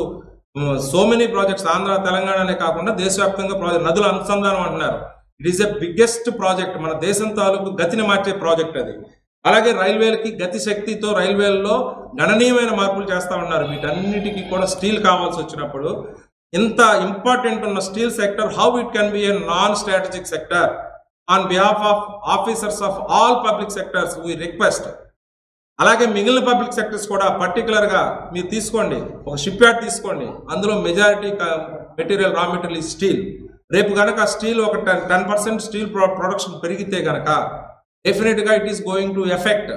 సో మెనీ ప్రాజెక్ట్స్ ఆంధ్ర తెలంగాణనే కాకుండా దేశవ్యాప్తంగా ప్రాజెక్ట్ నదుల అనుసంధానం అంటున్నారు. It is a biggest project, మన దేశం తాలూకు గతిని మార్చే ప్రాజెక్ట్ అది. అలాగే రైల్వేలకి గతి శక్తితో రైల్వేల్లో గణనీయమైన మార్పులు చేస్తూ ఉన్నారు. వీటన్నిటికీ కూడా స్టీల్ కావాల్సి వచ్చినప్పుడు ఇంత ఇంపార్టెంట్ ఉన్న steel sector how it can be a non strategic sector on behalf of officers of all public sectors we request. అలాగే మిగిలిన పబ్లిక్ సెక్టర్స్ కూడా పర్టికులర్గా మీరు తీసుకోండి, ఒక షిప్ యార్డ్ తీసుకోండి, అందులో majority material raw material steel. రేపు కనుక స్టీల్ ఒక ten ten percent steel production పెరిగితే కనుక డెఫినెట్గా it is going to effect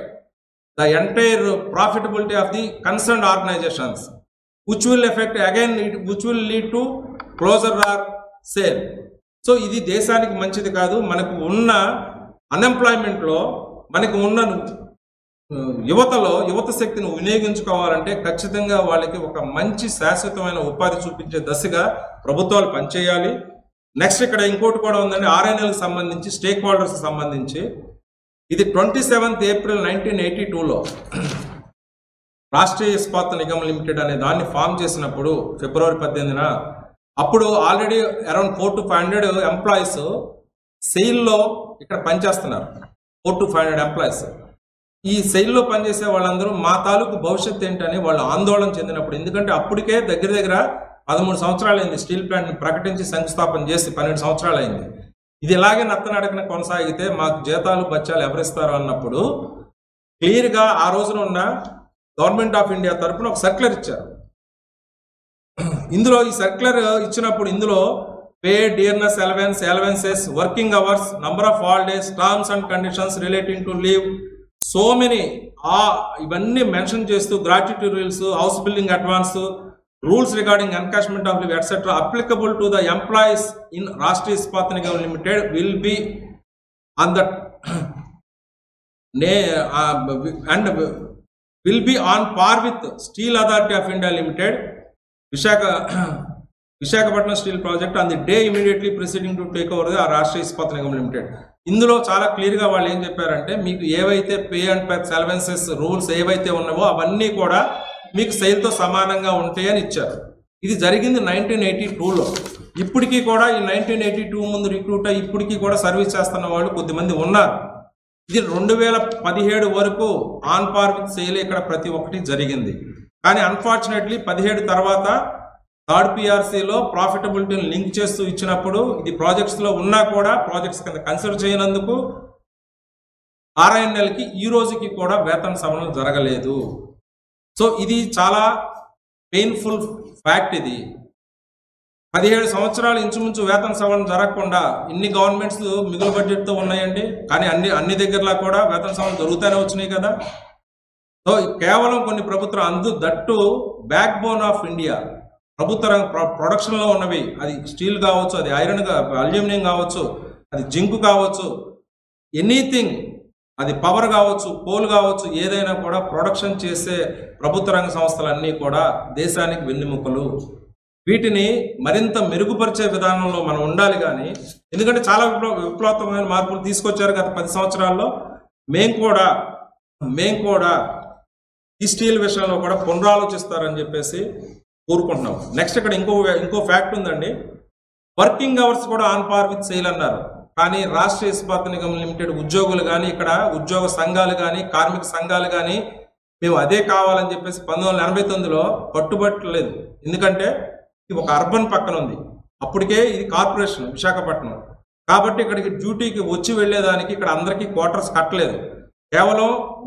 the entire profitability of the concerned organisations, which will effect again which will lead to closure or sale. So ఇది దేశానికి మంచిది కాదు. మనకు ఉన్న అన్ఎంప్లాయ్మెంట్లో మనకు ఉన్న యువతలో యువత శక్తిని వినియోగించుకోవాలంటే ఖచ్చితంగా వాళ్ళకి ఒక మంచి శాశ్వతమైన ఉపాధి చూపించే దశగా ప్రభుత్వాలు పనిచేయాలి. నెక్స్ట్ ఇక్కడ ఇంకోటి కూడా ఉందండి, ఆర్ఎన్ఎల్కి సంబంధించి స్టేక్ హోల్డర్స్ సంబంధించి ఇది twenty seventh April nineteen eighty టూలో రాష్ట్రీయ ఇస్పాత్ నిగమ్ లిమిటెడ్ అనే దాన్ని ఫామ్ చేసినప్పుడు ఫిబ్రవరి పద్దెనిమిదిన అప్పుడు already around four to five hundred employees సెయిల్లో ఇక్కడ పనిచేస్తున్నారు. Four to five hundred employees ఈ సెయిల్లో పనిచేసే వాళ్ళందరూ మా తాలూకు భవిష్యత్తు ఏంటని వాళ్ళు ఆందోళన చెందినప్పుడు, ఎందుకంటే అప్పటికే దగ్గర దగ్గర పదమూడు సంవత్సరాలు అయింది స్టీల్ ప్లాంట్ని ప్రకటించి శంకుస్థాపన చేసి పన్నెండు సంవత్సరాలు అయింది. ఇది ఇలాగే నత్తనడకన కొనసాగితే మాకు జీతాలు బత్యాలు ఎవరిస్తారు అన్నప్పుడు క్లియర్గా ఆ రోజున ఉన్న గవర్నమెంట్ ఆఫ్ ఇండియా తరఫున ఒక సర్క్యులర్ ఇచ్చారు. ఇందులో ఈ సర్క్యులర్ ఇచ్చినప్పుడు ఇందులో pay, dearness allowance, allowances, working hours, number of holidays, terms and conditions relating to leave, so many ఆ ఇవన్నీ మెన్షన్ చేస్తూ gratuity rules, house building advance, rules regarding encashment of leave etcetera applicable to the employees in Rashtriya Ispat Nigam limited will be on the nay and will be on par with steel authority of India limited Visakha Visakhapatnam steel project on the day immediately preceding to take over the uh Rashtriya Ispat Nigam limited. ఇందులో చాలా క్లియర్గా వాళ్ళు ఏం చెప్పారంటే మీకు ఏవైతే pay and perks allowances rules ఏవైతే ఉన్నావో అవన్నీ కూడా మీకు సెయిల్తో సమానంగా ఉంటాయని ఇచ్చారు. ఇది జరిగింది నైన్టీన్ ఎయిటీ టూలో. ఇప్పటికీ కూడా ఈ నైన్టీన్ ఎయిటీ టూ ముందు రిక్రూట్ అయ్యి ఇప్పటికీ కూడా సర్వీస్ చేస్తున్న వాళ్ళు కొద్దిమంది ఉన్నారు. ఇది రెండు వేల పదిహేడు వరకు ఆన్ పార్ విత్ సెయిల్ ఇక్కడ ప్రతి ఒక్కటి జరిగింది. కానీ అన్ఫార్చునేట్లీ పదిహేడు తర్వాత థర్డ్ పిఆర్సీలో ప్రాఫిటబిలిటీని లింక్ చేస్తూ ఇచ్చినప్పుడు ఇది ప్రాజెక్ట్స్లో ఉన్నా కూడా ప్రాజెక్ట్స్ కింద కన్సిడర్ చేయనందుకు ఆర్ఐఎన్ఎల్కి ఈ రోజుకి కూడా వేతన సవరణలు జరగలేదు. సో ఇది చాలా పెయిన్ఫుల్ ఫ్యాక్ట్. ఇది పదిహేడు సంవత్సరాలు ఇంచుమించు వేతన సవరణ జరగకుండా ఇన్ని గవర్నమెంట్స్ మిగులు బడ్జెట్తో ఉన్నాయండి. కానీ అన్ని అన్ని దగ్గరలా కూడా వేతన సవరణ జరుగుతూనే వచ్చినాయి కదా. సో కేవలం కొన్ని ప్రభుత్వం అందు that backbone of India ప్రభుత్వ రంగ ప్రొడక్షన్లో ఉన్నవి, అది స్టీల్ కావచ్చు, అది ఐరన్ అల్యూమినియం కావచ్చు, అది జింక్ కావచ్చు, ఎనీథింగ్, అది పవర్ కావచ్చు, కోల్ కావచ్చు, ఏదైనా కూడా ప్రొడక్షన్ చేసే ప్రభుత్వ రంగ సంస్థలన్నీ కూడా దేశానికి వెన్నెముకలు. వీటిని మరింత మెరుగుపరిచే విధానంలో మనం ఉండాలి. కానీ ఎందుకంటే చాలా విప్లవ విప్లవాత్మకమైన మార్పులు తీసుకొచ్చారు గత పది సంవత్సరాల్లో. మేం కూడా మేం కూడా ఈ స్టీల్ విషయంలో కూడా పునరాలోచిస్తారని చెప్పేసి కోరుకుంటున్నాం. నెక్స్ట్ ఇక్కడ ఇంకో ఇంకో ఫ్యాక్ట్ ఉందండి, వర్కింగ్ అవర్స్ కూడా ఆన్ పార్ విత్ సెయిల్ అన్నారు. కానీ రాష్ట్రీయ ఇస్పాత్ నిగమ్ లిమిటెడ్ ఉద్యోగులు కానీ ఇక్కడ ఉద్యోగ సంఘాలు కానీ కార్మిక సంఘాలు కానీ మేము అదే కావాలని చెప్పేసి పంతొమ్మిది వందల ఎనభై తొమ్మిదిలో పట్టుబట్టలేదు. ఎందుకంటే ఇది ఒక అర్బన్ పక్కన ఉంది, అప్పటికే ఇది కార్పొరేషన్ విశాఖపట్నం కాబట్టి ఇక్కడికి డ్యూటీకి వచ్చి వెళ్ళేదానికి ఇక్కడ అందరికీ క్వార్టర్స్ కట్టలేదు. కేవలం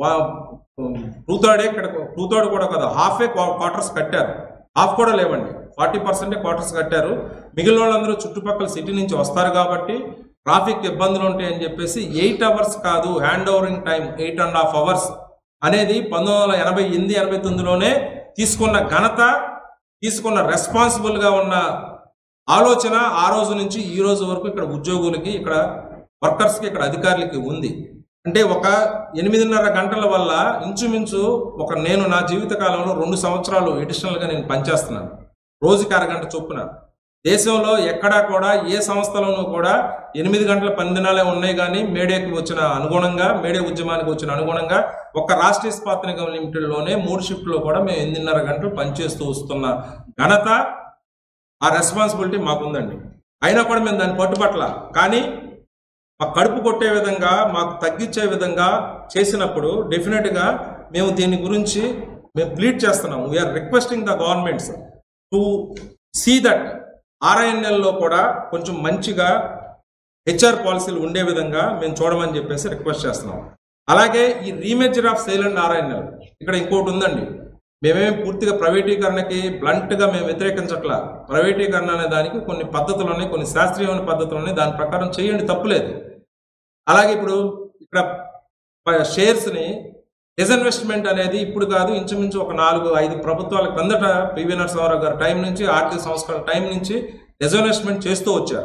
టూ థర్డే ఇక్కడ టూ థర్డ్ కూడా కదా హాఫే క్వార్టర్స్ కట్టారు. హాఫ్ కూడా లేవండి, ఫార్టీ పర్సెంటే క్వార్టర్స్ కట్టారు. మిగిలిన వాళ్ళందరూ చుట్టుపక్కల సిటీ నుంచి వస్తారు కాబట్టి ట్రాఫిక్ ఇబ్బందులు ఉంటాయని చెప్పేసి ఎయిట్ అవర్స్ కాదు hand overing time eight and half hours అనేది పంతొమ్మిది వందల ఎనభై ఎనిమిది ఎనభై తొమ్మిదిలోనే తీసుకున్న ఘనత, తీసుకున్న రెస్పాన్సిబుల్గా ఉన్న ఆలోచన ఆ రోజు నుంచి ఈ రోజు వరకు ఇక్కడ ఉద్యోగులకి, ఇక్కడ వర్కర్స్కి, ఇక్కడ అధికారులకి ఉంది. అంటే ఒక ఎనిమిదిన్నర గంటల వల్ల ఇంచుమించు ఒక నేను నా జీవిత కాలంలో రెండు సంవత్సరాలు ఎడిషనల్గా నేను పనిచేస్తున్నాను, రోజుకి అరగంట చొప్పున. దేశంలో ఎక్కడా కూడా ఏ సంస్థలోనూ కూడా ఎనిమిది గంటల పని దినాలే ఉన్నాయి. కానీ మేడేకి వచ్చిన అనుగుణంగా, మేడే ఉద్యమానికి వచ్చిన అనుగుణంగా ఒక్క రాష్ట్రీయ ఇస్పాత్ నిగమ్ లిమిటెడ్లోనే మూడు షిఫ్ట్లో కూడా మేము ఎనిమిదిన్నర గంటలు పనిచేస్తూ వస్తున్న ఘనత, ఆ రెస్పాన్సిబిలిటీ మాకుందండి. అయినా కూడా మేము దాన్ని పట్టుపట్ల. కానీ మా కడుపు కొట్టే విధంగా, మాకు తగ్గించే విధంగా చేసినప్పుడు డెఫినెట్గా మేము దీని గురించి మేము ప్లీడ్ చేస్తున్నాము. We are requesting the governments to see that ఆర్ఐఎన్ఎల్లో కూడా కొంచెం మంచిగా హెచ్ఆర్ పాలసీలు ఉండే విధంగా మేము చూడమని చెప్పేసి రిక్వెస్ట్ చేస్తున్నాం. అలాగే ఈ remerger of SAIL and RINL ఇక్కడ ఇంకోటి ఉందండి. మేమేమి పూర్తిగా ప్రైవేటీకరణకి బ్లంట్గా మేము వ్యతిరేకించట్లా. ప్రైవేటీకరణ అనే దానికి కొన్ని పద్ధతులు ఉన్నాయి, కొన్ని శాస్త్రీయమైన పద్ధతులు ఉన్నాయి, దాని ప్రకారం చేయండి, తప్పులేదు. అలాగే ఇప్పుడు ఇక్కడ షేర్స్ని డిస్ఇన్వెస్ట్మెంట్ అనేది ఇప్పుడు కాదు, ఇంచుమించు ఒక నాలుగు ఐదు ప్రభుత్వాల కిందట పివి నరసింహారావు గారి టైం నుంచి, ఆర్థిక సంస్కరణ టైం నుంచి డిస్ఇన్వెస్ట్మెంట్ చేస్తూ వచ్చారు.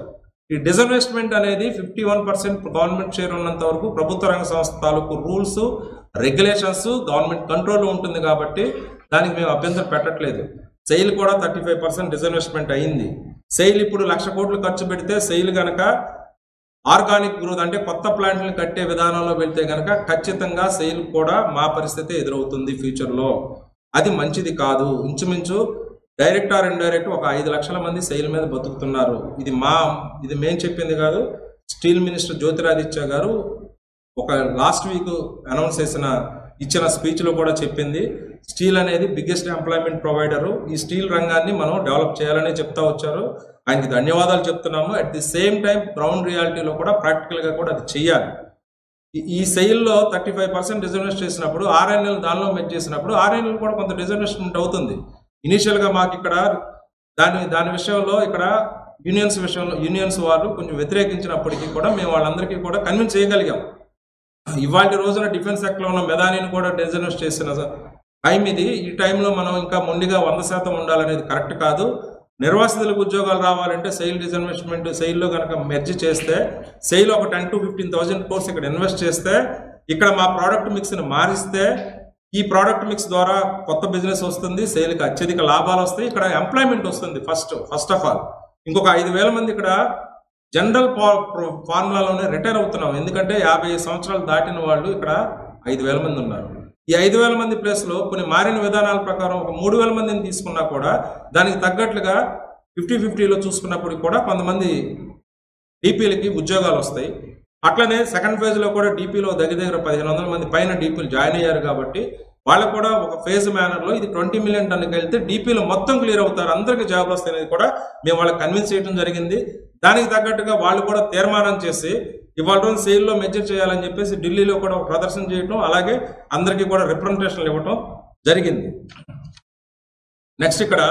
ఈ డిస్ఇన్వెస్ట్మెంట్ అనేది fifty one percent government share ఉన్నంత వరకు ప్రభుత్వ రంగ సంస్థ తాలూకు రూల్స్ రెగ్యులేషన్స్ గవర్నమెంట్ కంట్రోల్ ఉంటుంది కాబట్టి దానికి మేము అభ్యంతరం పెట్టట్లేదు. సెయిల్ కూడా థర్టీ ఫైవ్ పర్సెంట్ డిస్ఇన్వెస్ట్మెంట్ అయింది. సెయిల్ ఇప్పుడు లక్ష కోట్లు ఖర్చు పెడితే సెయిల్ కనుక ఆర్గానిక్ గ్రోత్ అంటే కొత్త ప్లాంట్లను కట్టే విధానంలో వెళ్తే కనుక ఖచ్చితంగా సెయిల్ కూడా మా పరిస్థితి ఎదురవుతుంది ఫ్యూచర్లో. అది మంచిది కాదు. ఇంచుమించు డైరెక్ట్ ఆర్ ఇండైరెక్ట్ ఒక ఐదు లక్షల మంది సెయిల్ మీద బతుకుతున్నారు. ఇది మా ఇది మేము చెప్పింది కాదు. స్టీల్ మినిస్టర్ జ్యోతిరాదిత్య గారు ఒక లాస్ట్ వీక్ అనౌన్స్ చేసిన ఇచ్చిన స్పీచ్లో కూడా చెప్పింది. స్టీల్ అనేది బిగ్గెస్ట్ ఎంప్లాయ్మెంట్ ప్రొవైడరు. ఈ స్టీల్ రంగాన్ని మనం డెవలప్ చేయాలని చెప్తా వచ్చారు. ఆయనకి ధన్యవాదాలు చెప్తున్నాము. At the same time ground రియాలిటీలో కూడా ప్రాక్టికల్గా కూడా అది చెయ్యాలి. ఈ సెయిల్లో థర్టీ ఫైవ్ పర్సెంట్ డిజర్వేషన్ చేసినప్పుడు ఆర్ఎన్ఎల్ దానిలో మెచ్ చేసినప్పుడు ఆర్ఎన్ఎల్ కూడా కొంత డిజర్వేషన్ అవుతుంది. ఇనీషియల్గా మాకు ఇక్కడ దాని దాని విషయంలో ఇక్కడ యూనియన్స్ విషయంలో యూనియన్స్ వాళ్ళు కొంచెం వ్యతిరేకించినప్పటికీ కూడా మేము వాళ్ళందరికీ కూడా కన్విన్స్ చేయగలిగాం. ఇవాళ రోజున డిఫెన్స్ సెక్టర్లో ఉన్న మెదానిని కూడా డిజర్వేషన్ చేసిన టైం ఇది. ఈ టైంలో మనం ఇంకా మొండిగా వంద శాతం ఉండాలనేది కరెక్ట్ కాదు. నిర్వాసితులకు ఉద్యోగాలు రావాలంటే సెయిల్ డిజర్వేస్ట్మెంట్ సెయిల్లో కనుక మెర్జ్ చేస్తే సెయిల్ ఒక ten to fifteen thousand crores ఇక్కడ ఇన్వెస్ట్ చేస్తే ఇక్కడ మా ప్రోడక్ట్ మిక్స్ని మారిస్తే ఈ ప్రోడక్ట్ మిక్స్ ద్వారా కొత్త బిజినెస్ వస్తుంది. సెయిల్కి అత్యధిక లాభాలు వస్తాయి. ఇక్కడ ఎంప్లాయ్మెంట్ వస్తుంది. ఫస్ట్ ఫస్ట్ ఆఫ్ ఆల్ ఇంకొక ఐదు వేల మంది ఇక్కడ జనరల్ ఫార్ములాలోనే రిటైర్ అవుతున్నాం. ఎందుకంటే యాభై సంవత్సరాలు దాటిన వాళ్ళు ఇక్కడ ఐదు వేల మంది ఉన్నారు. ఈ ఐదు వేల మంది ప్లేస్లో కొన్ని మారిన విధానాల ప్రకారం ఒక మూడు వేల మందిని తీసుకున్నా కూడా దానికి తగ్గట్లుగా ఫిఫ్టీ ఫిఫ్టీలో చూసుకున్నప్పుడు కూడా కొంతమంది డీపీలకి ఉద్యోగాలు వస్తాయి. అట్లనే సెకండ్ ఫేజ్లో కూడా డీపీలో దగ్గర దగ్గర పదిహేను వందల మంది పైన డీపీలు జాయిన్ అయ్యారు కాబట్టి వాళ్ళకు కూడా ఒక ఫేజ్ మేనర్లో ఇది ట్వంటీ మిలియన్ టన్నుకి వెళ్తే డీపీలు మొత్తం క్లియర్ అవుతారు, అందరికీ జాబ్లు వస్తాయి అనేది కూడా మేము వాళ్ళకి కన్విన్స్ చేయడం జరిగింది. దానికి తగ్గట్టుగా వాళ్ళు కూడా తీర్మానం చేసి ఇవాళ రోజు సెయిల్లో మెజర్ చేయాలని చెప్పేసి ఢిల్లీలో కూడా ఒక ప్రదర్శన చేయటం అలాగే అందరికీ కూడా రిప్రజెంటేషన్లు ఇవ్వటం జరిగింది. నెక్స్ట్ ఇక్కడ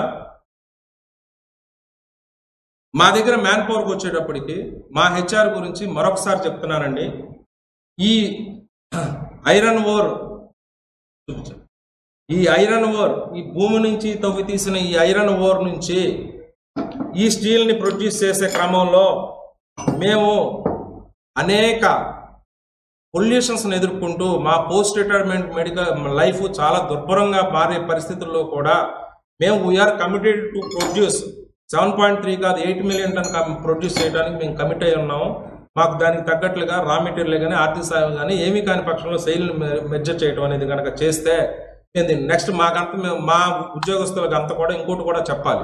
మా దగ్గర మ్యాన్ పవర్కి వచ్చేటప్పటికి మా హెచ్ఆర్ గురించి మరొకసారి చెప్తున్నానండి. ఈ ఐరన్ ఓర్ ఈ ఐరన్ ఓర్ ఈ భూమి నుంచి తవ్వి తీసిన ఈ ఐరన్ ఓర్ నుంచి ఈ స్టీల్ని ప్రొడ్యూస్ చేసే క్రమంలో మేము అనేక పొల్యూషన్స్ని ఎదుర్కొంటూ మా పోస్ట్ రిటైర్మెంట్ మెడికల్ లైఫ్ చాలా దుర్భరంగా మారే పరిస్థితుల్లో కూడా మేము we are committed to produce seven point three కాదు ఎయిట్ మిలియన్ టన్ ప్రొడ్యూస్ చేయడానికి మేము కమిట్ అయి ఉన్నాము. మాకు దానికి తగ్గట్లుగా రా మెటీరియల్ కానీ ఆర్థిక సాయం కానీ ఏమీ కాని పక్షంలో సెయిల్ మెజర్ చేయడం అనేది కనుక చేస్తే నెక్స్ట్ మాకంత మేము మా ఉద్యోగస్తులకు అంతా కూడా ఇంకోటి కూడా చెప్పాలి.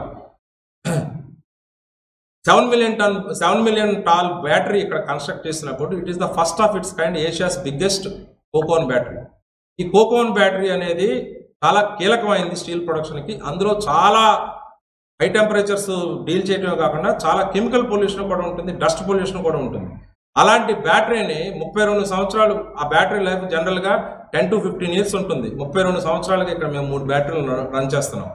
Seven million ton seven million tall battery ఇక్కడ కన్స్ట్రక్ట్ చేసినప్పుడు it is the first of its kind Asia's biggest coke oven battery. ఈ కోకోన్ బ్యాటరీ అనేది చాలా కీలకమైంది స్టీల్ ప్రొడక్షన్కి. అందులో చాలా హై టెంపరేచర్స్ డీల్ చేయడమే కాకుండా చాలా కెమికల్ పొల్యూషన్ కూడా ఉంటుంది, డస్ట్ పొల్యూషన్ కూడా ఉంటుంది. అలాంటి బ్యాటరీని ముప్పై రెండు సంవత్సరాలు ఆ బ్యాటరీ లైఫ్ జనరల్గా టెన్ టు ఫిఫ్టీన్ ఇయర్స్ ఉంటుంది. ముప్పై రెండు సంవత్సరాలకి ఇక్కడ మేము మూడు బ్యాటరీలు రన్ చేస్తున్నాం.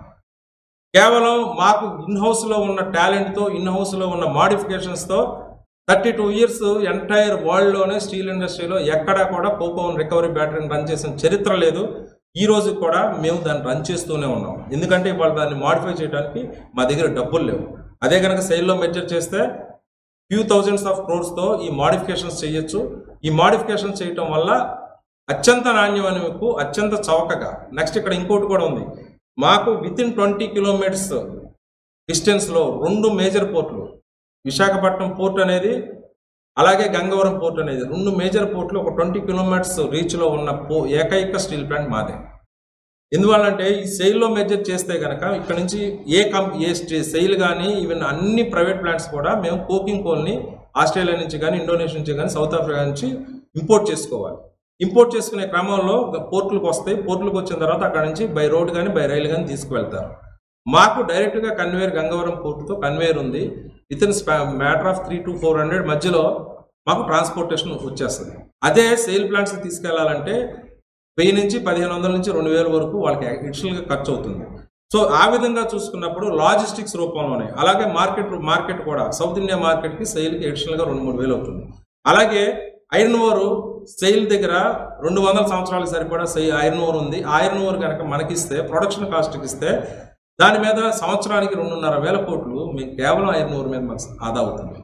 కేవలం మాకు ఇన్ హౌస్లో ఉన్న టాలెంట్తో ఇన్ హౌస్లో ఉన్న మాడిఫికేషన్స్తో థర్టీ టూ ఇయర్స్ ఎంటైర్ వరల్డ్లోనే స్టీల్ ఇండస్ట్రీలో ఎక్కడా కూడా కోకోన్ రికవరీ బ్యాటరీని రన్ చేసిన చరిత్ర లేదు. ఈ రోజు కూడా మేము దాన్ని రన్ చేస్తూనే ఉన్నాం. ఎందుకంటే ఇవాళ దాన్ని మాడిఫై చేయడానికి మా దగ్గర డబ్బులు లేవు. అదే కనుక సెయిల్లో మెజర్ చేస్తే ఫ్యూ థౌజండ్స్ ఆఫ్ క్రోర్స్తో ఈ మాడిఫికేషన్స్ చేయొచ్చు. ఈ మాడిఫికేషన్స్ చేయటం వల్ల అత్యంత నాణ్యమైన మీకు అత్యంత చౌకగా నెక్స్ట్ ఇక్కడ ఇంకోటి కూడా ఉంది. మాకు విత్ ఇన్ ట్వంటీ కిలోమీటర్స్ డిస్టెన్స్లో రెండు మేజర్ పోర్ట్లు విశాఖపట్నం పోర్ట్ అనేది అలాగే గంగవరం పోర్ట్ అనేది రెండు మేజర్ పోర్ట్లు ఒక ట్వంటీ కిలోమీటర్స్ రీచ్లో ఉన్న పో ఏకైక స్టీల్ ప్లాంట్ మాదే. ఎందువల్లంటే ఈ సెయిల్లో మెజర్ చేస్తే కనుక ఇక్కడ నుంచి ఏ కం ఏ సెయిల్ కానీ ఈవెన్ అన్ని ప్రైవేట్ ప్లాంట్స్ కూడా మేము కోకింగ్ కోల్ని ఆస్ట్రేలియా నుంచి కానీ ఇండోనేషియా నుంచి కానీ సౌత్ ఆఫ్రికా నుంచి ఇంపోర్ట్ చేసుకోవాలి. ఇంపోర్ట్ చేసుకునే క్రమంలో పోర్టులకు వస్తాయి. పోర్టులకు వచ్చిన తర్వాత అక్కడ నుంచి బై రోడ్ కానీ బై రైలు కానీ తీసుకువెళ్తారు. మాకు డైరెక్ట్గా కన్వేర్ గంగవరం పోర్టుతో కన్వేర్ ఉంది. Within matter of three to four hundred మధ్యలో మాకు ట్రాన్స్పోర్టేషన్ వచ్చేస్తుంది. అదే సెయిల్ ప్లాంట్స్ తీసుకెళ్లాలంటే వెయ్యి నుంచి పదిహేను వందల నుంచి రెండు వేల వరకు వాళ్ళకి అడిషనల్గా ఖర్చు అవుతుంది. సో ఆ విధంగా చూసుకున్నప్పుడు లాజిస్టిక్స్ రూపంలోనే అలాగే మార్కెట్ మార్కెట్ కూడా సౌత్ ఇండియా మార్కెట్కి సెయిల్కి అడిషనల్గా రెండు మూడు వేలు అవుతుంది. అలాగే ఐరన్ ఓర్ సెయిల్ దగ్గర రెండు వందల సంవత్సరాలకు సరిపడా సెయి ఐరన్ ఓర్ ఉంది. ఐరన్ ఓర్ కనుక మనకిస్తే ప్రొడక్షన్ కాస్ట్కి ఇస్తే దాని మీద సంవత్సరానికి రెండున్నర వేల కోట్లు మీకు కేవలం ఐరన్ ఓర్ మీద మనకు ఆదా అవుతుంది.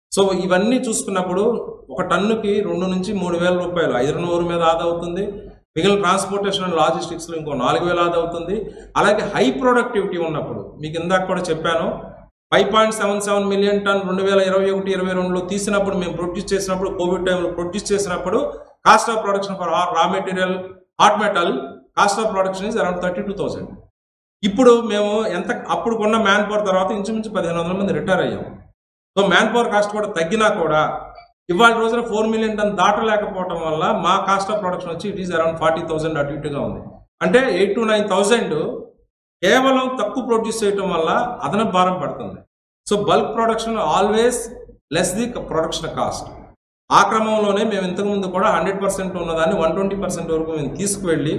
సో ఇవన్నీ చూసుకున్నప్పుడు ఒక టన్నుకి రెండు నుంచి మూడు వేల రూపాయలు ఐరన్ ఓర్ మీద ఆదా అవుతుంది. మిగిలిన ట్రాన్స్పోర్టేషన్ అండ్ లాజిస్టిక్స్లో ఇంకో నాలుగు వేలు ఆదా అవుతుంది. అలాగే హై ప్రొడక్టివిటీ ఉన్నప్పుడు మీకు ఇందాక కూడా చెప్పాను, five point seven seven million ton రెండు వేల ఇరవై ఒకటి ఇరవై రెండులో తీసినప్పుడు మేము ప్రొడ్యూస్ చేసినప్పుడు కోవిడ్ టైంలో ప్రొడ్యూస్ చేసినప్పుడు cost of production for raw material hot metal cost of production is around thirty two thousand. ఇప్పుడు మేము ఎంత అప్పుడు కొన్న మ్యాన్ పవర్ తర్వాత ఇంచుమించు పదిహేను వందల మంది రిటైర్ అయ్యాం. సో మ్యాన్ పవర్ కాస్ట్ కూడా తగ్గినా కూడా ఇవాళ రోజున ఫోర్ మిలియన్ టన్ దాటలేకపోవడం వల్ల మా కాస్ట్ ఆఫ్ ప్రొడక్షన్ వచ్చి it is around forty thousand అటు ఇటుగా ఉంది. అంటే ఎయిట్ టు నైన్ థౌసండ్ కేవలం తక్కువ ప్రొడ్యూస్ చేయటం వల్ల అదనపు భారం పడుతుంది. So bulk production always less the production cost. ఆ క్రమంలోనే మేము ఇంతకుముందు కూడా హండ్రెడ్ పర్సెంట్ ఉన్నదాన్ని వన్ ట్వంటీ పర్సెంట్ వరకు మేము తీసుకువెళ్ళి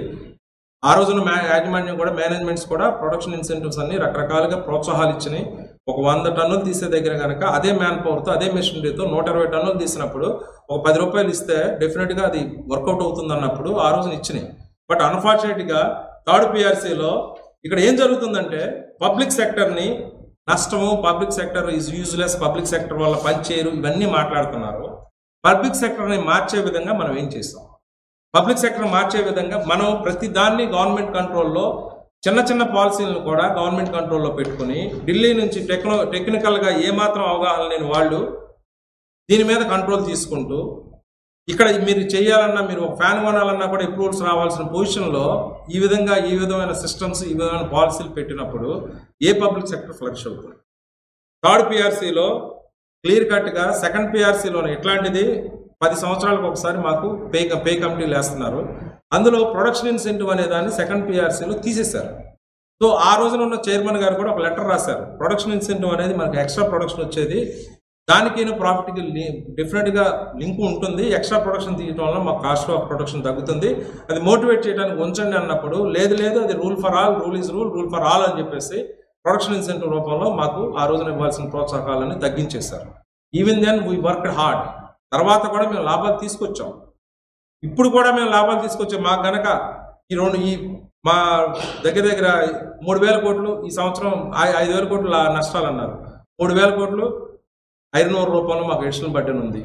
ఆ రోజున మ్యా యాజమాన్యం కూడా మేనేజ్మెంట్స్ కూడా ప్రొడక్షన్ ఇన్సెంటివ్స్ అన్ని రకరకాలుగా ప్రోత్సాహాలు ఇచ్చినాయి. ఒక వంద టన్నులు తీసే దగ్గర కనుక అదే మ్యాన్ పవర్తో అదే మెషినరీతో నూట ఇరవై టన్నులు తీసినప్పుడు ఒక పది రూపాయలు ఇస్తే డెఫినెట్గా అది వర్కౌట్ అవుతుంది అన్నప్పుడు ఆ రోజున ఇచ్చినాయి. బట్ అన్ఫార్చునేట్గా థర్డ్ పిఆర్సీలో ఇక్కడ ఏం జరుగుతుందంటే పబ్లిక్ సెక్టర్ని నష్టము, public sector is useless, public sector వల్ల పనిచేయరు, ఇవన్నీ మాట్లాడుతున్నారు. పబ్లిక్ సెక్టర్ని మార్చే విధంగా మనం ఏం చేస్తాం? పబ్లిక్ సెక్టర్ మార్చే విధంగా మనం ప్రతి దాన్ని గవర్నమెంట్ కంట్రోల్లో చిన్న చిన్న పాలసీలను కూడా గవర్నమెంట్ కంట్రోల్లో పెట్టుకుని ఢిల్లీ నుంచి టెక్నో టెక్నికల్గా ఏమాత్రం అవగాహన లేని వాళ్ళు దీని మీద కంట్రోల్ తీసుకుంటూ ఇక్కడ మీరు చేయాలన్నా మీరు ఒక ఫ్యాన్ కొనాలన్నా కూడా అప్రూవల్స్ రావాల్సిన పొజిషన్లో ఈ విధంగా ఈ విధమైన సిస్టమ్స్ ఈ విధమైన పాలసీలు పెట్టినప్పుడు ఏ పబ్లిక్ సెక్టర్ ఫ్లరిష్ అవుతుంది? థర్డ్ పిఆర్సీలో క్లియర్ కట్గా సెకండ్ పిఆర్సీలో ఎట్లాంటిది పది సంవత్సరాలకు ఒకసారి మాకు పే పే కమిటీలు వేస్తున్నారు. అందులో ప్రొడక్షన్ ఇన్సెంటివ్ అనే దాన్ని సెకండ్ పిఆర్సీలో తీసేశారు. సో ఆ రోజున ఉన్న చైర్మన్ గారు కూడా ఒక లెటర్ రాశారు, ప్రొడక్షన్ ఇన్సెంటివ్ అనేది మనకి ఎక్స్ట్రా ప్రొడక్షన్ వచ్చేది, దానికి ప్రాఫిట్కి డెఫినెట్గా లింక్ ఉంటుంది, ఎక్స్ట్రా ప్రొడక్షన్ తీయడం వల్ల మాకు కాస్ట్ ఆఫ్ ప్రొడక్షన్ తగ్గుతుంది, అది మోటివేట్ చేయడానికి ఉంచండి అన్నప్పుడు లేదు లేదు అది rule for all, rule is rule, rule for all అని చెప్పేసి ప్రొడక్షన్ ఇన్సెంటివ్ రూపంలో మాకు ఆ రోజున ఇవ్వాల్సిన ప్రోత్సాహాలని తగ్గించేశారు. Even then we worked hard. తర్వాత కూడా మేము లాభాలు తీసుకొచ్చాం, ఇప్పుడు కూడా మేము లాభాలు తీసుకొచ్చాం. మాకు గనక ఈ రెండు ఈ మా దగ్గర దగ్గర మూడు వేల కోట్లు ఈ సంవత్సరం ఐదు వేల కోట్లు నష్టాలు అన్నారు, మూడు వేల కోట్లు ఐరన్ ఓర్ రూపంలో మాకు ఎడిషనల్ బడ్డెన్ ఉంది,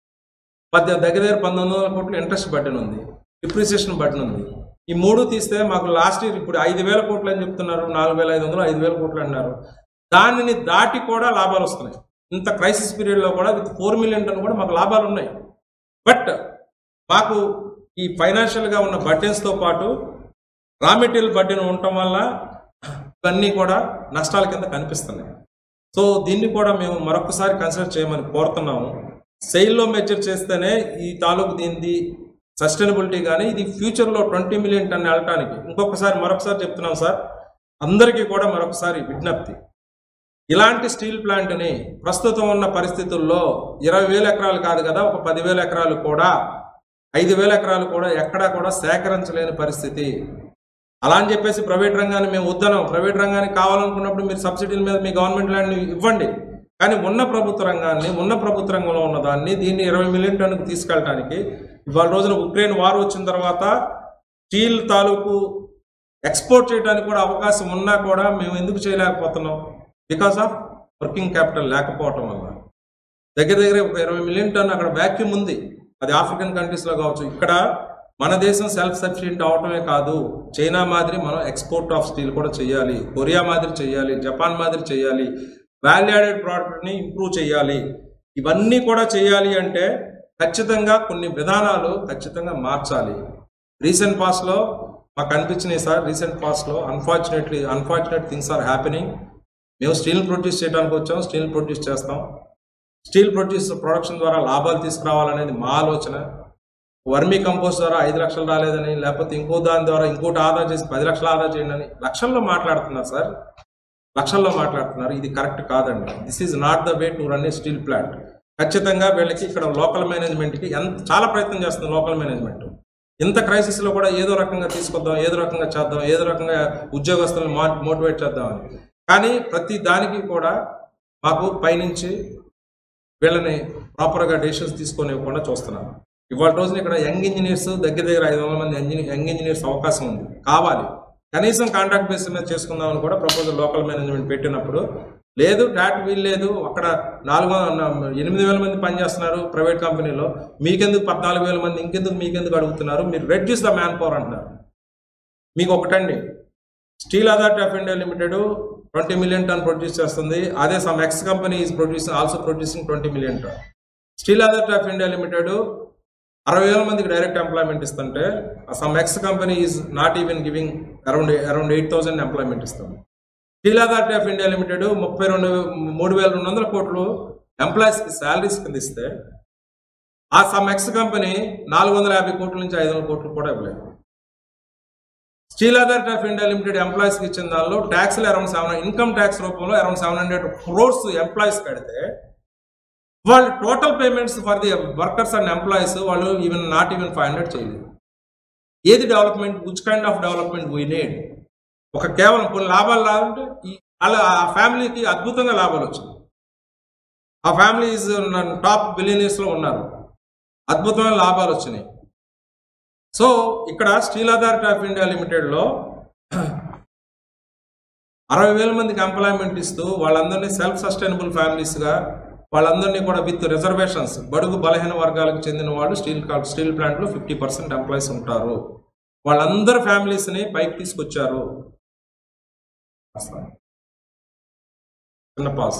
పద్దె దగ్గర దగ్గర పంతొమ్మిది వందల కోట్లు ఇంట్రెస్ట్ బడ్డెన్ ఉంది, డిప్రిసియేషన్ బడ్డెన్ ఉంది. ఈ మూడు తీస్తే మాకు లాస్ట్ ఇయర్ ఇప్పుడు ఐదు వేల కోట్లు అని చెప్తున్నారు, నాలుగు వేల ఐదు వందలు ఐదు వేల కోట్లు అన్నారు, దానిని దాటి కూడా లాభాలు వస్తున్నాయి. ఇంత క్రైసిస్ పీరియడ్లో కూడా విత్ ఫోర్ మిలియన్ టన్ కూడా మాకు లాభాలు ఉన్నాయి. బట్ మాకు ఈ ఫైనాన్షియల్గా ఉన్న బడ్డెన్స్తో పాటు రా మెటీరియల్ బడ్డెన్ ఉండటం వల్ల ఇవన్నీ కూడా నష్టాల కింద కనిపిస్తున్నాయి. సో దీన్ని కూడా మేము మరొకసారి కన్సిడర్ చేయమని కోరుతున్నాము. సెయిల్లో మెజర్ చేస్తేనే ఈ తాలూకు దీనిది సస్టైనబిలిటీ కానీ ఇది ఫ్యూచర్లో ట్వంటీ మిలియన్ టన్ వెళ్ళటానికి ఇంకొకసారి మరొకసారి చెప్తున్నాం సార్, అందరికీ కూడా మరొకసారి విజ్ఞప్తి, ఇలాంటి స్టీల్ ప్లాంట్ని ప్రస్తుతం ఉన్న పరిస్థితుల్లో ఇరవై వేల ఎకరాలు కాదు కదా, ఒక పదివేల ఎకరాలు కూడా ఐదు వేల ఎకరాలు కూడా ఎక్కడా కూడా సేకరించలేని పరిస్థితి. అలా అని చెప్పేసి ప్రైవేట్ రంగాన్ని మేము వద్దనం, ప్రైవేట్ రంగానికి కావాలనుకున్నప్పుడు మీరు సబ్సిడీల మీద మీ గవర్నమెంట్ ల్యాండ్ని ఇవ్వండి, కానీ ఉన్న ప్రభుత్వ రంగాన్ని ఉన్న ప్రభుత్వ రంగంలో ఉన్నదాన్ని దీన్ని ఇరవై మిలియన్ టన్నుకు తీసుకెళ్ళడానికి ఇవాళ రోజున ఉక్రెయిన్ వార్ వచ్చిన తర్వాత స్టీల్ తాలూకు ఎక్స్పోర్ట్ చేయడానికి కూడా అవకాశం ఉన్నా కూడా మేము ఎందుకు చేయలేకపోతున్నాం? బికాస్ ఆఫ్ వర్కింగ్ క్యాపిటల్ లేకపోవటం వల్ల. దగ్గర దగ్గర ఒక ఇరవై మిలియన్ టన్ అక్కడ వ్యాక్యూమ్ ఉంది, అది ఆఫ్రికన్ కంట్రీస్లో కావచ్చు. ఇక్కడ మన దేశం సెల్ఫ్ సఫిషియెంట్ అవటమే కాదు, చైనా మాదిరి మనం ఎక్స్పోర్ట్ ఆఫ్ స్టీల్ కూడా చేయాలి, కొరియా మాదిరి చేయాలి, జపాన్ మాదిరి చేయాలి, వాల్యూ యాడెడ్ ప్రోడక్ట్ని ఇంప్రూవ్ చేయాలి. ఇవన్నీ కూడా చేయాలి అంటే ఖచ్చితంగా కొన్ని విధానాలు ఖచ్చితంగా మార్చాలి. రీసెంట్ పాస్ట్లో మాకు అనిపించినాయి సార్, రీసెంట్ పాస్ట్లో unfortunately unfortunate things are happening. మేము స్టీల్ ప్రొడ్యూస్ చేయడానికి వచ్చాం, స్టీల్ ప్రొడ్యూస్ చేస్తాం, స్టీల్ ప్రొడ్యూస్ ప్రొడక్షన్ ద్వారా లాభాలు తీసుకురావాలనేది మా ఆలోచన. వర్మీ కంపోస్ట్ ద్వారా ఐదు లక్షలు రాలేదని, లేకపోతే ఇంకో దాని ద్వారా ఇంకోటి ఆదా చేసి పది లక్షలు ఆదా చేయండి అని లక్షల్లో మాట్లాడుతున్నారు సార్, లక్షల్లో మాట్లాడుతున్నారు. ఇది కరెక్ట్ కాదండి. This is not the way to run a steel plant. ఖచ్చితంగా వీళ్ళకి ఇక్కడ లోకల్ మేనేజ్మెంట్కి ఎంత చాలా ప్రయత్నం చేస్తుంది లోకల్ మేనేజ్మెంట్. ఇంత క్రైసిస్లో కూడా ఏదో రకంగా తీసుకొద్దాం, ఏదో రకంగా చేద్దాం, ఏదో రకంగా ఉద్యోగస్తులను మో మోటివేట్ చేద్దామని, కానీ ప్రతి దానికి కూడా మాకు పైనుంచి వీళ్ళని ప్రాపర్గా డెసిషన్స్ తీసుకొని ఇవ్వకుండా చూస్తున్నాం. ఇవాళ రోజున ఇక్కడ యంగ్ ఇంజనీర్స్ దగ్గర దగ్గర ఐదు వందల మంది యంగ్ ఇంజనీర్స్ అవకాశం ఉంది, కావాలి. కనీసం కాంట్రాక్ట్ బేస్ మీద చేసుకుందామని కూడా ప్రపోజల్ లోకల్ మేనేజ్మెంట్ పెట్టినప్పుడు లేదు టాట్ వీలు లేదు, అక్కడ నాలుగు ఎనిమిది వేల మంది పనిచేస్తున్నారు ప్రైవేట్ కంపెనీలో, మీకెందుకు పద్నాలుగు వేల మంది ఇంకెందుకు మీకెందుకు అడుగుతున్నారు, మీరు రెడ్యూస్ ద మ్యాన్ పవర్ అంటున్నారు. మీకు ఒకటండి, steel authority of India limited twenty million ton produce చేస్తుంది. అదే some X company is producing also producing twenty million ton. Steel authority of India limited అరవై వేల మందికి డైరెక్ట్ ఎంప్లాయ్మెంట్ ఇస్తుంటే some X company is not even giving around around eight thousand employment ఇస్తుంది. Steel authority of India limited ముప్పై రెండు మూడు వేల రెండు వందల కోట్లు ఎంప్లాయీస్కి శాలరీస్ కింద ఇస్తే ఆ సమ్ ఎక్స్ కంపెనీ నాలుగు వందల యాభై కోట్ల నుంచి ఐదు వందల కోట్లు కూడా ఇవ్వలేదు. Steel authority of India limited ఎంప్లాయీస్కి ఇచ్చిన దానిలో ట్యాక్స్లు అరౌండ్ సెవెన్ ఇన్కమ్ ట్యాక్స్ రూపంలో around seven hundred crores employees కడితే వాళ్ళు total payments for the workers and employees వాళ్ళు even not even five hundred చేయలేదు. ఏది development, which kind of development we need? ఒక కేవలం కొన్ని లాభాలు రావాలంటే అలా ఆ ఫ్యామిలీకి అద్భుతంగా లాభాలు వచ్చినాయి. ఆ ఫ్యామిలీ ఈజ్ టాప్ బిలియనీర్స్లో ఉన్నారు, అద్భుతమైన లాభాలు వచ్చినాయి. సో ఇక్కడ స్టీల్ అథారిటీ ఆఫ్ ఇండియా లిమిటెడ్లో అరవై వేల మందికి ఎంప్లాయ్మెంట్ ఇస్తూ వాళ్ళందరినీ సెల్ఫ్ సస్టైనబుల్ ఫ్యామిలీస్గా, వాళ్ళందరినీ కూడా విత్ రిజర్వేషన్స్, బడుగు బలహీన వర్గాలకు చెందిన వాళ్ళు స్టీల్ స్టీల్ ప్లాంట్లో ఫిఫ్టీ పర్సెంట్ ఎంప్లాయీస్ ఉంటారు. వాళ్ళందరి ఫ్యామిలీస్ని పైకి తీసుకొచ్చారు. చిన్న పాస్.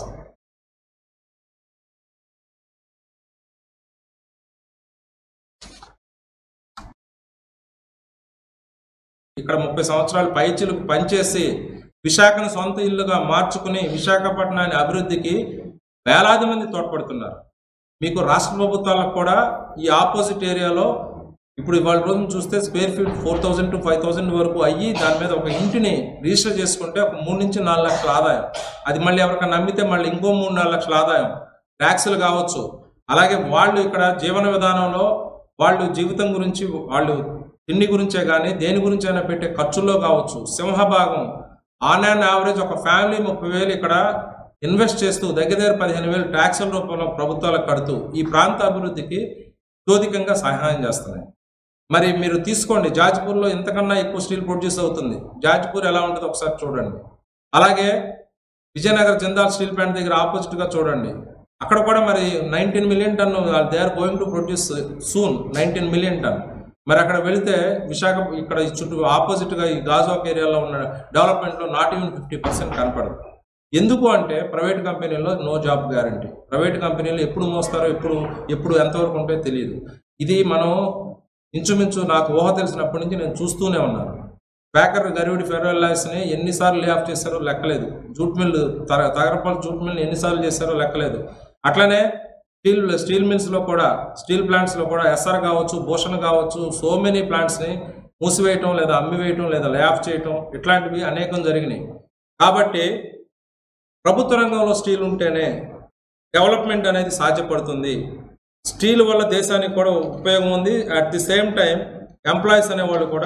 ఇక్కడ ముప్పై సంవత్సరాలు పైచిలకు పనిచేసి విశాఖను సొంత ఇల్లుగా మార్చుకుని విశాఖపట్నాన్ని అభివృద్ధికి వేలాది మంది తోడ్పడుతున్నారు. మీకు రాష్ట్ర ప్రభుత్వాలకు కూడా ఈ ఆపోజిట్ ఏరియాలో ఇప్పుడు ఇవాళ రోజున చూస్తే square feet four thousand to five thousand వరకు అయ్యి దాని మీద ఒక ఇంటిని రిజిస్టర్ చేసుకుంటే ఒక మూడు నుంచి నాలుగు లక్షల ఆదాయం. అది మళ్ళీ ఎవరికైనా నమ్మితే మళ్ళీ ఇంకో మూడు నాలుగు లక్షల ఆదాయం, ట్యాక్సులు కావచ్చు. అలాగే వాళ్ళు ఇక్కడ జీవన విధానంలో వాళ్ళు జీవితం గురించి, వాళ్ళు తిండి గురించే కానీ దేని గురించి అయినా పెట్టే ఖర్చుల్లో కావచ్చు సింహభాగం ఆన్ అండ్ యావరేజ్ ఒక ఫ్యామిలీ ముప్పై వేలు ఇక్కడ ఇన్వెస్ట్ చేస్తూ దగ్గర దగ్గర పదిహేను వేలు ట్యాక్సుల రూపంలో ప్రభుత్వాలకు కడుతూ ఈ ప్రాంత అభివృద్ధికి అత్యధికంగా సహాయం చేస్తున్నాయి. మరి మీరు తీసుకోండి, జాజ్పూర్లో ఇంతకన్నా ఎక్కువ స్టీల్ ప్రొడ్యూస్ అవుతుంది. జాజ్పూర్ ఎలా ఉంటుందో ఒకసారి చూడండి. అలాగే విజయనగర్ జిందాల్ స్టీల్ ప్లాంట్ దగ్గర ఆపోజిట్గా చూడండి, అక్కడ కూడా మరి nineteen million ton they are going to produce soon nineteen million ton. మరి అక్కడ వెళితే విశాఖ ఇక్కడ చుట్టూ ఆపోజిట్గా ఈ గాజువాక్ ఏరియాలో ఉన్న డెవలప్మెంట్లో నాట్ ఈవెన్ ఫిఫ్టీ పర్సెంట్ కనపడదు. ఎందుకు అంటే ప్రైవేట్ కంపెనీలో నో జాబ్ గ్యారంటీ. ప్రైవేట్ కంపెనీలు ఎప్పుడు మోస్తారో ఎప్పుడు ఎప్పుడు ఎంతవరకు ఉంటే తెలియదు. ఇది మనం ఇంచుమించు నాకు ఊహ తెలిసినప్పటి నుంచి నేను చూస్తూనే ఉన్నాను. ప్యాకర్ గరివిడి ఫెర్రోలాయిస్ని ఎన్నిసార్లు లే ఆఫ్ చేశారో లెక్కలేదు. జూట్ మిల్ తగ తగరపల్లి జూట్ మిల్ని ఎన్నిసార్లు చేశారో లెక్కలేదు. అట్లనే స్టీల్ స్టీల్ మిల్స్లో కూడా, స్టీల్ ప్లాంట్స్లో కూడా ఎస్ఆర్ కావచ్చు, భూషణ్ కావచ్చు, సో మెనీ ప్లాంట్స్ని మూసివేయటం లేదా అమ్మివేయటం లేదా లే ఆఫ్ చేయటం ఇట్లాంటివి అనేకం జరిగినాయి. కాబట్టి ప్రభుత్వ రంగంలో స్టీల్ ఉంటేనే డెవలప్మెంట్ అనేది సాధ్యపడుతుంది. స్టీల్ వల్ల దేశానికి కూడా ఉపయోగం ఉంది. At the same time employees అనేవాళ్ళు కూడా,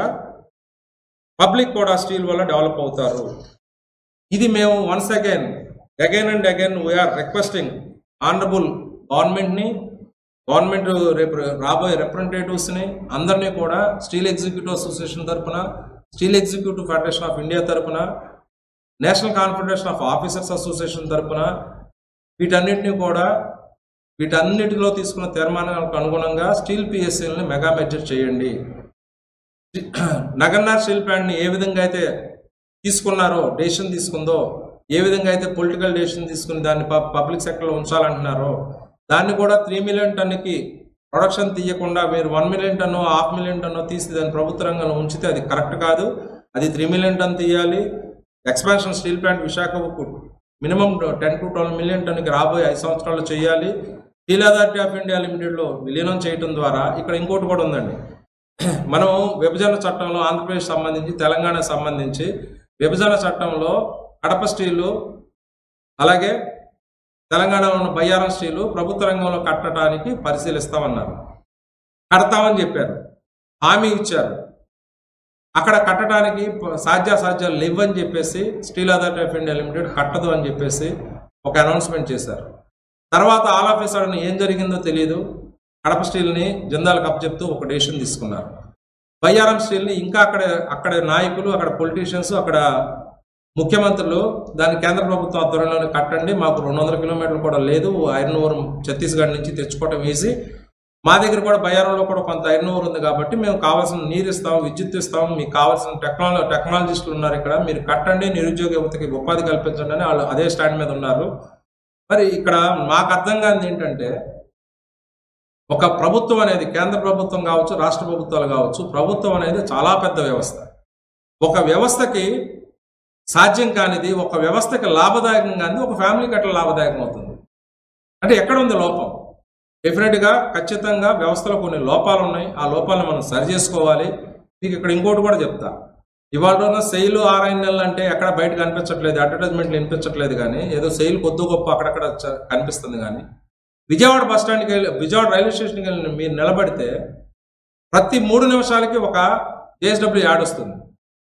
పబ్లిక్ కూడా స్టీల్ వల్ల డెవలప్ అవుతారు. ఇది మేము once again again and again we are requesting honourable గవర్నమెంట్ని, గవర్నమెంట్ రేపు రాబోయే రిప్రజెంటేటివ్స్ని అందరినీ కూడా స్టీల్ ఎగ్జిక్యూటివ్ అసోసియేషన్ తరఫున, steel executive federation of India తరఫున, national confederation of officers association తరఫున వీటన్నిటిని కూడా వీటన్నిటిలో తీసుకున్న తీర్మానాలకు అనుగుణంగా స్టీల్ పిఎస్సీలని మెగా మెజర్ చేయండి. నగర్నార్ స్టీల్ ప్లాంట్ని ఏ విధంగా అయితే తీసుకున్నారో, డెసిషన్ తీసుకుందో, ఏ విధంగా అయితే పొలిటికల్ డెసిషన్ తీసుకుని దాన్ని పబ్లిక్ సెక్టర్లో ఉంచాలంటున్నారో దాన్ని కూడా త్రీ మిలియన్ టన్నుకి ప్రొడక్షన్ తీయకుండా మీరు one million ton half million ton తీసి దాన్ని ప్రభుత్వ రంగంలో ఉంచితే అది కరెక్ట్ కాదు. అది త్రీ మిలియన్ టన్ తీయాలి. ఎక్స్పాన్షన్ స్టీల్ ప్లాంట్ విశాఖకు minimum ten to twelve million టన్నుకి రాబోయే ఐదు సంవత్సరాలు చేయాలి. స్టీల్ అథారిటీ ఆఫ్ ఇండియా లిమిటెడ్లో విలీనం చేయడం ద్వారా ఇక్కడ ఇంకోటి కూడా ఉందండి. మనం విభజన చట్టంలో ఆంధ్రప్రదేశ్ సంబంధించి, తెలంగాణ సంబంధించి విభజన చట్టంలో కడప స్టీలు అలాగే తెలంగాణలో ఉన్న బయ్యారం స్టీలు ప్రభుత్వ రంగంలో కట్టడానికి పరిశీలిస్తామన్నారు. కడతామని చెప్పారు, హామీ ఇచ్చారు. అక్కడ కట్టడానికి సాధ్యాసాధ్యాలు లేవని చెప్పేసి steel authority of India limited కట్టదు అని చెప్పేసి ఒక అనౌన్స్మెంట్ చేశారు. తర్వాత ఆల్ ఆఫ్ ఏ సడన్ ఏం జరిగిందో తెలియదు, కడప స్టీల్ని జిందాల్కి అప్పచెప్తూ ఒక డెసిషన్ తీసుకున్నారు. బయ్యారం స్టీల్ని ఇంకా అక్కడ అక్కడ నాయకులు, అక్కడ పొలిటీషియన్స్, అక్కడ ముఖ్యమంత్రులు దాన్ని కేంద్ర ప్రభుత్వం ఆధ్వర్యంలోనే కట్టండి, మాకు రెండు వందల కిలోమీటర్లు కూడా లేదు, ఐరన్ ఓర్ ఛత్తీస్గఢ్ నుంచి తెచ్చుకోవటం ఈజీ, మా దగ్గర కూడా బయ్యారంలో కూడా కొంత ఐరన్ ఓర్ ఉంది కాబట్టి మేము కావాల్సిన నీరు ఇస్తాం, విద్యుత్ ఇస్తాం, మీకు కావాల్సిన టెక్నాలజీ టెక్నాలజిస్టులు ఉన్నారు ఇక్కడ, మీరు కట్టండి, నిరుద్యోగ యువతకి ఉపాధి కల్పించండి అని వాళ్ళు అదే స్టాండ్ మీద ఉన్నారు. మరి ఇక్కడ మాకు అర్థం కానిది ఏంటంటే, ఒక ప్రభుత్వం అనేది కేంద్ర ప్రభుత్వం కావచ్చు, రాష్ట్ర ప్రభుత్వాలు కావచ్చు, ప్రభుత్వం అనేది చాలా పెద్ద వ్యవస్థ. ఒక వ్యవస్థకి సాధ్యం కానిది, ఒక వ్యవస్థకి లాభదాయకం కానిది ఒక ఫ్యామిలీకి ఎట్లా లాభదాయకం అవుతుంది అంటే ఎక్కడ ఉంది లోపం? డెఫినెట్గా ఖచ్చితంగా వ్యవస్థలో కొన్ని లోపాలు ఉన్నాయి, ఆ లోపాలను మనం సరి చేసుకోవాలి. మీకు ఇక్కడ ఇంకోటి కూడా చెప్తా, ఇవాళ ఉన్న సెయిల్ ఆరైదు నెలలు అంటే ఎక్కడ బయట కనిపించట్లేదు, అడ్వర్టైజ్మెంట్లు వినిపించట్లేదు, కానీ ఏదో సెయిల్ కొద్ది గొప్ప అక్కడక్కడ కనిపిస్తుంది. కానీ విజయవాడ బస్ స్టాండ్కి వెళ్ళి విజయవాడ రైల్వే స్టేషన్కి వెళ్ళి మీరు నిలబడితే ప్రతి మూడు నిమిషాలకి ఒక జేఎస్డబ్ల్యూ యాడ్ వస్తుంది,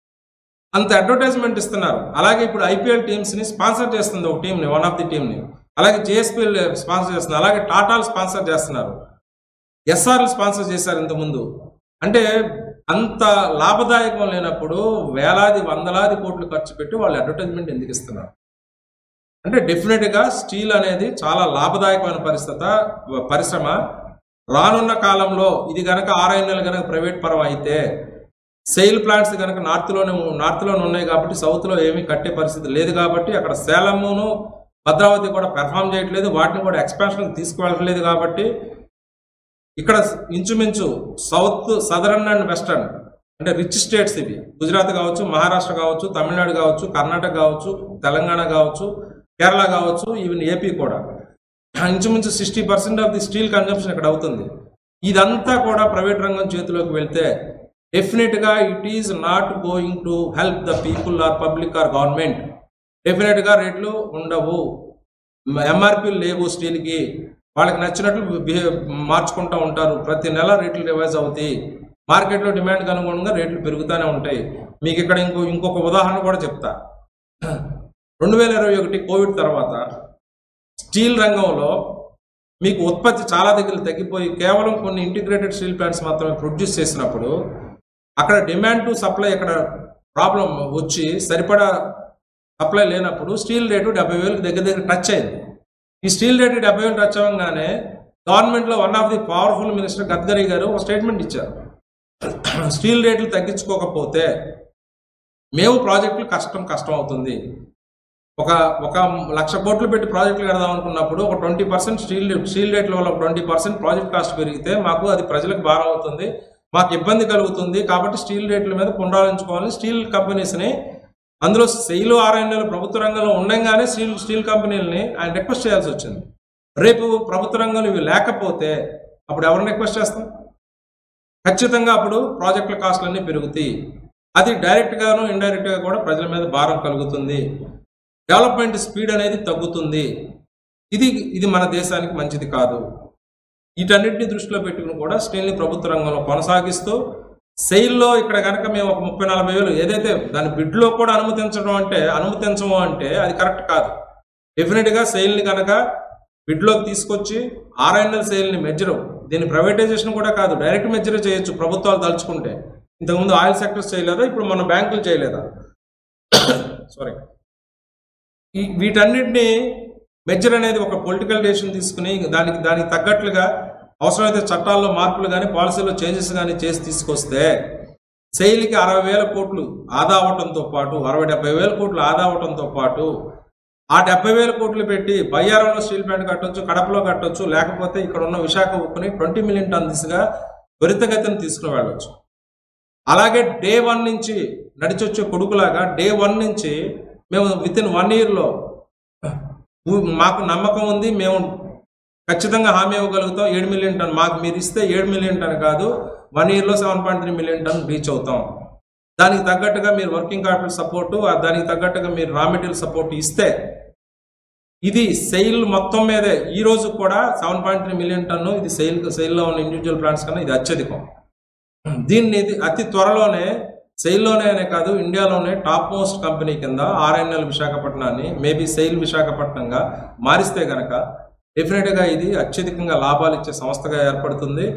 అంత అడ్వర్టైజ్మెంట్ ఇస్తున్నారు. అలాగే ఇప్పుడు ఐపీఎల్ టీమ్స్ని స్పాన్సర్ చేస్తుంది ఒక టీంని, వన్ ఆఫ్ ది టీంని, అలాగే జేఎస్పీఎల్ స్పాన్సర్ చేస్తున్నారు, అలాగే టాటాలు స్పాన్సర్ చేస్తున్నారు, ఎస్ఆర్లు స్పాన్సర్ చేశారు ఇంతకుముందు. అంటే అంత లాభదాయకం లేనప్పుడు వేలాది వందలాది కోట్లు ఖర్చు పెట్టి వాళ్ళు అడ్వర్టైజ్మెంట్ ఎందుకు ఇస్తున్నారు అంటే డెఫినెట్గా స్టీల్ అనేది చాలా లాభదాయకమైన పరిస్థితి పరిశ్రమ. రానున్న కాలంలో ఇది కనుక ఆరైదు నెలలు కనుక ప్రైవేట్ పరం అయితే, సెయిల్ ప్లాంట్స్ కనుక నార్త్లోనే నార్త్లోనే ఉన్నాయి కాబట్టి సౌత్లో ఏమీ కట్టే పరిస్థితి లేదు కాబట్టి, అక్కడ సేలమును భద్రావతి కూడా పెర్ఫామ్ చేయట్లేదు, వాటిని కూడా ఎక్స్పాన్షన్కి తీసుకువెళ్ళట్లేదు కాబట్టి ఇక్కడ ఇంచుమించు సౌత్ సదరన్ అండ్ వెస్టర్న్ అంటే రిచ్ స్టేట్స్ ఇవి, గుజరాత్ కావచ్చు, మహారాష్ట్ర కావచ్చు, తమిళనాడు కావచ్చు, కర్ణాటక కావచ్చు, తెలంగాణ కావచ్చు, కేరళ కావచ్చు, ఈవెన్ ఏపీ కూడా ఇంచుమించు sixty percent of the steel consumption ఇక్కడ అవుతుంది. ఇదంతా కూడా ప్రైవేట్ రంగం చేతిలోకి వెళ్తే డెఫినెట్గా it is not going to help the people or public or government. డెఫినెట్గా రేట్లు ఉండవు, ఎంఆర్పీలు లేవు స్టీల్కి, వాళ్ళకి నచ్చినట్లు బిహేవ్ మార్చుకుంటూ ఉంటారు, ప్రతి నెల రేట్లు రివైజ్ అవుతాయి, మార్కెట్లో డిమాండ్కి అనుగుణంగా రేట్లు పెరుగుతూనే ఉంటాయి. మీకు ఇక్కడ ఇంకో ఇంకొక ఉదాహరణ కూడా చెప్తా. రెండు వేల ఇరవై ఒకటి కోవిడ్ తర్వాత స్టీల్ రంగంలో మీకు ఉత్పత్తి చాలా దగ్గర తగ్గిపోయి కేవలం కొన్ని ఇంటిగ్రేటెడ్ స్టీల్ ప్లాంట్స్ మాత్రమే ప్రొడ్యూస్ చేసినప్పుడు అక్కడ డిమాండ్ టు సప్లై అక్కడ ప్రాబ్లం వచ్చి సరిపడా సప్లై లేనప్పుడు స్టీల్ రేటు డెబ్బై వేలకు దగ్గర దగ్గర టచ్ అయింది. ఈ స్టీల్ రేటు డెబ్బై వేలు టచ్ అవ్వగానే గవర్నమెంట్లో one of the powerful minister Gadkari garu ఒక స్టేట్మెంట్ ఇచ్చారు, స్టీల్ రేట్లు తగ్గించుకోకపోతే మేము ప్రాజెక్టులు కష్టం కష్టం అవుతుంది. ఒక ఒక లక్ష కోట్లు పెట్టి ప్రాజెక్టులు కడదాం అనుకున్నప్పుడు ఒక ట్వంటీ పర్సెంట్ స్టీల్ స్టీల్ రేట్ల వల్ల ట్వంటీ పర్సెంట్ ప్రాజెక్ట్ కాస్ట్ పెరిగితే మాకు అది ప్రజలకు భారం అవుతుంది, మాకు ఇబ్బంది కలుగుతుంది, కాబట్టి స్టీల్ రేట్ల మీద పునరాలోచించుకోవాలని స్టీల్ కంపెనీస్ని, అందులో సెయిల్ ఆరైదు నెలలు ప్రభుత్వ రంగంలో ఉండగానే స్టీల్ స్టీల్ కంపెనీలని ఆయన రిక్వెస్ట్ చేయాల్సి వచ్చింది. రేపు ప్రభుత్వ రంగంలో ఇవి లేకపోతే అప్పుడు ఎవరిని రిక్వెస్ట్ చేస్తాం? ఖచ్చితంగా అప్పుడు ప్రాజెక్టుల కాస్ట్లన్నీ పెరుగుతాయి, అది డైరెక్ట్గాను ఇండైరెక్ట్గా కూడా ప్రజల మీద భారం కలుగుతుంది, డెవలప్మెంట్ స్పీడ్ అనేది తగ్గుతుంది. ఇది ఇది మన దేశానికి మంచిది కాదు. వీటన్నిటిని దృష్టిలో పెట్టుకుని కూడా స్టీల్ని ప్రభుత్వ రంగంలో కొనసాగిస్తూ సెయిల్లో ఇక్కడ కనుక మేము ఒక ముప్పై నలభై వేలు ఏదైతే దాని బిడ్లో కూడా అనుమతించడం అంటే అనుమతించము అంటే అది కరెక్ట్ కాదు. డెఫినెట్గా సెయిల్ని కనుక బిడ్లోకి తీసుకొచ్చి ఆరైదు నెలల సెయిల్ని మెజరు, దీన్ని ప్రైవేటైజేషన్ కూడా కాదు, డైరెక్ట్ మెజర్ చేయొచ్చు ప్రభుత్వాలు తలుచుకుంటే. ఇంతకుముందు ఆయిల్ సెక్టర్స్ చేయలేదా, ఇప్పుడు మన బ్యాంకులు చేయలేదా? సారీ, ఈ వీటన్నిటిని మెజర్ అనేది ఒక పొలిటికల్ డెసిషన్ తీసుకుని దానికి దానికి తగ్గట్లుగా అవసరమైతే చట్టాల్లో మార్పులు కానీ పాలసీలో చేంజెస్ కానీ చేసి తీసుకొస్తే సెయిల్కి అరవై వేల కోట్లు ఆదా అవటంతో పాటు అరవై డెబ్బై వేల కోట్లు ఆదా అవటంతో పాటు ఆ డెబ్బై వేల కోట్లు పెట్టి బయ్యారంలో స్టీల్ ప్లాంట్ కట్టొచ్చు, కడపలో కట్టొచ్చు, లేకపోతే ఇక్కడ ఉన్న విశాఖ ఉక్కుని ట్వంటీ మిలియన్ టన్ దిశగా త్వరితగతిని తీసుకుని వెళ్ళవచ్చు. అలాగే డే వన్ నుంచి నడిచొచ్చే కొడుకులాగా డే వన్ నుంచి మేము విత్ ఇన్ వన్ ఇయర్లో మాకు నమ్మకం ఉంది, మేము ఖచ్చితంగా హామీ ఇవ్వగలుగుతాం, ఏడు మిలియన్ టన్ మాకు మీరు ఇస్తే ఏడు మిలియన్ టన్ కాదు వన్ ఇయర్లో seven point three million ton reach అవుతాం. దానికి తగ్గట్టుగా మీరు వర్కింగ్ క్యాపిటల్ సపోర్టు, దానికి తగ్గట్టుగా మీరు రా మెటీరియల్ సపోర్ట్ ఇస్తే ఇది సెయిల్ మొత్తం మీదే ఈ రోజు కూడా seven point three million ton ఇది సెయిల్ సెయిల్లో ఉన్న ఇండివిజువల్ ప్లాంట్స్ కన్నా ఇది అత్యధికం. దీన్ని అతి త్వరలోనే సెయిల్లోనే అనే కాదు ఇండియాలోనే టాప్ మోస్ట్ కంపెనీ కింద ఆర్ఎన్ఎల్ విశాఖపట్నాన్ని మేబీ సెయిల్ విశాఖపట్నంగా మారిస్తే కనుక డెఫినెట్గా ఇది అత్యధికంగా లాభాలు ఇచ్చే సంస్థగా ఏర్పడుతుంది.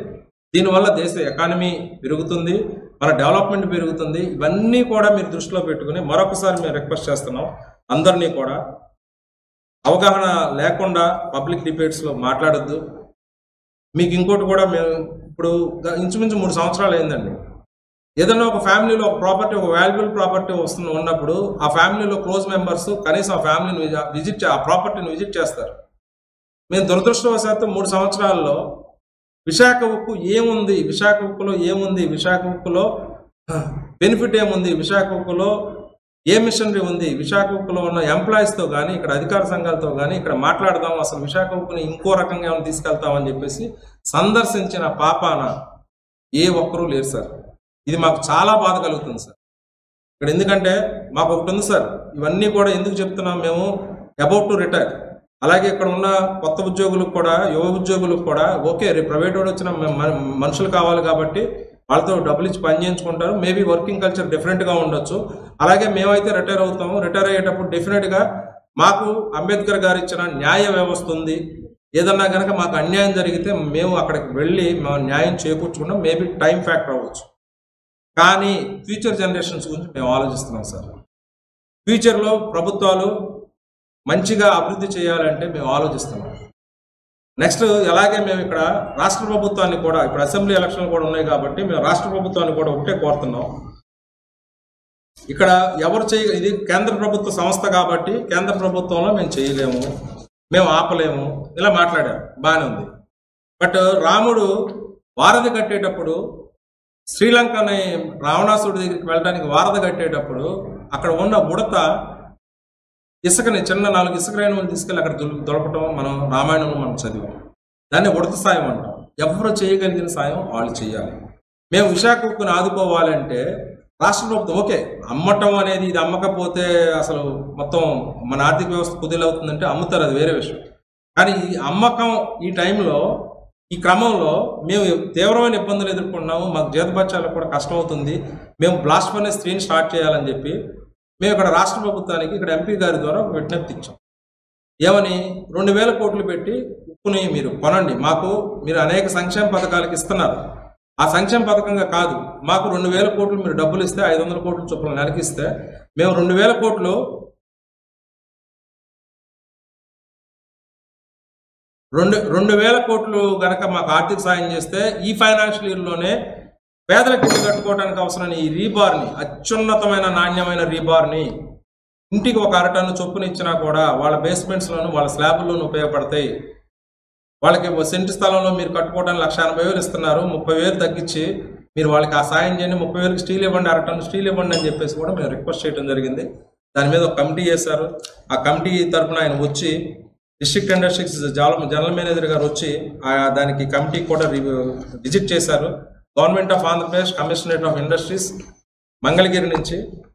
దీనివల్ల దేశ ఎకానమీ పెరుగుతుంది, మన డెవలప్మెంట్ పెరుగుతుంది. ఇవన్నీ కూడా మీరు దృష్టిలో పెట్టుకుని మరొకసారి మేము రిక్వెస్ట్ చేస్తున్నాం అందరినీ కూడా, అవగాహన లేకుండా పబ్లిక్ డిబేట్స్లో మాట్లాడొద్దు. మీకు ఇంకోటి కూడా మేము ఇప్పుడు ఇంచుమించు మూడు సంవత్సరాలు అయిందండి. ఏదైనా ఒక ఫ్యామిలీలో ఒక ప్రాపర్టీ, ఒక వాల్యుబుల్ ప్రాపర్టీ వస్తున్న ఉన్నప్పుడు ఆ ఫ్యామిలీలో క్లోజ్ మెంబర్స్ కనీసం ఆ ఫ్యామిలీని విజిట్ ఆ ప్రాపర్టీని విజిట్ చేస్తారు. మేము దురదృష్టవశాత్తు మూడు సంవత్సరాల్లో విశాఖ ఉక్కు ఏముంది, విశాఖ ఉక్కులో ఏముంది, విశాఖ ఉక్కులో బెనిఫిట్ ఏముంది, విశాఖ ఉక్కులో ఏ మిషనరీ ఉంది, విశాఖ ఉక్కులో ఉన్న ఎంప్లాయీస్తో కానీ ఇక్కడ అధికార సంఘాలతో కానీ ఇక్కడ మాట్లాడదాం, అసలు విశాఖ ఉక్కుని ఇంకో రకంగా ఏమైనా తీసుకెళ్తామని చెప్పేసి సందర్శించిన పాపాన ఏ ఒక్కరూ లేరు సార్. ఇది మాకు చాలా బాధ కలుగుతుంది సార్ ఇక్కడ. ఎందుకంటే మాకు ఒకటి ఉంది సార్, ఇవన్నీ కూడా ఎందుకు చెప్తున్నాం, మేము అబౌట్ టు రిటైర్. అలాగే ఇక్కడ ఉన్న కొత్త ఉద్యోగులకు కూడా, యువ ఉద్యోగులకు కూడా ఓకే రేపు ప్రైవేట్ వాడు వచ్చిన మనుషులు కావాలి కాబట్టి వాళ్ళతో డబ్బులు ఇచ్చి పని చేయించుకుంటారు. మేబీ వర్కింగ్ కల్చర్ డిఫరెంట్గా ఉండొచ్చు. అలాగే మేమైతే రిటైర్ అవుతాము. రిటైర్ అయ్యేటప్పుడు డెఫినెట్గా మాకు అంబేద్కర్ గారు ఇచ్చిన న్యాయ వ్యవస్థ ఉంది. ఏదన్నా కనుక మాకు అన్యాయం జరిగితే మేము అక్కడికి వెళ్ళి మా న్యాయం చేకూర్చుకుంటాం. మేబీ టైం ఫ్యాక్టర్ అవ్వచ్చు, కానీ ఫ్యూచర్ జనరేషన్స్ గురించి మేము ఆలోచిస్తున్నాం సార్. ఫ్యూచర్లో ప్రభుత్వాలు మంచిగా అభివృద్ధి చేయాలంటే మేము ఆలోచిస్తున్నాం. నెక్స్ట్ అలాగే మేము ఇక్కడ రాష్ట్ర ప్రభుత్వాన్ని కూడా, ఇప్పుడు అసెంబ్లీ ఎలక్షన్లు కూడా ఉన్నాయి కాబట్టి మేము రాష్ట్ర ప్రభుత్వాన్ని కూడా ఒకటే కోరుతున్నాం. ఇక్కడ ఎవరు చేయ ఇది కేంద్ర ప్రభుత్వ సంస్థ కాబట్టి కేంద్ర ప్రభుత్వంలో మేము చేయలేము, మేము ఆపలేము, ఇలా మాట్లాడారు, బాగానే ఉంది. బట్ రాముడు వారధి కట్టేటప్పుడు శ్రీలంకని రావణాసుడి దగ్గరికి వెళ్ళడానికి వారధి కట్టేటప్పుడు అక్కడ ఉన్న బుడత ఇసుకని, చిన్న నాలుగు ఇసుక రేణువులు తీసుకెళ్ళి అక్కడ దులు దొలపటం మనం రామాయణంలో మనం చదివాం. దాన్ని ఉడత సాయం అంటాం. ఎవరు చేయగలిగిన సాయం వాళ్ళు చేయాలి. మేము విశాఖ ఉక్కుని ఆదుకోవాలంటే రాష్ట్ర ప్రభుత్వం ఓకే అమ్మటం అనేది, ఇది అమ్మకపోతే అసలు మొత్తం మన ఆర్థిక వ్యవస్థ కుదిలవుతుందంటే అమ్ముతారు, అది వేరే విషయం. కానీ ఈ అమ్మకం ఈ టైంలో, ఈ క్రమంలో మేము తీవ్రమైన ఇబ్బందులు ఎదుర్కొన్నాము. మాకు జీతభత్యాలకు కూడా కష్టం అవుతుంది. మేము బ్లాస్ట్ ఫర్నెస్ త్రీని స్టార్ట్ చేయాలని చెప్పి మేము ఇక్కడ రాష్ట్ర ప్రభుత్వానికి ఇక్కడ ఎంపీ గారి ద్వారా ఒక విజ్ఞప్తి ఇచ్చాం. ఏమని, రెండు వేల కోట్లు పెట్టి ఉక్కుని మీరు కొనండి, మాకు మీరు అనేక సంక్షేమ పథకాలకు ఇస్తున్నారు, ఆ సంక్షేమ పథకంగా కాదు, మాకు రెండు వేల కోట్లు మీరు డబ్బులు ఇస్తే ఐదు వందల కోట్లు చొప్పున నెలకిస్తే మేము రెండు వేల కోట్లు రెండు రెండు వేల కోట్లు గనక మాకు ఆర్థిక సాయం చేస్తే ఈ ఫైనాన్షియల్ ఇయర్లోనే పేదలకు ఇల్లు కట్టుకోవడానికి అవసరమైన ఈ రీబార్ని, అత్యున్నతమైన నాణ్యమైన రీబార్ని ఇంటికి ఒక అరటన్ను చొప్పున ఇచ్చినా కూడా వాళ్ళ బేస్మెంట్స్లోను వాళ్ళ స్లాబుల్లోనూ ఉపయోగపడతాయి. వాళ్ళకి సెంటు స్థలంలో మీరు కట్టుకోవడానికి లక్ష ఎనభై వేలు ఇస్తున్నారు, ముప్పై వేలు తగ్గించి మీరు వాళ్ళకి ఆ సాయం చేయండి, ముప్పై వేలకు స్టీల్ ఇవ్వండి, అరటన్ను స్టీల్ ఇవ్వండి అని చెప్పేసి కూడా మేము రిక్వెస్ట్ చేయడం జరిగింది. దాని మీద ఒక కమిటీ చేశారు. ఆ కమిటీ తరఫున ఆయన వచ్చి డిస్ట్రిక్ట్ ఇండస్ట్రీస్ జనరల్ మేనేజర్ గారు వచ్చి దానికి కమిటీ కూడా విజిట్ చేశారు. Government of Andhra Pradesh, commissionerate of industries, Mangalagiri నుంచి.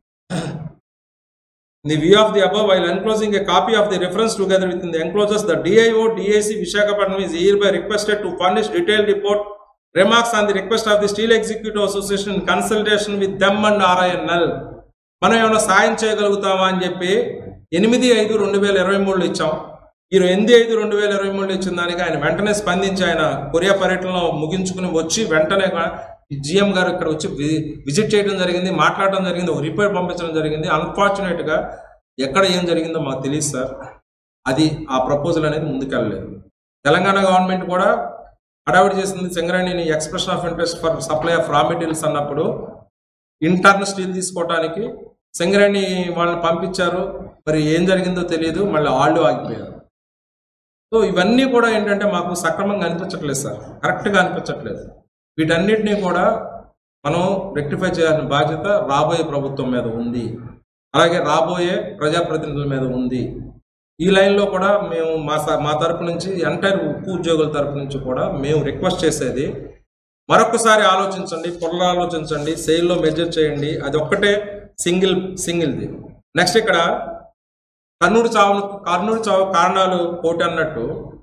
In the view of the above, while enclosing a copy of the reference together within the enclosures, the D I O D A C Visakhapatnam is hereby requested to furnish detailed report remarks on the request of the Steel Executive Association in consultation with them and R I N L. మనం ఏమైనా సాయం చేయగలుగుతామా అని చెప్పి ఎనిమిది ఐదు రెండు వేల ఇరవై మూడులో ఇచ్చాం. ఈ ఎనిమిది ఐదు రెండు వేల ఇరవై మూడులో ఇచ్చిన దానికి ఆయన వెంటనే స్పందించి ఆయన కొరియా పర్యటనలో ముగించుకుని వచ్చి వెంటనే జిఎం గారు ఇక్కడ వచ్చి విజిట్ చేయడం జరిగింది, మాట్లాడడం జరిగింది, ఒక రిపోర్ట్ పంపించడం జరిగింది. అన్ఫార్చునేట్గా ఎక్కడ ఏం జరిగిందో మాకు తెలియదు సార్. అది ఆ ప్రపోజల్ అనేది ముందుకెళ్ళలేదు. తెలంగాణ గవర్నమెంట్ కూడా హడావిడి చేసింది. సింగరేణిని expression of interest for supply of raw materials అన్నప్పుడు ఇంటర్న్ స్టీల్ తీసుకోవడానికి సింగరేణి వాళ్ళని పంపించారు. మరి ఏం జరిగిందో తెలియదు, మళ్ళీ వాళ్ళు ఆగిపోయారు. సో ఇవన్నీ కూడా ఏంటంటే మాకు సక్రమంగా అనిపించట్లేదు సార్, కరెక్ట్గా అనిపించట్లేదు. వీటన్నిటినీ కూడా మనం రెక్టిఫై చేయాల్సిన బాధ్యత రాబోయే ప్రభుత్వం మీద ఉంది, అలాగే రాబోయే ప్రజాప్రతినిధుల మీద ఉంది. ఈ లైన్లో కూడా మేము మా మా తరపు నుంచి ఎంటైర్ ఉక్కు ఉద్యోగుల తరపు నుంచి కూడా మేము రిక్వెస్ట్ చేసేది, మరొకసారి ఆలోచించండి, పునరాలోచించండి, సెయిల్లో మెజర్ చేయండి. అది ఒక్కటే సింగిల్ సింగిల్ది. నెక్స్ట్ ఇక్కడ కర్నూలు చావు కర్నూలు చావు కారణాలు కోటి అన్నట్టు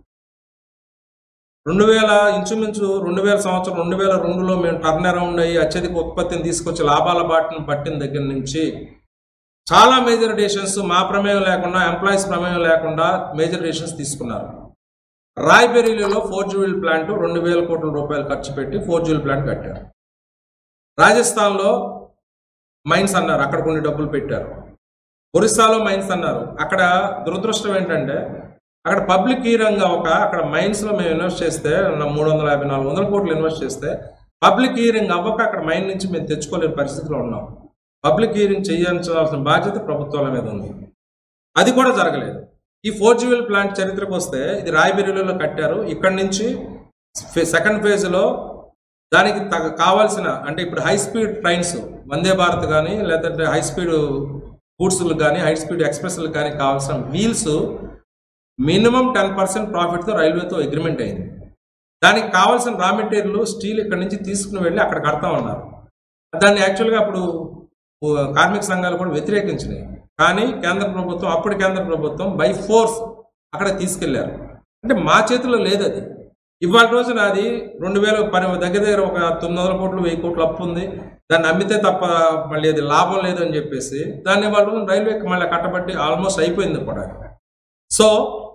రెండు వేల ఇంచుమించు రెండు వేల సంవత్సరం రెండు వేల రెండులో మేము టర్న్ అరౌండ్ అయ్యి అత్యధిక ఉత్పత్తిని తీసుకొచ్చి లాభాల బాటను పట్టిన దగ్గర నుంచి చాలా మేజర్ డెసిషన్స్ మా ప్రమేయం లేకుండా, ఎంప్లాయీస్ ప్రమేయం లేకుండా మేజర్ డెసిషన్స్ తీసుకున్నారు. రాయ్బెరీలో ఫోర్ జ్యూవెల్ ప్లాంట్ రెండు వేల కోట్ల రూపాయలు ఖర్చు పెట్టి ఫోర్ జ్యూవెల్ ప్లాంట్ కట్టారు. రాజస్థాన్లో మైన్స్ అన్నారు, అక్కడ కొన్ని డబ్బులు పెట్టారు. ఒరిస్సాలో మైన్స్ అన్నారు. అక్కడ దురదృష్టం ఏంటంటే అక్కడ పబ్లిక్ హీరింగ్ ఒక అక్కడ మైన్స్లో మేము ఇన్వెస్ట్ చేస్తే మూడు వందల యాభై నాలుగు వందల కోట్లు ఇన్వెస్ట్ చేస్తే పబ్లిక్ హీరింగ్ అవ్వక అక్కడ మైన్ నుంచి మేము తెచ్చుకోలేని పరిస్థితిలో ఉన్నాం. పబ్లిక్ హీరింగ్ చేయాల్సిన బాధ్యత ప్రభుత్వాల మీద ఉంది. అది కూడా జరగలేదు. ఈ ఫోర్ జ్యూవెల్ ప్లాంట్ చరిత్రకు వస్తే ఇది రాయ్బెరీలో కట్టారు. ఇక్కడి నుంచి సెకండ్ ఫేజ్లో దానికి తగ కావాల్సిన అంటే ఇప్పుడు high speed trains Vande Bharat కానీ లేదంటే హై స్పీడ్ గూడ్స్లకు కానీ హై స్పీడ్ ఎక్స్ప్రెస్లకు కానీ కావాల్సిన వీల్స్ మినిమం టెన్ పర్సెంట్ ప్రాఫిట్తో రైల్వేతో అగ్రిమెంట్ అయింది. దానికి కావాల్సిన రా మెటీరియల్ స్టీల్ ఇక్కడ నుంచి తీసుకుని వెళ్ళి అక్కడ కడతా ఉన్నారు. దాన్ని యాక్చువల్గా అప్పుడు కార్మిక సంఘాలు కూడా వ్యతిరేకించినాయి. కానీ కేంద్ర ప్రభుత్వం అప్పుడు కేంద్ర ప్రభుత్వం బై ఫోర్స్ అక్కడ తీసుకెళ్లారు. అంటే మా చేతిలో లేదు అది. ఇవాళ రోజున అది రెండు వేల పని దగ్గర దగ్గర ఒక తొమ్మిది వందల కోట్లు వెయ్యి కోట్లు అప్పు ఉంది. దాన్ని అమ్మితే తప్ప మళ్ళీ అది లాభం లేదు అని చెప్పేసి దాన్ని వాళ్ళు రైల్వేకి మళ్ళీ కట్టబట్టి ఆల్మోస్ట్ అయిపోయింది కూడా. సో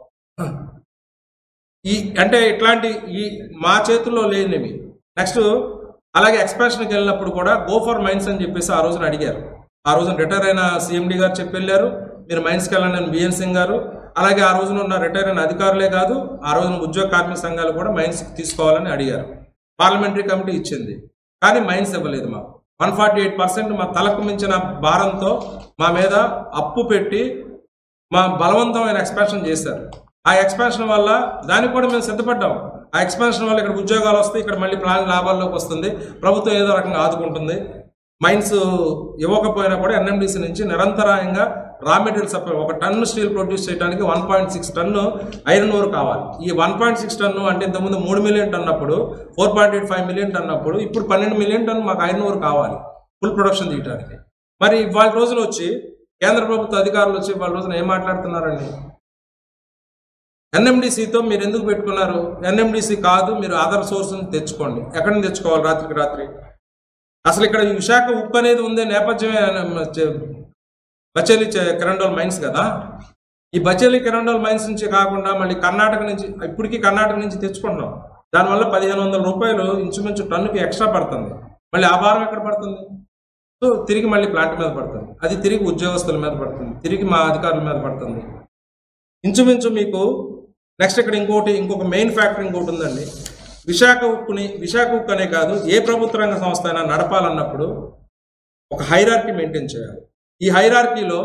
ఈ అంటే ఇట్లాంటి ఈ మా చేతుల్లో లేనివి. నెక్స్ట్ అలాగే ఎక్స్పాన్షన్కి వెళ్ళినప్పుడు కూడా గో ఫర్ మైన్స్ అని చెప్పేసి ఆ రోజున అడిగారు. ఆ రోజున రిటైర్ అయిన సీఎండీ గారు చెప్పి వెళ్ళారు, మీరు మైన్స్కి వెళ్ళండి అని బిఎన్ సింగ్ గారు. అలాగే ఆ రోజున ఉన్న రిటైర్ అయిన అధికారులే కాదు, ఆ రోజున ఉద్యోగ కార్మిక సంఘాలు కూడా మైన్స్ తీసుకోవాలని అడిగారు. పార్లమెంటరీ కమిటీ ఇచ్చింది, కానీ మైన్స్ ఇవ్వలేదు. మాకు వన్ ఫార్టీ ఎయిట్ పర్సెంట్ మా తలకు మించిన భారంతో మా మీద అప్పు పెట్టి మా బలవంతమైన ఎక్స్పాన్షన్ చేశారు. ఆ ఎక్స్పాన్షన్ వల్ల దానికి కూడా మేము సిద్ధపడ్డాం. ఆ ఎక్స్పాన్షన్ వల్ల ఇక్కడ ఉద్యోగాలు వస్తాయి, ఇక్కడ మళ్ళీ ప్లాన్ లాభాల్లోకి వస్తుంది, ప్రభుత్వం ఏదో రకంగా ఆదుకుంటుంది. మైన్స్ ఇవ్వకపోయినా కూడా ఎన్ఎండిసి నుంచి నిరంతరాయంగా రా మెటీరియల్ సప్లై ఒక టన్ను స్టీల్ ప్రొడ్యూస్ చేయడానికి one point six ton iron ore కావాలి. ఈ వన్ పాయింట్ సిక్స్ టన్ను అంటే ఇంతకుముందు మూడు మిలియన్ టన్ అన్నప్పుడు four point eight five million ton అన్నప్పుడు ఇప్పుడు పన్నెండు మిలియన్ టన్ మాకు ఐరన్ ఓర్ కావాలి ఫుల్ ప్రొడక్షన్ తీయడానికి. మరి వాళ్ళ రోజులు వచ్చి కేంద్ర ప్రభుత్వ అధికారులు వచ్చి వాళ్ళ రోజున ఏం మాట్లాడుతున్నారండి? ఎన్ఎండిసితో మీరు ఎందుకు పెట్టుకున్నారు? ఎన్ఎండిసి కాదు, మీరు అదర్ సోర్స్ నుంచి తెచ్చుకోండి. ఎక్కడి నుంచి తెచ్చుకోవాలి? రాత్రికి రాత్రి. అసలు ఇక్కడ ఈ విశాఖ ఉప్పు అనేది ఉందే నేపథ్యమే బచేలి కిరండోల్ మైన్స్ కదా. ఈ బచేలి కిరండోల్ మైన్స్ నుంచి కాకుండా మళ్ళీ కర్ణాటక నుంచి ఇప్పటికీ కర్ణాటక నుంచి తెచ్చుకుంటున్నాం. దానివల్ల పదిహేను వందల రూపాయలు ఇంచుమించు టన్నుకి ఎక్స్ట్రా పడుతుంది. మళ్ళీ ఆ భారం ఎక్కడ పడుతుంది? సో తిరిగి మళ్ళీ ప్లాంట్ మీద పడుతుంది, అది తిరిగి ఉద్యోగస్తుల మీద పడుతుంది, తిరిగి మా అధికారుల మీద పడుతుంది. ఇంచుమించు మీకు నెక్స్ట్ ఇక్కడ ఇంకోటి ఇంకొక మెయిన్ ఫ్యాక్టర్ ఇంకోటి ఉందండి. విశాఖ ఉక్కుని విశాఖ ఉక్కు అనే కాదు, ఏ ప్రభుత్వ రంగ సంస్థ అయినా నడపాలన్నప్పుడు ఒక హైరార్కీ మెయింటైన్ చేయాలి. ఈ హైరార్కీలో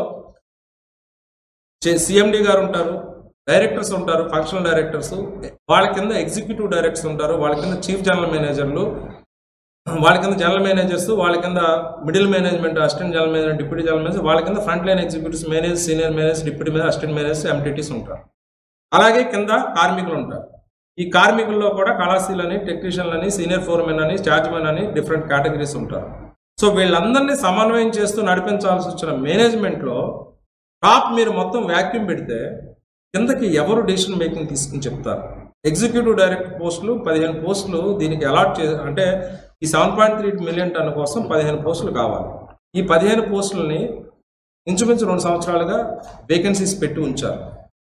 సిఎండి గారు ఉంటారు, డైరెక్టర్స్ ఉంటారు, ఫంక్షనల్ డైరెక్టర్స్, వాళ్ళ కింద ఎగ్జిక్యూటివ్ డైరెక్టర్స్ ఉంటారు, వాళ్ళ కింద చీఫ్ జనరల్ మేనేజర్లు, వాళ్ళ కింద జనరల్ మేనేజర్స్, వాళ్ళ కింద middle management, assistant general manager, deputy general manager, వాళ్ళ కింద front line executives, manager, senior manager, deputy manager, assistant managers, MTTs ఉంటారు. అలాగే కింద కార్మికులు ఉంటారు. ఈ కార్మికుల్లో కూడా కళాశీలని, టెక్నీషియన్లని, సీనియర్ ఫోర్మెన్ అని, చార్జ్మెన్ అని డిఫరెంట్ కేటగిరీస్ ఉంటారు. సో వీళ్ళందరినీ సమన్వయం చేస్తూ నడిపించాల్సి వచ్చిన మేనేజ్మెంట్లో టాప్ మీరు మొత్తం వ్యాక్యూమ్ పెడితే కిందకి ఎవరు డెసిషన్ మేకింగ్ తీసుకుని చెప్తారు? ఎగ్జిక్యూటివ్ డైరెక్టర్ పోస్టులు పదిహేను పోస్టులు దీనికి అలాట్ చే అంటే ఈ seven point three million ton కోసం పదిహేను పోస్టులు కావాలి. ఈ పదిహేను పోస్టులని ఇంచుమించు రెండు సంవత్సరాలుగా వేకెన్సీస్ పెట్టి ఉంచారు.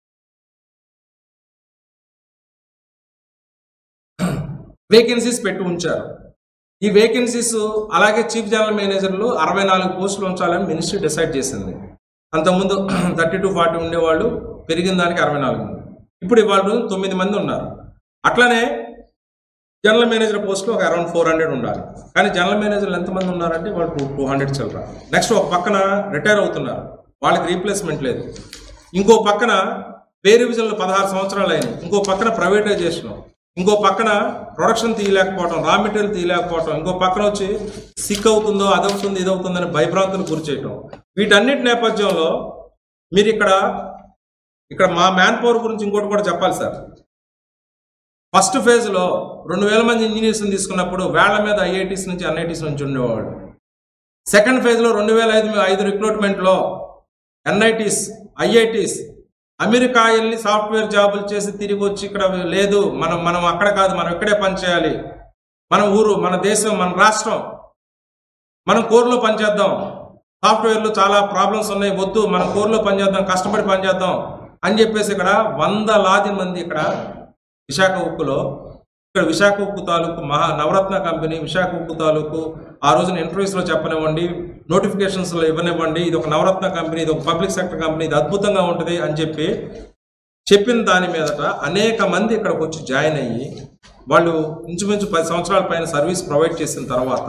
వేకెన్సీస్ పెట్టి ఉంచారు. ఈ వేకెన్సీస్ అలాగే చీఫ్ జనరల్ మేనేజర్లు అరవై నాలుగు పోస్టులు ఉంచాలని మినిస్ట్రీ డిసైడ్ చేసింది. అంతకుముందు థర్టీ టు ఫార్టీ ఉండేవాళ్ళు, పెరిగిన దానికి అరవై నాలుగు మంది, ఇప్పుడు ఇవాళ రోజు తొమ్మిది మంది ఉన్నారు. అట్లనే జనరల్ మేనేజర్ పోస్టులు ఒక అరౌండ్ ఫోర్ హండ్రెడ్ ఉండాలి. కానీ జనరల్ మేనేజర్లు ఎంతమంది ఉన్నారంటే వాళ్ళు టూ టూ హండ్రెడ్ చిల్లర. నెక్స్ట్ ఒక పక్కన రిటైర్ అవుతున్నారు, వాళ్ళకి రీప్లేస్మెంట్ లేదు. ఇంకో పక్కన పే రివిజన్లు పదహారు సంవత్సరాలు అయినాయి. ఇంకో పక్కన ప్రైవేటైజేషన్, ఇంకో పక్కన ప్రొడక్షన్ తీయలేకపోవటం, రా మెటీరియల్ తీయలేకపోవటం, ఇంకో పక్కన వచ్చి సిక్ అవుతుందో అదవుతుంది ఇదవుతుందని భయభ్రాంతులు గురి చేయటం. వీటన్నిటి నేపథ్యంలో మీరు ఇక్కడ ఇక్కడ మా మ్యాన్ పవర్ గురించి ఇంకోటి కూడా చెప్పాలి సార్. ఫస్ట్ ఫేజ్లో రెండు వేల మంది ఇంజనీర్స్ని తీసుకున్నప్పుడు వేళ్ల మీద ఐఐటీస్ నుంచి ఎన్ఐటీస్ నుంచి ఉండేవాళ్ళు. సెకండ్ ఫేజ్లో రెండు వేల ఐదు ఐదు రిక్రూట్మెంట్లో ఎన్ఐటీస్, ఐఐటీస్ అమెరికా వెళ్ళి సాఫ్ట్వేర్ జాబులు చేసి తిరిగి వచ్చి ఇక్కడ లేదు, మనం మనం అక్కడ కాదు, మనం ఇక్కడే పనిచేయాలి, మన ఊరు, మన దేశం, మన రాష్ట్రం, మనం కోర్లో పనిచేద్దాం, సాఫ్ట్వేర్లో చాలా ప్రాబ్లమ్స్ ఉన్నాయి, వద్దు మనం కోర్లో పనిచేద్దాం, కష్టపడి పనిచేద్దాం అని చెప్పేసి ఇక్కడ వందలాది మంది ఇక్కడ విశాఖ ఉక్కులో. ఇక్కడ విశాఖ ఉక్కు తాలూకు మహా నవరత్న కంపెనీ, విశాఖ ఉక్కు తాలూకు ఆ రోజున ఇంటర్వ్యూస్లో చెప్పనివ్వండి, నోటిఫికేషన్స్లో ఇవ్వనివ్వండి, ఇది ఒక నవరత్న కంపెనీ, ఇది ఒక పబ్లిక్ సెక్టర్ కంపెనీ, ఇది అద్భుతంగా ఉంటుంది అని చెప్పి చెప్పిన దాని మీదట అనేక మంది ఇక్కడికి వచ్చి జాయిన్ అయ్యి వాళ్ళు ఇంచుమించు పది సంవత్సరాల పైన సర్వీస్ ప్రొవైడ్ చేసిన తర్వాత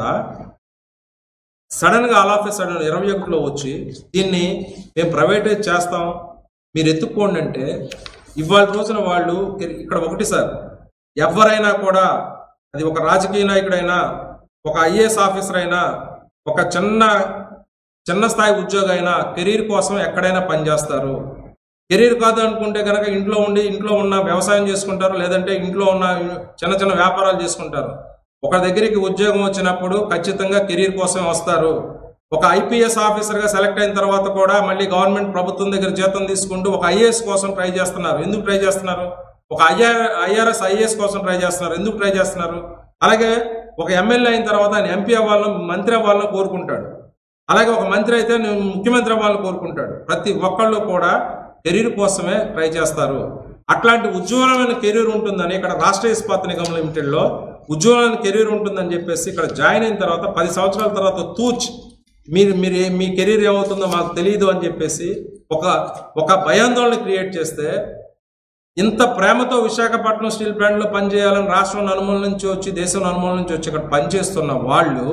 సడన్గా ఆల్ ఆఫ్ ఎ సడన్ ఇరవై ఒకటిలో వచ్చి దీన్ని మేము ప్రైవేటైజ్ చేస్తాం, మీరు ఎత్తుక్కోండి అంటే ఇవాళ రోజున వాళ్ళు ఇక్కడ ఒకటి సార్, ఎవరైనా కూడా అది ఒక రాజకీయ నాయకుడైనా, ఒక ఐఏఎస్ ఆఫీసర్ అయినా, ఒక చిన్న చిన్న స్థాయి ఉద్యోగి అయినా కెరీర్ కోసం ఎక్కడైనా పనిచేస్తారు. కెరీర్ కాదు అనుకుంటే కనుక ఇంట్లో ఉండి ఇంట్లో ఉన్న వ్యవసాయం చేసుకుంటారు, లేదంటే ఇంట్లో ఉన్న చిన్న చిన్న వ్యాపారాలు చేసుకుంటారు. ఒక దగ్గరికి ఉద్యోగం వచ్చినప్పుడు ఖచ్చితంగా కెరీర్ కోసం వస్తారు. ఒక ఐపీఎస్ ఆఫీసర్గా సెలెక్ట్ అయిన తర్వాత కూడా మళ్ళీ గవర్నమెంట్ ప్రభుత్వం దగ్గర జీతం తీసుకుంటూ ఒక ఐఏఎస్ కోసం ట్రై చేస్తున్నారు. ఎందుకు ట్రై చేస్తున్నారు? ఒక ఐఆర్ ఐఆర్ఎస్ ఐఏఎస్ కోసం ట్రై చేస్తున్నారు. ఎందుకు ట్రై చేస్తున్నారు? అలాగే ఒక ఎమ్మెల్యే అయిన తర్వాత ఆయన ఎంపీ అవ్వాలని, మంత్రి అవ్వాలని కోరుకుంటాడు. అలాగే ఒక మంత్రి అయితే ముఖ్యమంత్రి అవ్వాలని కోరుకుంటాడు. ప్రతి ఒక్కళ్ళు కూడా కెరీర్ కోసమే ట్రై చేస్తారు. అట్లాంటి ఉజ్వలమైన కెరీర్ ఉంటుందని ఇక్కడ రాష్ట్రీయ ఇస్పాత్ నిగమ్ లిమిటెడ్లో ఉజ్వలమైన కెరీర్ ఉంటుందని చెప్పేసి ఇక్కడ జాయిన్ అయిన తర్వాత పది సంవత్సరాల తర్వాత తూచ్ మీరు మీరు మీ కెరీర్ ఏమవుతుందో మాకు తెలియదు అని చెప్పేసి ఒక ఒక భయాందోళన క్రియేట్ చేస్తే, ఇంత ప్రేమతో విశాఖపట్నం స్టీల్ ప్లాంట్లో పనిచేయాలని రాష్ట్రం నలుమూల నుంచి వచ్చి, దేశం నలుమూల నుంచి వచ్చి ఇక్కడ పనిచేస్తున్న వాళ్ళు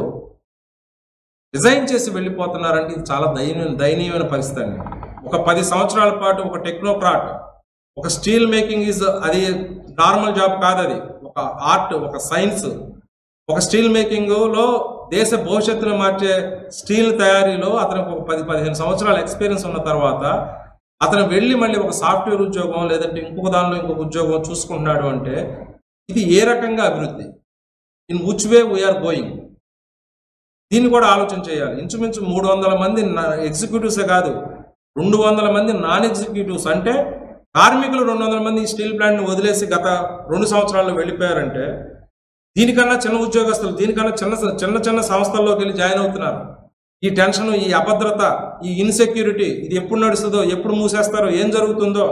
రిజైన్ చేసి వెళ్ళిపోతున్నారంటే ఇది చాలా దయనీయ దయనీయమైన పరిస్థితి అండి. ఒక పది సంవత్సరాల పాటు ఒక టెక్నోక్రాట్, ఒక స్టీల్ మేకింగ్ ఈజ్ అది నార్మల్ జాబ్ కాదు, అది ఒక ఆర్ట్, ఒక సైన్స్. ఒక స్టీల్ మేకింగ్లో దేశ భవిష్యత్తును మార్చే స్టీల్ తయారీలో అతనికి ఒక పది పదిహేను సంవత్సరాల ఎక్స్పీరియన్స్ ఉన్న తర్వాత అతను వెళ్ళి మళ్ళీ ఒక సాఫ్ట్వేర్ ఉద్యోగం లేదంటే ఇంకొక దానిలో ఇంకొక ఉద్యోగం చూసుకుంటున్నాడు అంటే ఇది ఏ రకంగా అభివృద్ధి? In which way we are going? దీన్ని కూడా ఆలోచన చేయాలి. ఇంచుమించు మూడు వందల మంది ఎగ్జిక్యూటివ్సే కాదు, రెండు వందల మంది నాన్ ఎగ్జిక్యూటివ్స్, అంటే కార్మికులు రెండు వందల మంది స్టీల్ ప్లాంట్ని వదిలేసి గత రెండు సంవత్సరాల్లో వెళ్ళిపోయారంటే దీనికన్నా చిన్న ఉద్యోగస్తులు, దీనికన్నా చిన్న చిన్న చిన్న సంస్థల్లోకి వెళ్ళి జాయిన్ అవుతున్నారు. ఈ టెన్షన్, ఈ అభద్రత, ఈ ఇన్సెక్యూరిటీ, ఇది ఎప్పుడు నడుస్తుందో, ఎప్పుడు మూసేస్తారో, ఏం జరుగుతుందో,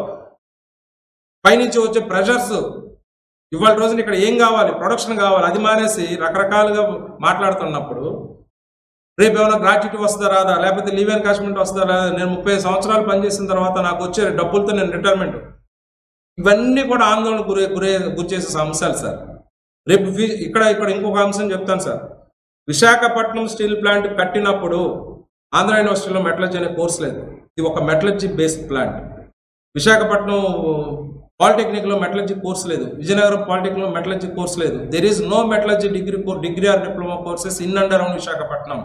పైనుంచి వచ్చే ప్రెషర్స్, ఇవాళ రోజున ఇక్కడ ఏం కావాలి, ప్రొడక్షన్ కావాలి, అది మానేసి రకరకాలుగా మాట్లాడుతున్నప్పుడు రేపు ఏమైనా గ్రాట్యుటీ వస్తుందా రాదా, లేకపోతే లీవ్ ఎన్కాష్మెంట్ వస్తుందా రాదా, నేను ముప్పై సంవత్సరాలు పనిచేసిన తర్వాత నాకు వచ్చే డబ్బులతో నేను రిటైర్మెంట్, ఇవన్నీ కూడా ఆందోళన గురే గురే గురి చేసే అంశాలు సార్. రేపు ఇక్కడ ఇక్కడ ఇంకొక అంశం చెప్తాను సార్. విశాఖపట్నం స్టీల్ ప్లాంట్ కట్టినప్పుడు ఆంధ్ర యూనివర్సిటీలో మెటలర్జీ అనే కోర్స్ లేదు. ఇది ఒక మెటలర్జీ బేస్డ్ ప్లాంట్. విశాఖపట్నం పాలిటెక్నిక్లో మెటలర్జీ కోర్స్ లేదు. విజయనగరం పాలిటెక్నిక్లో మెటలర్జీ కోర్స్ లేదు. There is no metallurgy degree course degree or diploma courses in and around Visakhapatnam.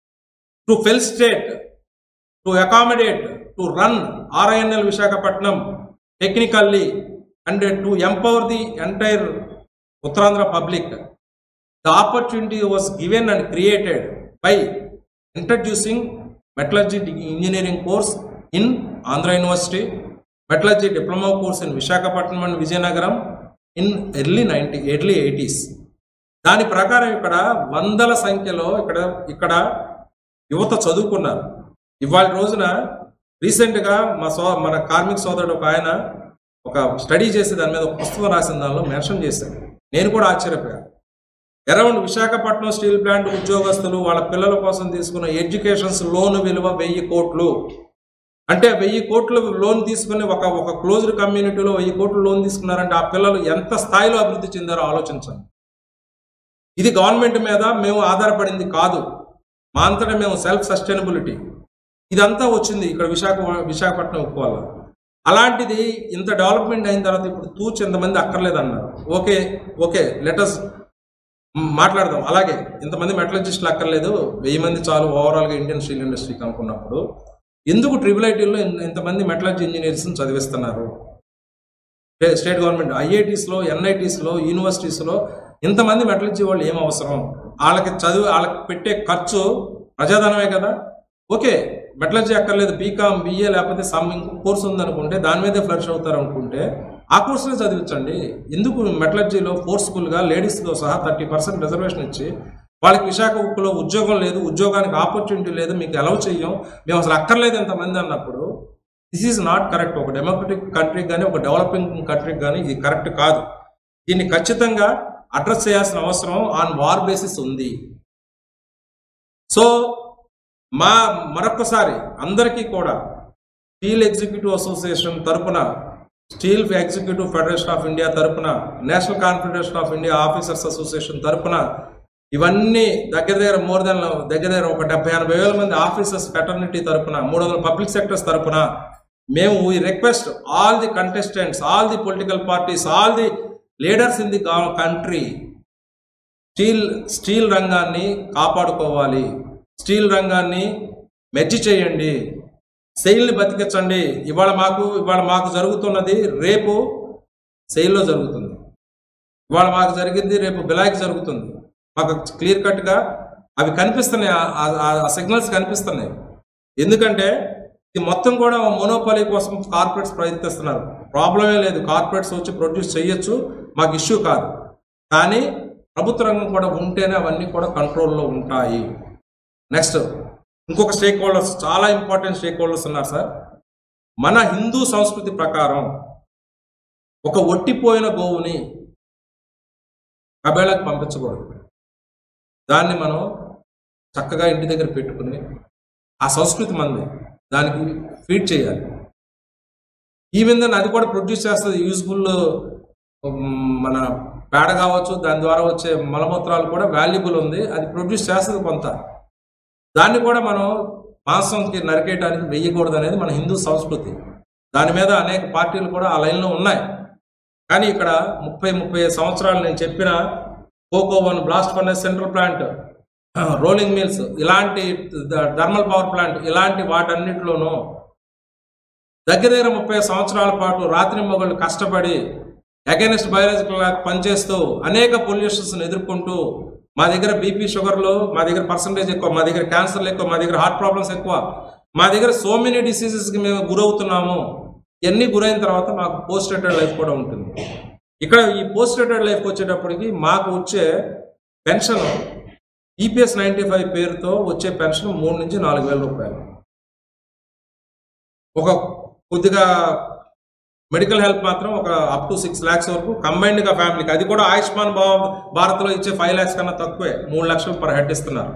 To fell state, to accommodate, to run RINL Visakhapatnam technically and to empower the entire Uttarandhra public, the opportunity was given and created by introducing metallurgy engineering course in Andhra University, metallurgy diploma course in Visakhapatnam and Vijayanagaram in early ninety early eighties. దాని ప్రకారం ఇక్కడ వందల సంఖ్యలో ఇక్కడ ఇక్కడ యువత చదువుకున్నారు. ఇవాళ రోజున రీసెంట్గా మా సో మన కార్మిక సోదరుడు ఒక ఆయన ఒక స్టడీ చేసి దాని మీద ఒక పుస్తకం రాసిన దానిలో మెన్షన్ చేశాడు. నేను కూడా ఆశ్చర్యపోయాను. అరౌండ్ విశాఖపట్నం స్టీల్ ప్లాంట్ ఉద్యోగస్తులు వాళ్ళ పిల్లల కోసం తీసుకున్న ఎడ్యుకేషన్స్ లోన్ విలువ వెయ్యి కోట్లు. అంటే వెయ్యి కోట్లు లోన్ తీసుకుని ఒక ఒక క్లోజ్డ్ కమ్యూనిటీలో వెయ్యి కోట్లు లోన్ తీసుకున్నారంటే ఆ పిల్లలు ఎంత స్థాయిలో అభివృద్ధి చెందారో ఆలోచించండి. ఇది గవర్నమెంట్ మీద మేము ఆధారపడింది కాదు, మా అంతటా మేము సెల్ఫ్ సస్టైనబిలిటీ, ఇదంతా వచ్చింది ఇక్కడ విశాఖ విశాఖపట్నం ఉక్కు వల్ల. అలాంటిది ఇంత డెవలప్మెంట్ అయిన తర్వాత ఇప్పుడు తూచి ఎంతమంది అక్కర్లేదన్నారు. ఓకే ఓకే లెటస్ మాట్లాడదాం. అలాగే ఇంతమంది మెటలర్జిస్టులు అక్కర్లేదు, వెయ్యి మంది చాలు ఓవరాల్గా ఇండియన్ స్టీల్ ఇండస్ట్రీకి అనుకున్నప్పుడు ఎందుకు ట్రిపుల్ ఐటీలో ఇంతమంది మెటలర్జీ ఇంజనీర్స్ని చదివిస్తున్నారు? స్టేట్ గవర్నమెంట్ ఐఐటీస్లో, ఎన్ఐటీస్లో, యూనివర్సిటీస్లో ఇంతమంది మెటలర్జీ వాళ్ళు ఏం అవసరం? వాళ్ళకి చదువు వాళ్ళకి పెట్టే ఖర్చు ప్రజాధనమే కదా. ఓకే మెటలర్జీ అక్కర్లేదు, బీకామ్ బిఏ లేకపోతే సమ్ ఇంకో కోర్స్ ఉందనుకుంటే దాని మీదే ఫ్లరిష్ అవుతారు అనుకుంటే ఆ కోర్సునే చదివించండి. ఎందుకు మెటలర్జీలో ఫోర్స్ఫుల్గా లేడీస్తో సహా థర్టీ పర్సెంట్ రిజర్వేషన్ ఇచ్చి వాళ్ళకి విశాఖ ఉక్కులో ఉద్యోగం లేదు, ఉద్యోగానికి ఆపర్చునిటీ లేదు, మీకు అలౌ చెయ్యం, మేము అసలు అక్కర్లేదు ఎంతమంది అన్నప్పుడు దిస్ ఈజ్ నాట్ కరెక్ట్. ఒక డెమోక్రటిక్ కంట్రీకి కానీ ఒక డెవలపింగ్ కంట్రీకి కానీ ఇది కరెక్ట్ కాదు. దీన్ని ఖచ్చితంగా అడ్రస్ చేయాల్సిన అవసరం ఆన్ వార్ బేసిస్ ఉంది. సో మా మరొకసారి అందరికీ కూడా స్టీల్ ఎగ్జిక్యూటివ్ అసోసియేషన్ తరపున, steel executive federation of India తరపున, national confederation of India officers association తరపున, ఇవన్నీ దగ్గర దగ్గర మోర్ దెన్ దగ్గర దగ్గర ఒక డెబ్బై ఎనభై వేల మంది ఆఫీసర్స్ ఫెటర్నిటీ తరపున, మూడు వందల పబ్లిక్ సెక్టర్స్ తరపున మేము we request all the contestants, all the political parties, all the leaders in the country, steel steel రంగాన్ని కాపాడుకోవాలి, స్టీల్ రంగాన్ని మెర్జి చేయండి, సెయిల్ని బతికించండి. ఇవాళ మాకు ఇవాళ మాకు జరుగుతున్నది రేపు సెయిల్లో జరుగుతుంది, ఇవాళ మాకు జరిగింది రేపు బిలాయికి జరుగుతుంది. మాకు క్లియర్ కట్గా అవి కనిపిస్తున్నాయి, ఆ సిగ్నల్స్ కనిపిస్తున్నాయి. ఎందుకంటే ఇది మొత్తం కూడా మోనోపాలీ కోసం కార్పొరేట్స్ ప్రయత్నిస్తున్నారు. ప్రాబ్లమే లేదు, కార్పొరేట్స్ వచ్చి ప్రొడ్యూస్ చేయొచ్చు, మాకు ఇష్యూ కాదు. కానీ ప్రభుత్వ రంగం కూడా ఉంటేనే అవన్నీ కూడా కంట్రోల్లో ఉంటాయి. నెక్స్ట్ ఇంకొక స్టేక్ హోల్డర్స్, చాలా ఇంపార్టెంట్ స్టేక్ హోల్డర్స్ ఉన్నారు సార్. మన హిందూ సంస్కృతి ప్రకారం ఒక ఒట్టిపోయిన గోవుని కబేళకు పంపించకూడదు. దాన్ని మనం చక్కగా ఇంటి దగ్గర పెట్టుకుని, ఆ సంస్కృతి మంది, దానికి ఫీడ్ చేయాలి. ఈవెన్ దెన్ అది కూడా ప్రొడ్యూస్ చేస్తుంది యూజ్ఫుల్, మన పేడ కావచ్చు, దాని ద్వారా వచ్చే మలమూత్రాలు కూడా వాల్యుబుల్ ఉంది, అది ప్రొడ్యూస్ చేస్తుంది కొంత. దాన్ని కూడా మనం మాంసంకి నరికేయడానికి వెయ్యకూడదు అనేది మన హిందూ సంస్కృతి. దాని మీద అనేక పార్టీలు కూడా ఆ లైన్లో ఉన్నాయి. కానీ ఇక్కడ ముప్పై ముప్పై సంవత్సరాలు నేను చెప్పిన coke oven, blast furnace, central plant, rolling mills, ఇలాంటి థర్మల్ పవర్ ప్లాంట్, ఇలాంటి వాటన్నిటిలోనూ దగ్గర దగ్గర ముప్పై సంవత్సరాల పాటు రాత్రి మొగళ్ళు కష్టపడి అగైనెస్ట్ బయాలజికల్ పనిచేస్తూ అనేక పొల్యూషన్స్ని ఎదుర్కొంటూ, మా దగ్గర బీపీ షుగర్లు, మా దగ్గర పర్సంటేజ్ ఎక్కువ, మా దగ్గర క్యాన్సర్లు ఎక్కువ, మా దగ్గర హార్ట్ ప్రాబ్లమ్స్ ఎక్కువ, మా దగ్గర సో మెనీ డిసీజెస్కి మేము గురవుతున్నాము. ఇవన్నీ గురైన తర్వాత మాకు పోస్ట్ రిటైర్డ్ లైఫ్ కూడా ఉంటుంది. ఇక్కడ ఈ పోస్ట్ రిటైర్డ్ లైఫ్కి వచ్చేటప్పటికి మాకు వచ్చే పెన్షన్ ఈపీఎస్ నైంటీ ఫైవ్ పేరుతో వచ్చే పెన్షన్ మూడు నుంచి నాలుగు వేల రూపాయలు. ఒక కొద్దిగా మెడికల్ హెల్ప్ మాత్రం ఒక అప్ టు సిక్స్ ల్యాక్స్ వరకు కంబైన్డ్గా ఫ్యామిలీకి, అది కూడా ఆయుష్మాన్ భారత్లో ఇచ్చే ఫైవ్ ల్యాక్స్ కన్నా తక్కువే, మూడు లక్షలు పర్ హెడ్ ఇస్తున్నారు.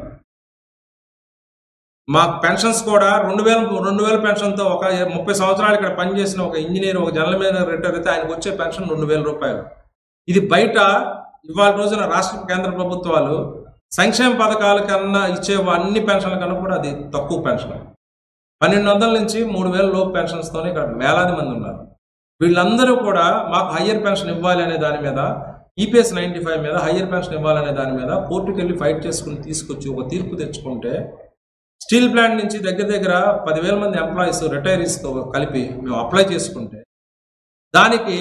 మా పెన్షన్స్ కూడా రెండు వేల రెండు వేల పెన్షన్తో ఒక ముప్పై సంవత్సరాలు ఇక్కడ పనిచేసిన ఒక ఇంజనీర్, ఒక జనరల్ మేనేజర్ రిటైర్ అయితే ఆయనకు వచ్చే పెన్షన్ రెండు వేల రూపాయలు. ఇది బయట ఇవాళ రోజున రాష్ట్ర కేంద్ర ప్రభుత్వాలు సంక్షేమ పథకాల కన్నా ఇచ్చే అన్ని పెన్షన్ల కన్నా కూడా అది తక్కువ పెన్షన్. పన్నెండు వందల నుంచి మూడు వేల లోపు పెన్షన్స్తోనే ఇక్కడ వేలాది మంది ఉన్నారు. వీళ్ళందరూ కూడా మాకు హయ్యర్ పెన్షన్ ఇవ్వాలి అనే దాని మీద, ఈపీఎస్ నైంటీ ఫైవ్ మీద హయ్యర్ పెన్షన్ ఇవ్వాలనే దాని మీద కోర్టుకు వెళ్ళి ఫైట్ చేసుకుని తీసుకొచ్చి ఒక తీర్పు తెచ్చుకుంటే, స్టీల్ ప్లాంట్ నుంచి దగ్గర దగ్గర పదివేల మంది ఎంప్లాయీస్ రిటైరీస్తో కలిపి మేము అప్లై చేసుకుంటే, దానికి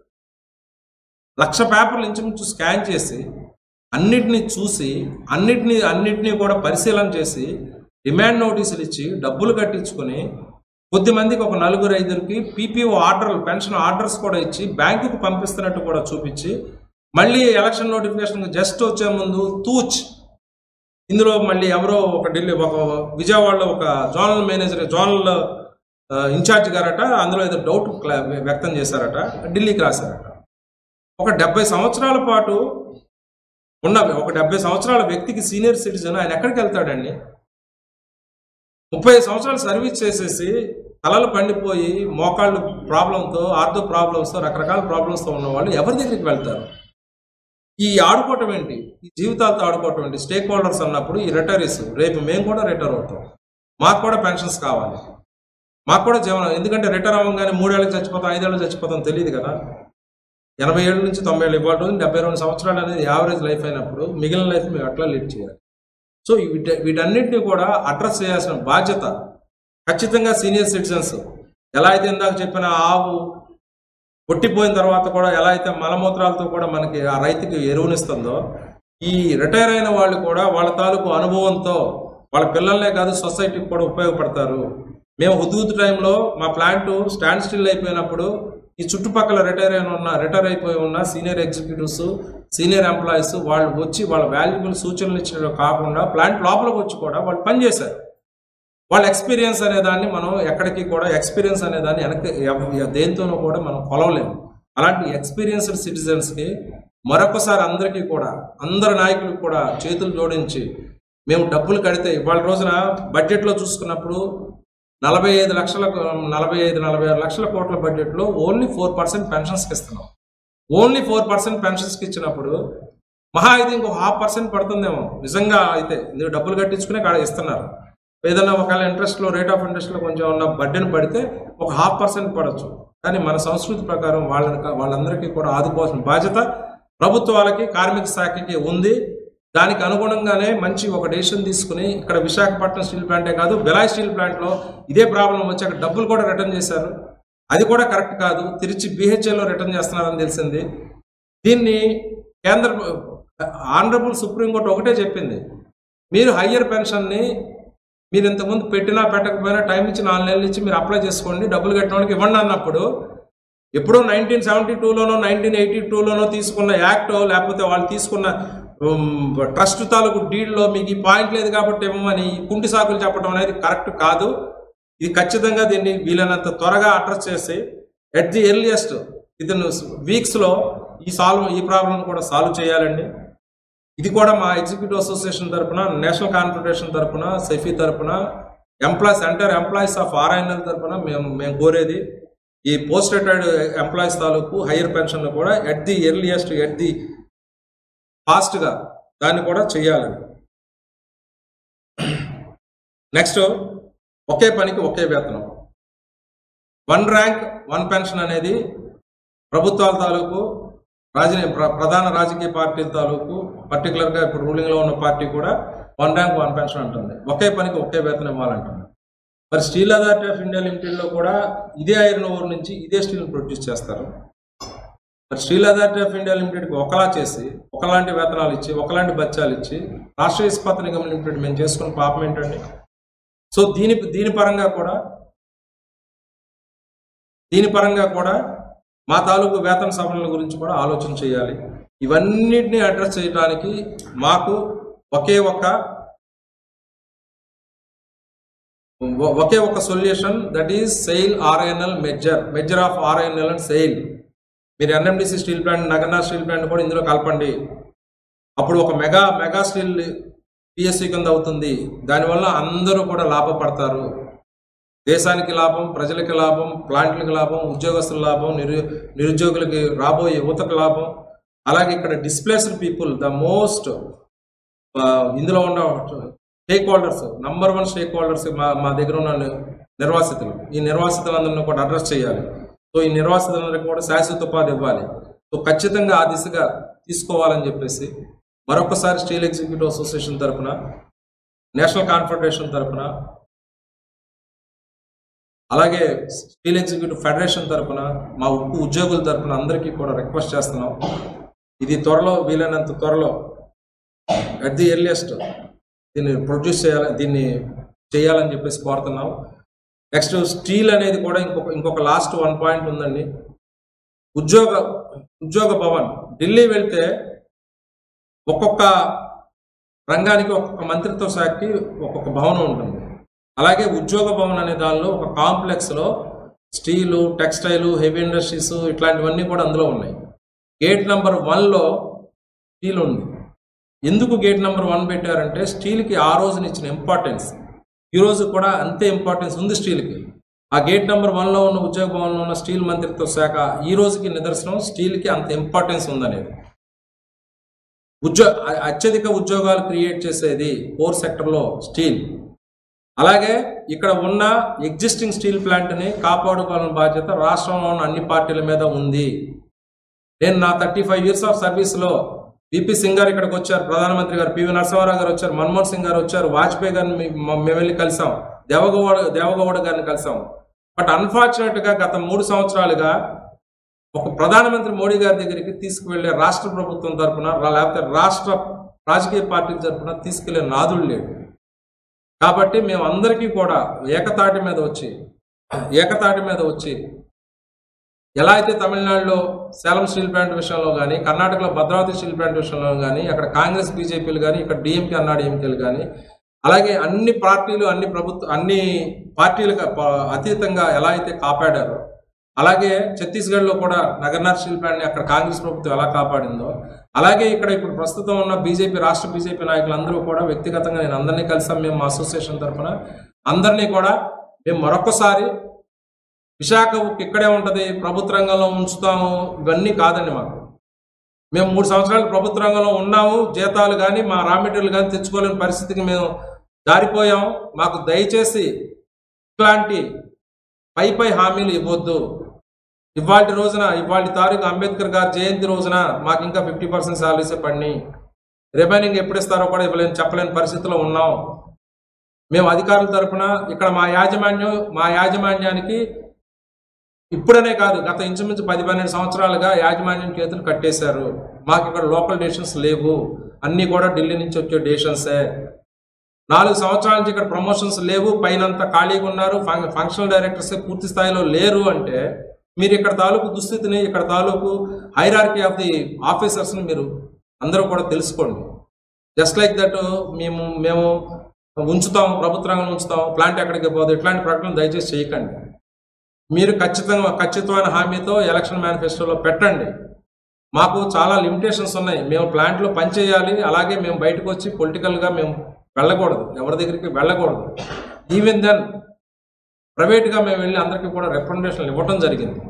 లక్ష పేపర్లు ఇంచుమించు స్కాన్ చేసి అన్నిటినీ చూసి అన్నిటినీ అన్నిటినీ కూడా పరిశీలన చేసి డిమాండ్ నోటీసులు ఇచ్చి డబ్బులు కట్టించుకొని, కొద్దిమందికి ఒక నలుగురు ఐదుగురికి పీపీఓ ఆర్డర్లు, పెన్షన్ ఆర్డర్స్ కూడా ఇచ్చి బ్యాంకుకు పంపిస్తున్నట్టు కూడా చూపించి, మళ్ళీ ఎలక్షన్ నోటిఫికేషన్ జస్ట్ వచ్చే ముందు తూచ్ ఇందులో మళ్ళీ ఎవరో ఒక ఢిల్లీ, ఒక విజయవాడలో ఒక జోనల్ మేనేజర్, జోనల్ ఇన్ఛార్జ్ గారట, అందులో ఏదో డౌట్ వ్యక్తం చేశారట, ఢిల్లీకి రాశారట. ఒక డెబ్బై సంవత్సరాల పాటు ఉన్న ఒక డెబ్బై సంవత్సరాల వ్యక్తికి సీనియర్ సిటిజన్ ఆయన ఎక్కడికి వెళ్తాడండి? ముప్పై సంవత్సరాలు సర్వీస్ చేసేసి తలలు పండిపోయి మోకాళ్ళు ప్రాబ్లంతో, ఆర్థో ప్రాబ్లమ్స్తో, రకరకాల ప్రాబ్లమ్స్తో ఉన్న వాళ్ళు ఎవరి దగ్గరికి వెళ్తారు? ఈ ఆడుకోవటం ఏంటి? ఈ జీవితాలతో ఆడుకోవటం ఏంటి? స్టేక్ హోల్డర్స్ అన్నప్పుడు ఈ రిటైరీస్, రేపు మేము కూడా రిటైర్ అవుతాం, మాకు కూడా పెన్షన్స్ కావాలి, మాకు కూడా జీవనం. ఎందుకంటే రిటైర్ అవ్వగానే మూడేళ్ళకి చచ్చిపోతాం, ఐదేళ్ళకి చచ్చిపోతాం తెలియదు కదా. ఎనభై ఏళ్ళ నుంచి తొంభై ఏళ్ళు ఇవ్వాలి, డెబ్బై రెండు సంవత్సరాలు అనేది యావరేజ్ లైఫ్ అయినప్పుడు మిగిలిన లైఫ్ మేము ఎట్లా లీడ్ చేయాలి? సో వీటి వీటన్నిటిని కూడా అడ్రస్ చేయాల్సిన బాధ్యత ఖచ్చితంగా సీనియర్ సిటిజన్స్. ఎలా అయితే ఇందాక చెప్పిన ఆవు కొట్టిపోయిన తర్వాత కూడా ఎలా అయితే మలమూత్రాలతో కూడా మనకి ఆ రైతుకి ఎరువునిస్తుందో, ఈ రిటైర్ అయిన వాళ్ళు కూడా వాళ్ళ తాలూకు అనుభవంతో వాళ్ళ పిల్లలనే కాదు సొసైటీకి కూడా ఉపయోగపడతారు. మేము హుద్హుద్ టైంలో మా ప్లాంట్ స్టాండ్ స్టిల్ అయిపోయినప్పుడు ఈ చుట్టుపక్కల రిటైర్ అయిన ఉన్న రిటైర్ అయిపోయి ఉన్న సీనియర్ ఎగ్జిక్యూటివ్స్, సీనియర్ ఎంప్లాయీస్ వాళ్ళు వచ్చి వాళ్ళ వాల్యుబుల్ సూచనలు ఇచ్చడం కాకుండా ప్లాంట్ లోపలికి వచ్చి కూడా వాళ్ళు పనిచేశారు. వాళ్ళ ఎక్స్పీరియన్స్ అనే దాన్ని మనం ఎక్కడికి కూడా ఎక్స్పీరియన్స్ అనే దాన్ని వెనక్కి దేంతోనూ కూడా మనం కొలవలేము. అలాంటి ఎక్స్పీరియన్స్డ్ సిటిజన్స్కి మరొకసారి అందరికీ కూడా అందరు నాయకులకు కూడా చేతులు జోడించి మేము డబ్బులు కడితే ఇవాళ రోజున బడ్జెట్లో చూసుకున్నప్పుడు నలభై ఐదు లక్షల నలభై ఐదు నలభై ఆరు లక్షల కోట్ల బడ్జెట్లో ఓన్లీ ఫోర్ పర్సెంట్ పెన్షన్స్కి ఇస్తున్నాం. ఓన్లీ ఫోర్ పర్సెంట్ పెన్షన్స్కి ఇచ్చినప్పుడు మహా అయితే ఇంకో హాఫ్ పర్సెంట్ పడుతుందేమో నిజంగా అయితే మీరు డబ్బులు కట్టించుకునే కాడ ఇస్తున్నారు. ఏదైనా ఒకవేళ ఇంట్రెస్ట్లో రేట్ ఆఫ్ ఇంట్రెస్ట్లో కొంచెం ఉన్న బడ్డెన్ పడితే ఒక హాఫ్ పర్సెంట్ పడవచ్చు. కానీ మన సంస్కృతి ప్రకారం వాళ్ళని వాళ్ళందరికీ కూడా ఆదుకోవాల్సిన బాధ్యత ప్రభుత్వాలకి కార్మిక శాఖకి ఉంది. దానికి అనుగుణంగానే మంచి ఒక డెసిషన్ తీసుకుని ఇక్కడ విశాఖపట్నం స్టీల్ ప్లాంటే కాదు బెలాయ్ స్టీల్ ప్లాంట్లో ఇదే ప్రాబ్లం వచ్చి అక్కడ డబ్బులు కూడా రిటర్న్ చేశారు. అది కూడా కరెక్ట్ కాదు. తిరిచి బిహెచ్ఎల్లో రిటర్న్ చేస్తున్నారని తెలిసింది. దీన్ని కేంద్ర ఆనరబుల్ సుప్రీంకోర్టు ఒకటే చెప్పింది, మీరు హయ్యర్ పెన్షన్ని మీరు ఇంతకుముందు పెట్టినా పెట్టకపోయినా టైం ఇచ్చి నాలుగు నెలలు ఇచ్చి మీరు అప్లై చేసుకోండి, డబ్బులు కట్టడానికి ఇవ్వండి అన్నప్పుడు ఎప్పుడో నైన్టీన్ సెవెంటీ టూలోనో నైన్టీన్ ఎయిటీ టూలోనో తీసుకున్న యాక్టో లేకపోతే వాళ్ళు తీసుకున్న ట్రస్ట్ తాలూకు డీల్లో మీకు ఈ పాయింట్ లేదు కాబట్టి ఇవ్వమని కుంటి సాకులు చెప్పడం అనేది కరెక్ట్ కాదు. ఇది ఖచ్చితంగా దీన్ని వీలైనంత త్వరగా అడ్రస్ చేసి ఎట్ ది ఎర్లియస్ట్ ఇది వీక్స్లో ఈ సాల్వ్ ఈ ప్రాబ్లం కూడా సాల్వ్ చేయాలండి. ఇది కూడా మా ఎగ్జిక్యూటివ్ అసోసియేషన్ తరఫున, నేషనల్ కాన్ఫెడరేషన్ తరఫున, సెఫీ తరఫున, employees entire employees of RINL తరఫున మేము మేము కోరేది ఈ పోస్ట్ రిటైర్డ్ ఎంప్లాయీస్ తాలూకు హయ్యర్ పెన్షన్లు కూడా at the earliest at the ఫాస్ట్గా దాన్ని కూడా చేయాలి. నెక్స్ట్ ఒకే పనికి ఒకే వేతనం, వన్ ర్యాంక్ వన్ పెన్షన్ అనేది ప్రభుత్వాల తాలూకు రాజకీయ ప్రధాన రాజకీయ పార్టీల తాలూకు పర్టికులర్గా ఇప్పుడు రూలింగ్లో ఉన్న పార్టీ కూడా వన్ ర్యాంక్ వన్ పెన్షన్ అంటుంది. ఒకే పనికి ఒకే వేతనం ఇవ్వాలంటుంది. మరి స్టీల్ అథారిటీ ఆఫ్ ఇండియా లిమిటెడ్లో కూడా ఇదే ఐరన్ ఓర్ నుంచి ఇదే స్టీల్ ప్రొడ్యూస్ చేస్తారు. మరి స్టీల్ అథారిటీ ఆఫ్ ఇండియా లిమిటెడ్కి ఒకలా చేసి ఒకలాంటి వేతనాలు ఇచ్చి ఒకలాంటి బత్యాలు ఇచ్చి రాష్ట్రీయ ఇస్పాత్ నిగమ్ లిమిటెడ్ మేము చేసుకున్న పాపం ఏంటండి? సో దీని దీని పరంగా కూడా దీని పరంగా కూడా మా తాలూకు వేతన సవరణల గురించి కూడా ఆలోచన చేయాలి. ఇవన్నిటిని అడ్రస్ చేయడానికి మాకు ఒకే ఒక్క ఒకే ఒక solution, that is SAIL RINL merger merger of RINL and SAIL. మీరు NMDC steel plant, Nagarnar steel plant కూడా ఇందులో కలపండి. అప్పుడు ఒక మెగా మెగా స్టీల్ పిఎస్సి కింద అవుతుంది. దానివల్ల అందరూ కూడా లాభపడతారు. దేశానికి లాభం, ప్రజలకి లాభం, ప్లాంట్లకి లాభం, ఉద్యోగస్తుల లాభం, నిరు నిరుద్యోగులకి రాబోయే యువతకు లాభం. అలాగే ఇక్కడ డిస్ప్లేస్డ్ పీపుల్ ద మోస్ట్ ఇందులో ఉన్న stakeholders, number one stakeholders మా మా దగ్గర ఉన్న నిర్వాసితులు. ఈ నిర్వాసితులందరినీ కూడా అడ్రస్ చేయాలి. సో ఈ నిర్వాసితులందరికీ కూడా శాశ్వత ఉపాధి ఇవ్వాలి. సో ఖచ్చితంగా ఆ దిశగా తీసుకోవాలని చెప్పేసి మరొకసారి స్టీల్ ఎగ్జిక్యూటివ్ అసోసియేషన్ తరఫున, నేషనల్ కాన్ఫెడరేషన్ తరఫున, అలాగే స్టీల్ ఎగ్జిక్యూటివ్ ఫెడరేషన్ తరఫున, మా ఉక్కు ఉద్యోగుల తరఫున అందరికీ కూడా రిక్వెస్ట్ చేస్తున్నాం. ఇది త్వరలో వీలైనంత త్వరలో అట్ ది ఎర్లియస్ట్ దీన్ని ప్రొడ్యూస్ చేయాలి, దీన్ని చేయాలని చెప్పేసి కోరుతున్నాం. నెక్స్ట్ స్టీల్ అనేది కూడా ఇంకొక ఇంకొక లాస్ట్ వన్ పాయింట్ ఉందండి. ఉద్యోగ ఉద్యోగ భవన్ ఢిల్లీ వెళ్తే ఒక్కొక్క రంగానికి ఒక్కొక్క మంత్రిత్వ శాఖకి ఒక్కొక్క భవనం ఉంటుంది. అలాగే ఉద్యోగ భవన్ అనే దానిలో ఒక కాంప్లెక్స్లో స్టీలు, టెక్స్టైలు, హెవీ ఇండస్ట్రీస్ ఇట్లాంటివన్నీ కూడా అందులో ఉన్నాయి. గేట్ నెంబర్ వన్లో స్టీల్ ఉంది. ఎందుకు గేట్ నెంబర్ వన్ పెట్టారంటే స్టీల్కి ఆ రోజున ఇచ్చిన ఇంపార్టెన్స్ ఈరోజు కూడా అంతే ఇంపార్టెన్స్ ఉంది స్టీల్కి. ఆ గేట్ నెంబర్ వన్లో ఉన్న ఉద్యోగ భవన్లో ఉన్న స్టీల్ మంత్రిత్వ శాఖ ఈ రోజుకి నిదర్శనం స్టీల్కి అంత ఇంపార్టెన్స్ ఉందనేది. ఉద్యో అత్యధిక ఉద్యోగాలు క్రియేట్ చేసేది కోర్ సెక్టర్లో స్టీల్. అలాగే ఇక్కడ ఉన్న ఎగ్జిస్టింగ్ స్టీల్ ప్లాంట్ని కాపాడుకోవాలని బాధ్యత రాష్ట్రంలో ఉన్న అన్ని పార్టీల మీద ఉంది. నేను నా థర్టీ ఫైవ్ ఇయర్స్ ఆఫ్ సర్వీస్లో విపి సింగ్ గారు ఇక్కడికి వచ్చారు, ప్రధానమంత్రి గారు పివి నరసింహారావు గారు వచ్చారు, మన్మోహన్ సింగ్ గారు వచ్చారు, వాజ్పేయి గారిని మేము వెళ్ళి కలిసాం, దేవగౌడ దేవగౌడ గారిని కలిసాం. బట్ అన్ఫార్చునేట్గా గత మూడు సంవత్సరాలుగా ఒక ప్రధానమంత్రి మోడీ గారి దగ్గరికి తీసుకువెళ్ళే రాష్ట్ర ప్రభుత్వం తరఫున లేకపోతే రాష్ట్ర రాజకీయ పార్టీల తరఫున తీసుకెళ్లే నాదుడు లేడు. కాబట్టి మేము అందరికీ కూడా ఏకతాటి మీద వచ్చి ఏకతాటి మీద వచ్చి ఎలా అయితే తమిళనాడులో సేలం స్టీల్ ప్లాంట్ విషయంలో కానీ, కర్ణాటకలో భద్రావతి స్టీల్ ప్లాంట్ విషయంలో కానీ, అక్కడ కాంగ్రెస్ బీజేపీలు కానీ, ఇక్కడ డిఎంకే అన్నాడీఎంకేలు కానీ, అలాగే అన్ని పార్టీలు అన్ని ప్రభుత్వ అన్ని పార్టీలకు అతీతంగా ఎలా అయితే కాపాడారో అలాగే ఛత్తీస్గఢ్లో కూడా నగర్నార్ స్టీల్ ప్లాంట్ని అక్కడ కాంగ్రెస్ ప్రభుత్వం ఎలా కాపాడిందో, అలాగే ఇక్కడ ఇప్పుడు ప్రస్తుతం ఉన్న బీజేపీ రాష్ట్ర బీజేపీ నాయకులందరూ కూడా వ్యక్తిగతంగా నేను అందరినీ కలిసాం మేము మా అసోసియేషన్ తరఫున అందరినీ కూడా మేము మరొకసారి విశాఖ ఉక్కు ఇక్కడే ఉంటుంది, ప్రభుత్వ రంగంలో ఉంచుతాము ఇవన్నీ కాదండి. మాకు మేము మూడు సంవత్సరాలు ప్రభుత్వ రంగంలో ఉన్నాము, జీతాలు కానీ మా రా మెటీరియల్ కానీ తెచ్చుకోలేని పరిస్థితికి మేము జారిపోయాము. మాకు దయచేసి ఇట్లాంటి పై పై హామీలు ఇవ్వద్దు. ఇవాళ రోజున ఇవాళ తారీఖు అంబేద్కర్ గారి జయంతి రోజున మాకు ఇంకా ఫిఫ్టీ పర్సెంట్ శాలరీసే పడినాయి, రిమైనింగ్ ఎప్పుడు ఇస్తారో కూడా ఇవ్వలేని చెప్పలేని పరిస్థితిలో ఉన్నాం. మేము అధికారుల తరఫున ఇక్కడ మా యాజమాన్యం మా యాజమాన్యానికి ఇప్పుడనే కాదు గత ఇంచుమించు పది పన్నెండు సంవత్సరాలుగా యాజమాన్యం చేతులు కట్టేశారు. మాకు ఇక్కడ లోకల్ డెసిషన్స్ లేవు, అన్నీ కూడా ఢిల్లీ నుంచి వచ్చే డెసిషన్సే. నాలుగు సంవత్సరాల నుంచి ఇక్కడ ప్రమోషన్స్ లేవు, పైనంతా ఖాళీగా ఉన్నారు, ఫంక్షనల్ డైరెక్టర్స్ పూర్తి స్థాయిలో లేరు. అంటే మీరు ఇక్కడ తాలూకు దుస్థితిని ఇక్కడ తాలూకు హైరార్కీ ఆఫ్ ది ఆఫీసర్స్ని మీరు అందరూ కూడా తెలుసుకోండి. జస్ట్ లైక్ దట్ మేము మేము ఉంచుతాం, ప్రభుత్వ రంగంలో ఉంచుతాం, ప్లాంట్ ఎక్కడికి పోదు, ఇట్లాంటి ప్రకటన దయచేసి చేయకండి. మీరు ఖచ్చితంగా ఖచ్చితమైన హామీతో ఎలక్షన్ మేనిఫెస్టోలో పెట్టండి. మాకు చాలా లిమిటేషన్స్ ఉన్నాయి, మేము ప్లాంట్లో పనిచేయాలి, అలాగే మేము బయటకు వచ్చి పొలిటికల్గా మేము వెళ్ళకూడదు, ఎవరి దగ్గరికి వెళ్ళకూడదు. ఈవెన్ దెన్ ప్రైవేట్గా మేము వెళ్ళి అందరికీ కూడా రిప్రజెంటేషన్లు ఇవ్వటం జరిగింది.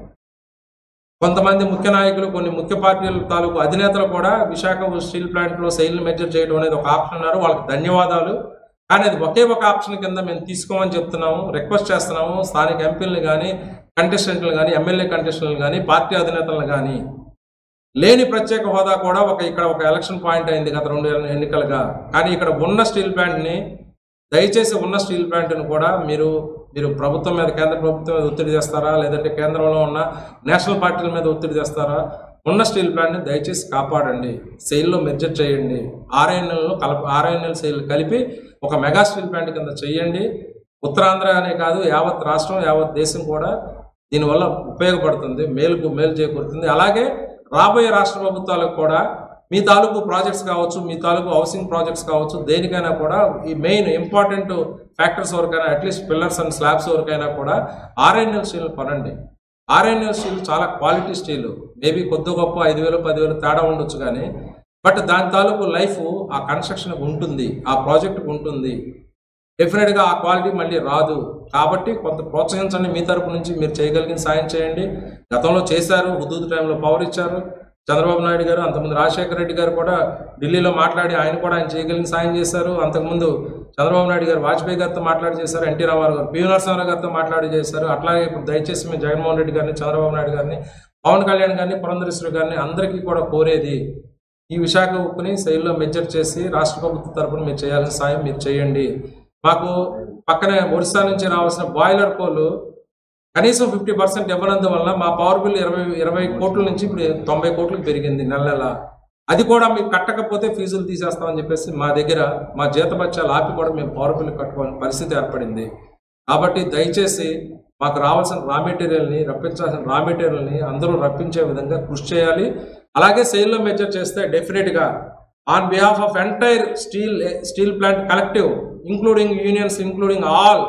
కొంతమంది ముఖ్య నాయకులు కొన్ని ముఖ్య పార్టీల తాలూకు అధినేతలు కూడా విశాఖ స్టీల్ ప్లాంట్లో సెయిల్ని మెజర్ చేయడం అనేది ఒక ఆప్షన్ అన్నారు, వాళ్ళకి ధన్యవాదాలు. కానీ అది ఒకే ఒక ఆప్షన్ కింద మేము తీసుకోమని చెప్తున్నాము, రిక్వెస్ట్ చేస్తున్నాము. స్థానిక ఎంపీలను కానీ కంటెస్టెంట్లు కానీ ఎమ్మెల్యే కంటెస్టెంట్లు కానీ పార్టీ అధినేతలను కానీ లేని ప్రత్యేక హోదా కూడా ఒక ఇక్కడ ఒక ఎలక్షన్ పాయింట్ అయింది గత రెండు ఎన్నికలుగా. కానీ ఇక్కడ ఉన్న స్టీల్ ప్లాంట్ని దయచేసి ఉన్న స్టీల్ ప్లాంట్ని కూడా మీరు మీరు ప్రభుత్వం మీద కేంద్ర ప్రభుత్వం మీద ఒత్తిడి చేస్తారా, లేదంటే కేంద్రంలో ఉన్న నేషనల్ పార్టీల మీద ఒత్తిడి చేస్తారా? ఉన్న స్టీల్ ప్లాంట్ని దయచేసి కాపాడండి, సెయిల్లో మెర్జర్ చేయండి, ఆర్ఐఎన్ఎల్లో కలప ఆర్ఐఎన్ఎల్ సెయిల్ కలిపి ఒక మెగా స్టీల్ ప్లాంట్ కింద చేయండి. ఉత్తరాంధ్ర అనే కాదు యావత్ రాష్ట్రం యావత్ దేశం కూడా దీనివల్ల ఉపయోగపడుతుంది, మేలుకు మేలు చేకూరుతుంది. అలాగే రాబోయే రాష్ట్ర ప్రభుత్వాలకు కూడా మీ తాలూకు ప్రాజెక్ట్స్ కావచ్చు, మీ తాలూకు హౌసింగ్ ప్రాజెక్ట్స్ కావచ్చు, దేనికైనా కూడా ఈ మెయిన్ ఇంపార్టెంట్ ఫ్యాక్టర్స్ వరకైనా అట్లీస్ట్ పిల్లర్స్ అండ్ స్లాబ్స్ వరకైనా కూడా ఆర్ఐఎన్ఎల్ స్టీల్ కొనండి. ఆర్ఐఎన్ఎల్ స్టీల్ చాలా క్వాలిటీ స్టీల్, మేబీ కొద్ది గొప్ప ఐదు వేలు పదివేలు తేడా ఉండొచ్చు, కానీ బట్ దాని తాలూకు లైఫ్ ఆ కన్స్ట్రక్షన్కి ఉంటుంది, ఆ ప్రాజెక్టుకు ఉంటుంది. డెఫినెట్గా ఆ క్వాలిటీ మళ్ళీ రాదు. కాబట్టి కొంత ప్రోత్సహించండి, మీ తరపు నుంచి మీరు చేయగలిగిన సాయం చేయండి. గతంలో చేశారు, హుదూద్ టైంలో పవర్ ఇచ్చారు చంద్రబాబు నాయుడు గారు, అంతకుముందు రాజశేఖర రెడ్డి గారు కూడా ఢిల్లీలో మాట్లాడి ఆయన కూడా ఆయన చేయగలిగిన సాయం చేశారు. అంతకుముందు చంద్రబాబు నాయుడు గారు వాజ్పేయి గారితో మాట్లాడి చేశారు, ఎన్టీ రామారావు గారు పివి నరసింహారావు గారితో మాట్లాడి చేశారు. అట్లాగే ఇప్పుడు దయచేసి మేము జగన్మోహన్ రెడ్డి గారిని, చంద్రబాబు నాయుడు గారిని, పవన్ కళ్యాణ్ గారిని, పురంధరేశ్వరి గారిని అందరికీ కూడా కోరేది ఈ విశాఖ ఉక్కుని సెయిల్లో మెజర్ చేసి రాష్ట్ర ప్రభుత్వ తరపున మీరు చేయాల్సిన సాయం మీరు చేయండి. మాకు పక్కనే ఒరిస్సా నుంచి రావాల్సిన బాయిలర్ కోల్ కనీసం ఫిఫ్టీ పర్సెంట్ ఇవ్వనందువల్ల మా పవర్ బిల్ ఇరవై ఇరవై కోట్ల నుంచి ఇప్పుడు తొంభై కోట్లకు పెరిగింది నెల నెల. అది కూడా మీకు కట్టకపోతే ఫీజులు తీసేస్తామని చెప్పేసి మా దగ్గర మా జీతబత్యాలు ఆపి కూడా మేము పవర్ బిల్ కట్టుకోవాలని పరిస్థితి ఏర్పడింది. కాబట్టి దయచేసి మాకు రావాల్సిన రా మెటీరియల్ని రప్పించాల్సిన రా మెటీరియల్ని అందరూ రప్పించే విధంగా కృషి చేయాలి. అలాగే సెయిల్లో మెజర్ చేస్తే డెఫినెట్గా on behalf of entire steel steel plant collective including unions including all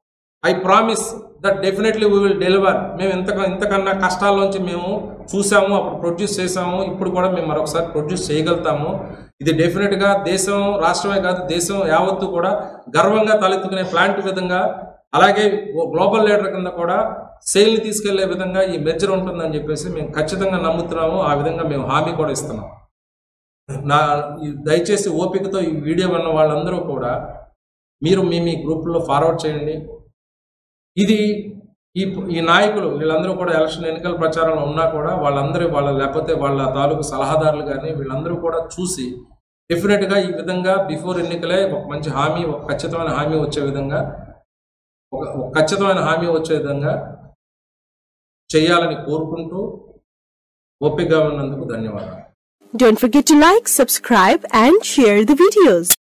I promise that definitely we will deliver. మేము ఇంత ఇంతకన్నా కష్టాల్లోంచి మేము చూసాము, అప్పుడు ప్రొడ్యూస్ చేసాము, ఇప్పుడు కూడా మేము మరొకసారి ప్రొడ్యూస్ చేయగలుగుతాము. ఇది డెఫినెట్గా దేశం రాష్ట్రమే కాదు దేశం యావత్తు కూడా గర్వంగా తలెత్తుకునే ప్లాంట్ విధంగా, అలాగే గ్లోబల్ లీడర్ కింద కూడా సెయిల్ని తీసుకెళ్లే విధంగా ఈ మెర్జర్ ఉంటుందని చెప్పేసి మేము ఖచ్చితంగా నమ్ముతున్నాము. ఆ విధంగా మేము హామీ కూడా ఇస్తున్నాం. నా దయచేసి ఓపికతో ఈ వీడియో విన్న వాళ్ళందరూ కూడా మీరు మీ మీ గ్రూపుల్లో ఫార్వర్డ్ చేయండి. ఇది ఈ ఈ నాయకులు వీళ్ళందరూ కూడా ఎలక్షన్ ఎన్నికల ప్రచారంలో ఉన్నా కూడా వాళ్ళందరూ వాళ్ళ లేకపోతే వాళ్ళ తాలూకు సలహాదారులు కానీ వీళ్ళందరూ కూడా చూసి డెఫినెట్గా ఈ విధంగా బిఫోర్ ఎన్నికలే ఒక మంచి హామీ, ఒక ఖచ్చితమైన హామీ వచ్చే విధంగా ఒక ఖచ్చితమైన హామీ వచ్చే విధంగా చేయాలని కోరుకుంటూ ఓపికగా ఉన్నందుకు ధన్యవాదాలు. Don't forget to like, subscribe and share the videos.